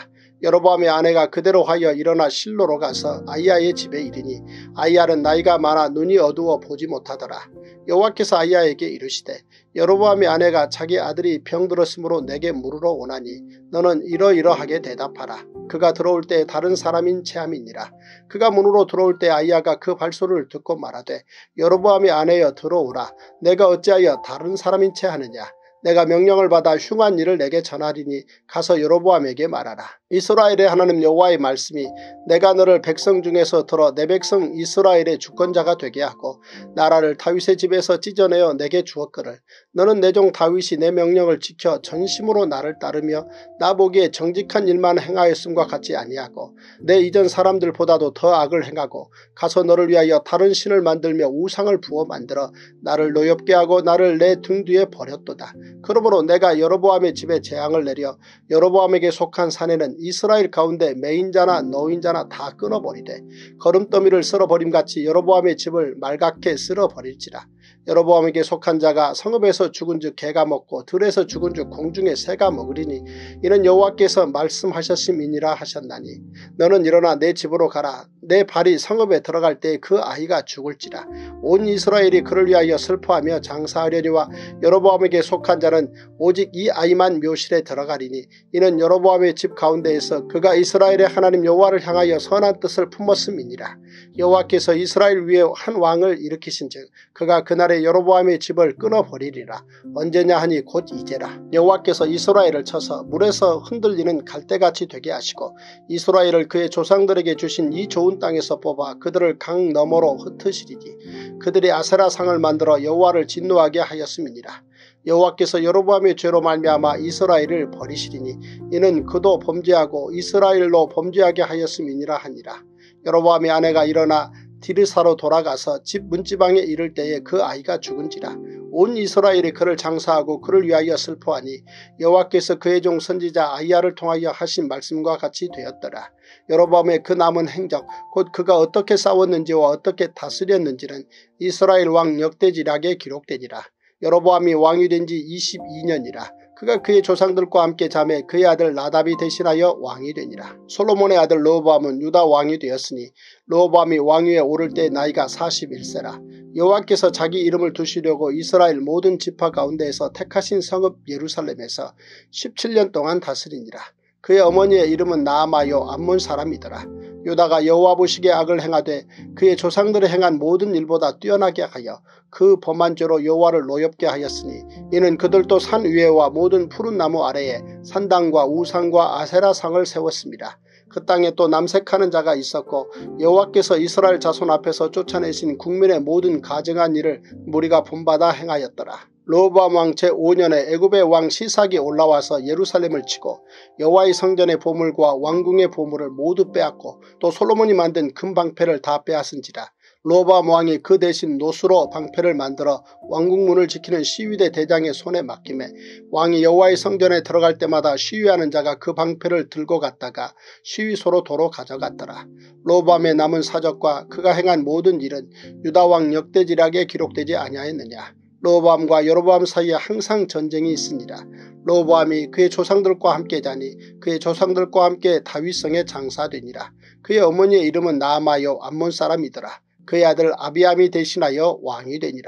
여로보암의 아내가 그대로 하여 일어나 실로로 가서 아히야의 집에 이르니 아히야는 나이가 많아 눈이 어두워 보지 못하더라. 여호와께서 아히야에게 이르시되 여로보암의 아내가 자기 아들이 병들었으므로 내게 물으러 오나니 너는 이러이러하게 대답하라. 그가 들어올 때 다른 사람인 체함이니라. 그가 문으로 들어올 때 아히야가 그 발소리를 듣고 말하되 여로보암의 아내여 들어오라. 내가 어찌하여 다른 사람인 체하느냐. 내가 명령을 받아 흉한 일을 내게 전하리니 가서 여로보암에게 말하라. 이스라엘의 하나님 여호와의 말씀이 내가 너를 백성 중에서 들어 내 백성 이스라엘의 주권자가 되게 하고 나라를 다윗의 집에서 찢어내어 내게 주었거늘 너는 내 종 다윗이 내 명령을 지켜 전심으로 나를 따르며 나 보기에 정직한 일만 행하였음과 같지 아니하고 내 이전 사람들보다도 더 악을 행하고 가서 너를 위하여 다른 신을 만들며 우상을 부어 만들어 나를 노엽게 하고 나를 내 등 뒤에 버렸도다. 그러므로 내가 여로보암의 집에 재앙을 내려 여로보암에게 속한 사내는 이스라엘 가운데 매인자나 노인자나 다 끊어버리되 거름더미를 쓸어버림같이 여로보암의 집을 말갛게 쓸어버릴지라. 여로보암에게 속한 자가 성읍에서 죽은즉 개가 먹고 들에서 죽은즉 공중에 새가 먹으리니 이는 여호와께서 말씀하셨음이니라 하셨나니 너는 일어나 내 집으로 가라. 내 발이 성읍에 들어갈 때 그 아이가 죽을지라. 온 이스라엘이 그를 위하여 슬퍼하며 장사하려니와 여로보암에게 속한 자는 오직 이 아이만 묘실에 들어가리니 이는 여로보암의 집 가운데에서 그가 이스라엘의 하나님 여호와를 향하여 선한 뜻을 품었음이니라. 여호와께서 이스라엘 위에 한 왕을 일으키신즉 그가 그날에 여로보암의 집을 끊어버리리라. 언제냐 하니 곧 이제라. 여호와께서 이스라엘을 쳐서 물에서 흔들리는 갈대같이 되게 하시고 이스라엘을 그의 조상들에게 주신 이 좋은 땅에서 뽑아 그들을 강 너머로 흩으시리니 그들이 아세라 상을 만들어 여호와를 진노하게 하였음이니라. 여호와께서 여로보암의 죄로 말미암아 이스라엘을 버리시리니 이는 그도 범죄하고 이스라엘로 범죄하게 하였음이니라 하니라. 여로보암의 아내가 일어나 디르사로 돌아가서 집 문지방에 이를 때에 그 아이가 죽은지라. 온 이스라엘이 그를 장사하고 그를 위하여 슬퍼하니 여호와께서 그의 종 선지자 아히야를 통하여 하신 말씀과 같이 되었더라. 여로보암의 그 남은 행적 곧 그가 어떻게 싸웠는지와 어떻게 다스렸는지는 이스라엘 왕 역대지략에 기록되니라. 여로보암이 왕이 된 지 이십이 년이라. 그가 그의 조상들과 함께 잠에 그의 아들 나답이 대신하여 왕이 되니라. 솔로몬의 아들 르호보암은 유다 왕이 되었으니 르호보암이 왕위에 오를 때 나이가 사십일 세라. 여호와께서 자기 이름을 두시려고 이스라엘 모든 지파 가운데에서 택하신 성읍 예루살렘에서 십칠 년 동안 다스리니라. 그의 어머니의 이름은 나아마요 암몬 사람이더라. 유다가 여호와 보시기에 악을 행하되 그의 조상들이 행한 모든 일보다 뛰어나게 하여 그 범한 죄로 여호와를 노엽게 하였으니 이는 그들도 산 위에와 모든 푸른 나무 아래에 산당과 우상과 아세라상을 세웠습니다. 그 땅에 또 남색하는 자가 있었고 여호와께서 이스라엘 자손 앞에서 쫓아내신 국민의 모든 가증한 일을 무리가 본받아 행하였더라. 르호보암 왕 제오 년에 애굽의 왕 시삭이 올라와서 예루살렘을 치고 여호와의 성전의 보물과 왕궁의 보물을 모두 빼앗고 또 솔로몬이 만든 금 방패를 다 빼앗은지라. 르호보암 왕이 그 대신 노수로 방패를 만들어 왕궁문을 지키는 시위대 대장의 손에 맡기매 왕이 여호와의 성전에 들어갈 때마다 시위하는 자가 그 방패를 들고 갔다가 시위소로 도로 가져갔더라. 르호보암의 남은 사적과 그가 행한 모든 일은 유다 왕 역대지략에 기록되지 아니하였느냐. 르호보암과 여로보암 사이에 항상 전쟁이 있으니라. 르호보암이 그의 조상들과 함께 자니 그의 조상들과 함께 다윗성에 장사되니라. 그의 어머니의 이름은 나아마요 암몬 사람이더라. 그의 아들 아비암이 대신하여 왕이 되니라.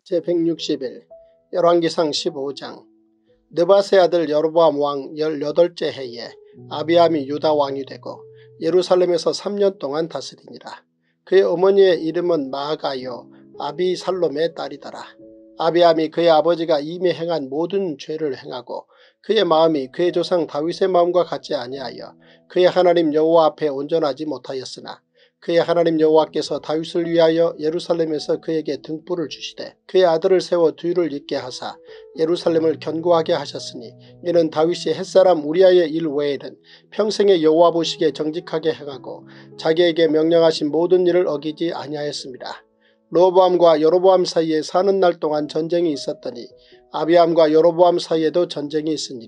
제백육십일 열왕기상 십오 장. 느밧의 아들 여로보암 왕 열여덟째 해에 아비암이 유다 왕이 되고 예루살렘에서 삼 년 동안 다스리니라. 그의 어머니의 이름은 마아가요 아비살롬의 딸이더라. 아비암이 그의 아버지가 이미 행한 모든 죄를 행하고 그의 마음이 그의 조상 다윗의 마음과 같지 아니하여 그의 하나님 여호와 앞에 온전하지 못하였으나 그의 하나님 여호와께서 다윗을 위하여 예루살렘에서 그에게 등불을 주시되 그의 아들을 세워 뒤를 잇게 하사 예루살렘을 견고하게 하셨으니 이는 다윗이 햇사람 우리아의 일 외에는 평생의 여호와 보시기에 정직하게 행하고 자기에게 명령하신 모든 일을 어기지 아니하였습니다. 르호보암과 여로보암 사이에 사는 날 동안 전쟁이 있었더니 아비암과 여로보암 사이에도 전쟁이 있으니라.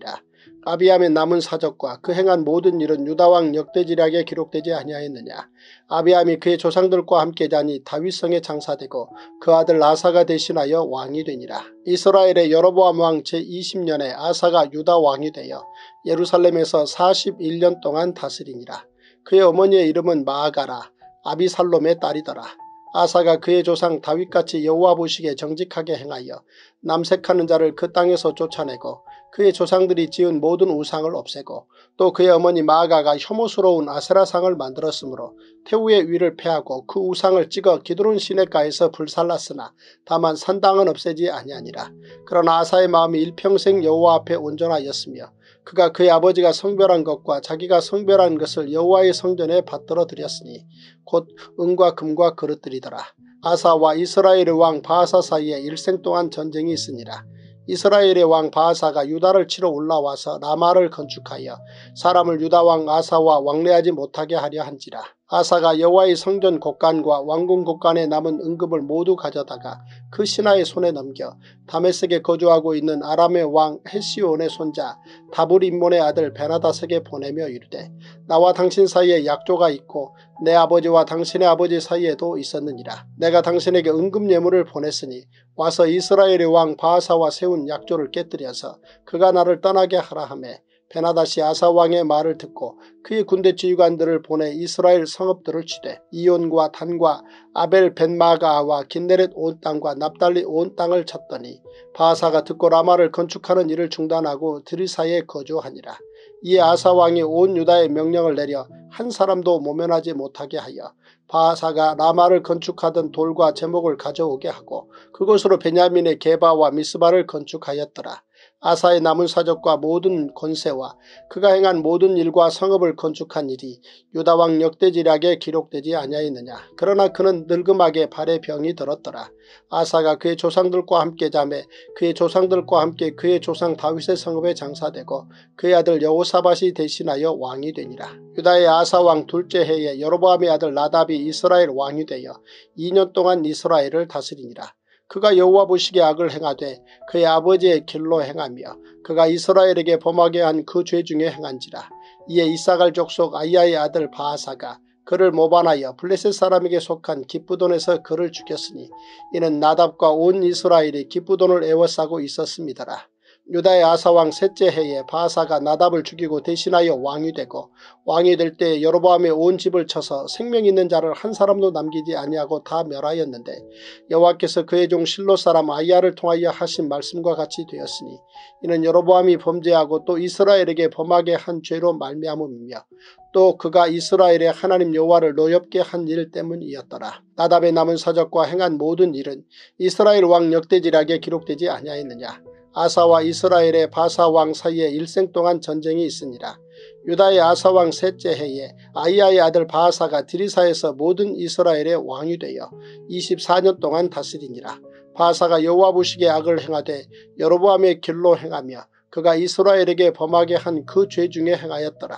아비암의 남은 사적과 그 행한 모든 일은 유다왕 역대지략에 기록되지 아니하였느냐. 아비암이 그의 조상들과 함께 자니 다윗성에 장사되고 그 아들 아사가 대신하여 왕이 되니라. 이스라엘의 여로보암 왕 제이십 년에 아사가 유다 왕이 되어 예루살렘에서 사십일 년 동안 다스리니라. 그의 어머니의 이름은 마아가라. 아비살롬의 딸이더라. 아사가 그의 조상 다윗같이 여호와 보시기에 정직하게 행하여 남색하는 자를 그 땅에서 쫓아내고 그의 조상들이 지은 모든 우상을 없애고 또 그의 어머니 마아가가 혐오스러운 아세라상을 만들었으므로 태우의 위를 패하고 그 우상을 찍어 기드론 시냇가에서 불살랐으나 다만 산당은 없애지 아니하니라. 그러나 아사의 마음이 일평생 여호와 앞에 온전하였으며 그가 그의 아버지가 성별한 것과 자기가 성별한 것을 여호와의 성전에 받들어 드렸으니 곧 은과 금과 그릇들이더라. 아사와 이스라엘의 왕 바아사 사이에 일생 동안 전쟁이 있으니라. 이스라엘의 왕 바아사가 유다를 치러 올라와서 라마를 건축하여 사람을 유다 왕 아사와 왕래하지 못하게 하려 한지라. 아사가 여호와의 성전 곳간과 왕궁 곳간에 남은 은금을 모두 가져다가 그 신하의 손에 넘겨 다메섹에 거주하고 있는 아람의 왕 헤시온의 손자 다불임몬의 아들 베나다색에 보내며 이르되 나와 당신 사이에 약조가 있고 내 아버지와 당신의 아버지 사이에도 있었느니라. 내가 당신에게 은금 예물을 보냈으니 와서 이스라엘의 왕 바아사와 세운 약조를 깨뜨려서 그가 나를 떠나게 하라 하매 베나다시 아사왕의 말을 듣고 그의 군대 지휘관들을 보내 이스라엘 성읍들을 치되 이온과 단과 아벨 벤마가와 긴네렛 온 땅과 납달리 온 땅을 쳤더니 바아사가 듣고 라마를 건축하는 일을 중단하고 드리사에 거주하니라. 이에 아사왕이 온 유다에 명령을 내려 한 사람도 모면하지 못하게 하여 바아사가 라마를 건축하던 돌과 제목을 가져오게 하고 그곳으로 베냐민의 게바와 미스바를 건축하였더라. 아사의 남은 사적과 모든 권세와 그가 행한 모든 일과 성읍을 건축한 일이 유다왕 역대지략에 기록되지 아니하였느냐. 그러나 그는 늙음하게 발에 병이 들었더라. 아사가 그의 조상들과 함께 자매 그의 조상들과 함께 그의 조상 다윗의 성읍에 장사되고 그의 아들 여호사밧이 대신하여 왕이 되니라. 유다의 아사왕 둘째 해에 여로보암의 아들 나답이 이스라엘 왕이 되어 이 년 동안 이스라엘을 다스리니라. 그가 여호와 보시기에 악을 행하되 그의 아버지의 길로 행하며 그가 이스라엘에게 범하게 한 그 죄 중에 행한지라. 이에 이사갈 족속 아이야의 아들 바아사가 그를 모반하여 블레셋 사람에게 속한 기브돈에서 그를 죽였으니 이는 나답과 온 이스라엘이 기브돈을 애워싸고 있었음이더라. 유다의 아사왕 셋째 해에 바아사가 나답을 죽이고 대신하여 왕이 되고 왕이 될 때 여로보암의 온 집을 쳐서 생명 있는 자를 한 사람도 남기지 아니하고 다 멸하였는데 여호와께서 그의 종 실로 사람 아이야를 통하여 하신 말씀과 같이 되었으니 이는 여로보암이 범죄하고 또 이스라엘에게 범하게 한 죄로 말미암음이며 또 그가 이스라엘의 하나님 여호와를 노엽게 한 일 때문이었더라. 나답의 남은 사적과 행한 모든 일은 이스라엘 왕 역대지략에 기록되지 아니하였느냐. 아사와 이스라엘의 바사왕 사이에 일생 동안 전쟁이 있으니라. 유다의 아사왕 셋째 해에 아이야의 아들 바아사가 드리사에서 모든 이스라엘의 왕이 되어 이십사 년 동안 다스리니라. 바아사가 여호와 보시기에 악을 행하되 여로보암의 길로 행하며 그가 이스라엘에게 범하게 한 그 죄 중에 행하였더라.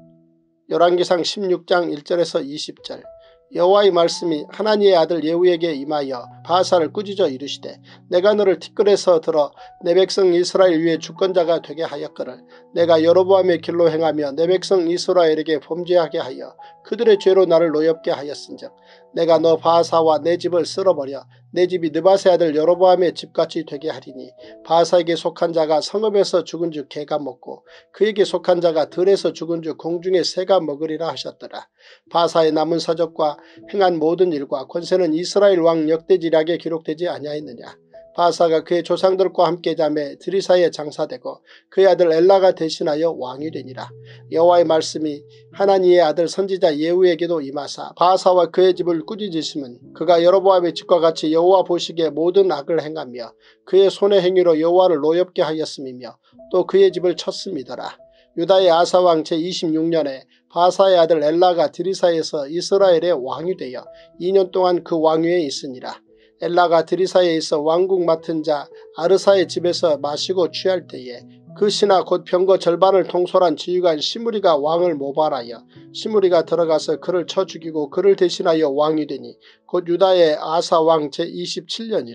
열왕기상 십육 장 일 절에서 이십 절. 여호와의 말씀이 하나니의 아들 예후에게 임하여 바아사를 꾸짖어 이르시되 내가 너를 티끌에서 들어 내 백성 이스라엘 위에 주권자가 되게 하였거늘 내가 여로보암의 길로 행하며 내 백성 이스라엘에게 범죄하게 하여 그들의 죄로 나를 노엽게 하였은즉 내가 너 바아사와 내 집을 쓸어버려 내 집이 느밧의 아들 여로보암의 집같이 되게 하리니 바아사에게 속한 자가 성읍에서 죽은 즉 개가 먹고 그에게 속한 자가 들에서 죽은 즉 공중의 새가 먹으리라 하셨더라. 바아사의 남은 사적과 행한 모든 일과 권세는 이스라엘 왕 역대지략에 기록되지 아니하였느냐. 바아사가 그의 조상들과 함께 자매 드리사에 장사되고 그의 아들 엘라가 대신하여 왕이 되니라. 여호와의 말씀이 하나니의 아들 선지자 예후에게도 임하사 바아사와 그의 집을 꾸짖으심은 그가 여로보암의 집과 같이 여호와 보시기에 모든 악을 행하며 그의 손의 행위로 여호와를 노엽게 하였음이며 또 그의 집을 쳤음이더라. 유다의 아사왕 제이십육 년에 바아사의 아들 엘라가 드리사에서 이스라엘의 왕이 되어 이 년 동안 그 왕위에 있으니라. 엘라가 드리사에 있어 왕국 맡은 자 아르사의 집에서 마시고 취할 때에 그 신하 곧 병거 절반을 통솔한 지휘관 시므리가 왕을 모발하여 시므리가 들어가서 그를 쳐 죽이고 그를 대신하여 왕이 되니 곧 유다의 아사 왕 제이십칠 년이라.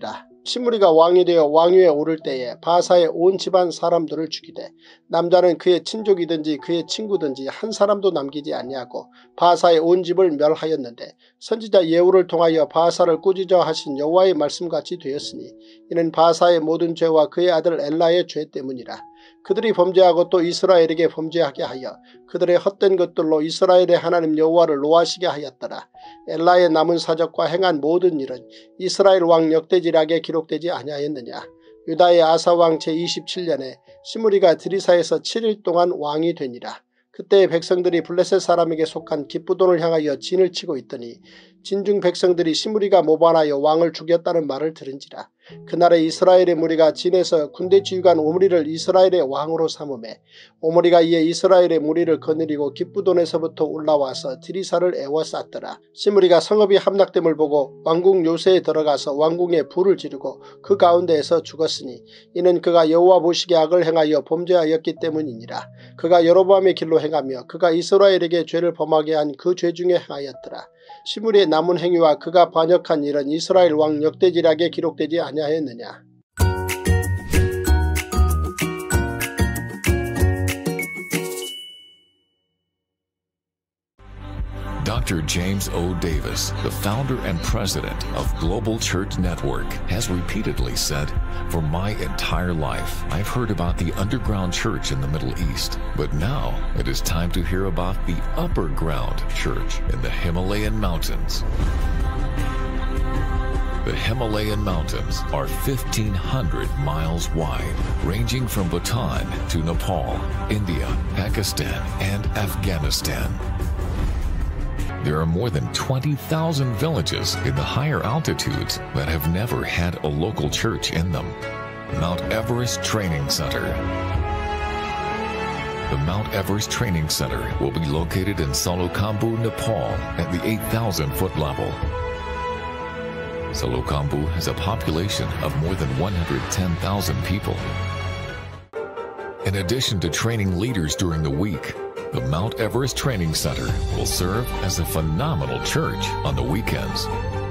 시므리가 왕이 되어 왕위에 오를 때에 바사의 온 집안 사람들을 죽이되 남자는 그의 친족이든지 그의 친구든지 한 사람도 남기지 아니하고 바사의 온 집을 멸하였는데 선지자 예후를 통하여 바사를 꾸짖어 하신 여호와의 말씀같이 되었으니 이는 바사의 모든 죄와 그의 아들 엘라의 죄 때문이라. 그들이 범죄하고 또 이스라엘에게 범죄하게 하여 그들의 헛된 것들로 이스라엘의 하나님 여호와를 노하시게 하였더라. 엘라의 남은 사적과 행한 모든 일은 이스라엘 왕 역대지략에 기록되지 아니하였느냐. 유다의 아사왕 제이십칠 년에 시므리가 드리사에서 칠 일 동안 왕이 되니라. 그때 백성들이 블레셋 사람에게 속한 기쁘돈을 향하여 진을 치고 있더니 진중 백성들이 시므리가 모반하여 왕을 죽였다는 말을 들은지라. 그날에 이스라엘의 무리가 진에서 군대 지휘관 오므리를 이스라엘의 왕으로 삼음에 오므리가 이에 이스라엘의 무리를 거느리고 기쁘돈에서부터 올라와서 드리사를 에워쌌더라. 시므리가 성읍이 함락됨을 보고 왕궁 요새에 들어가서 왕궁에 불을 지르고 그 가운데에서 죽었으니 이는 그가 여호와 보시기에 악을 행하여 범죄하였기 때문이니라. 그가 여로보암의 길로 행하며 그가 이스라엘에게 죄를 범하게 한 그 죄 중에 행하였더라. 시므리의 남은 행위와 그가 반역한 일은 이스라엘 왕 역대지략에 기록되지 아니하였느냐. Doctor James O. Davis, the founder and president of Global Church Network, has repeatedly said, "For my entire life, I've heard about the underground church in the Middle East, but now it is time to hear about the upper ground church in the Himalayan mountains." The Himalayan mountains are fifteen hundred miles wide, ranging from Bhutan to Nepal, India, Pakistan, and Afghanistan. There are more than twenty thousand villages in the higher altitudes that have never had a local church in them. Mount Everest Training Center. The Mount Everest Training Center will be located in Salokambu, Nepal at the eight thousand foot level. Salokambu has a population of more than one hundred ten thousand people. In addition to training leaders during the week, the Mount Everest Training Center will serve as a phenomenal church on the weekends.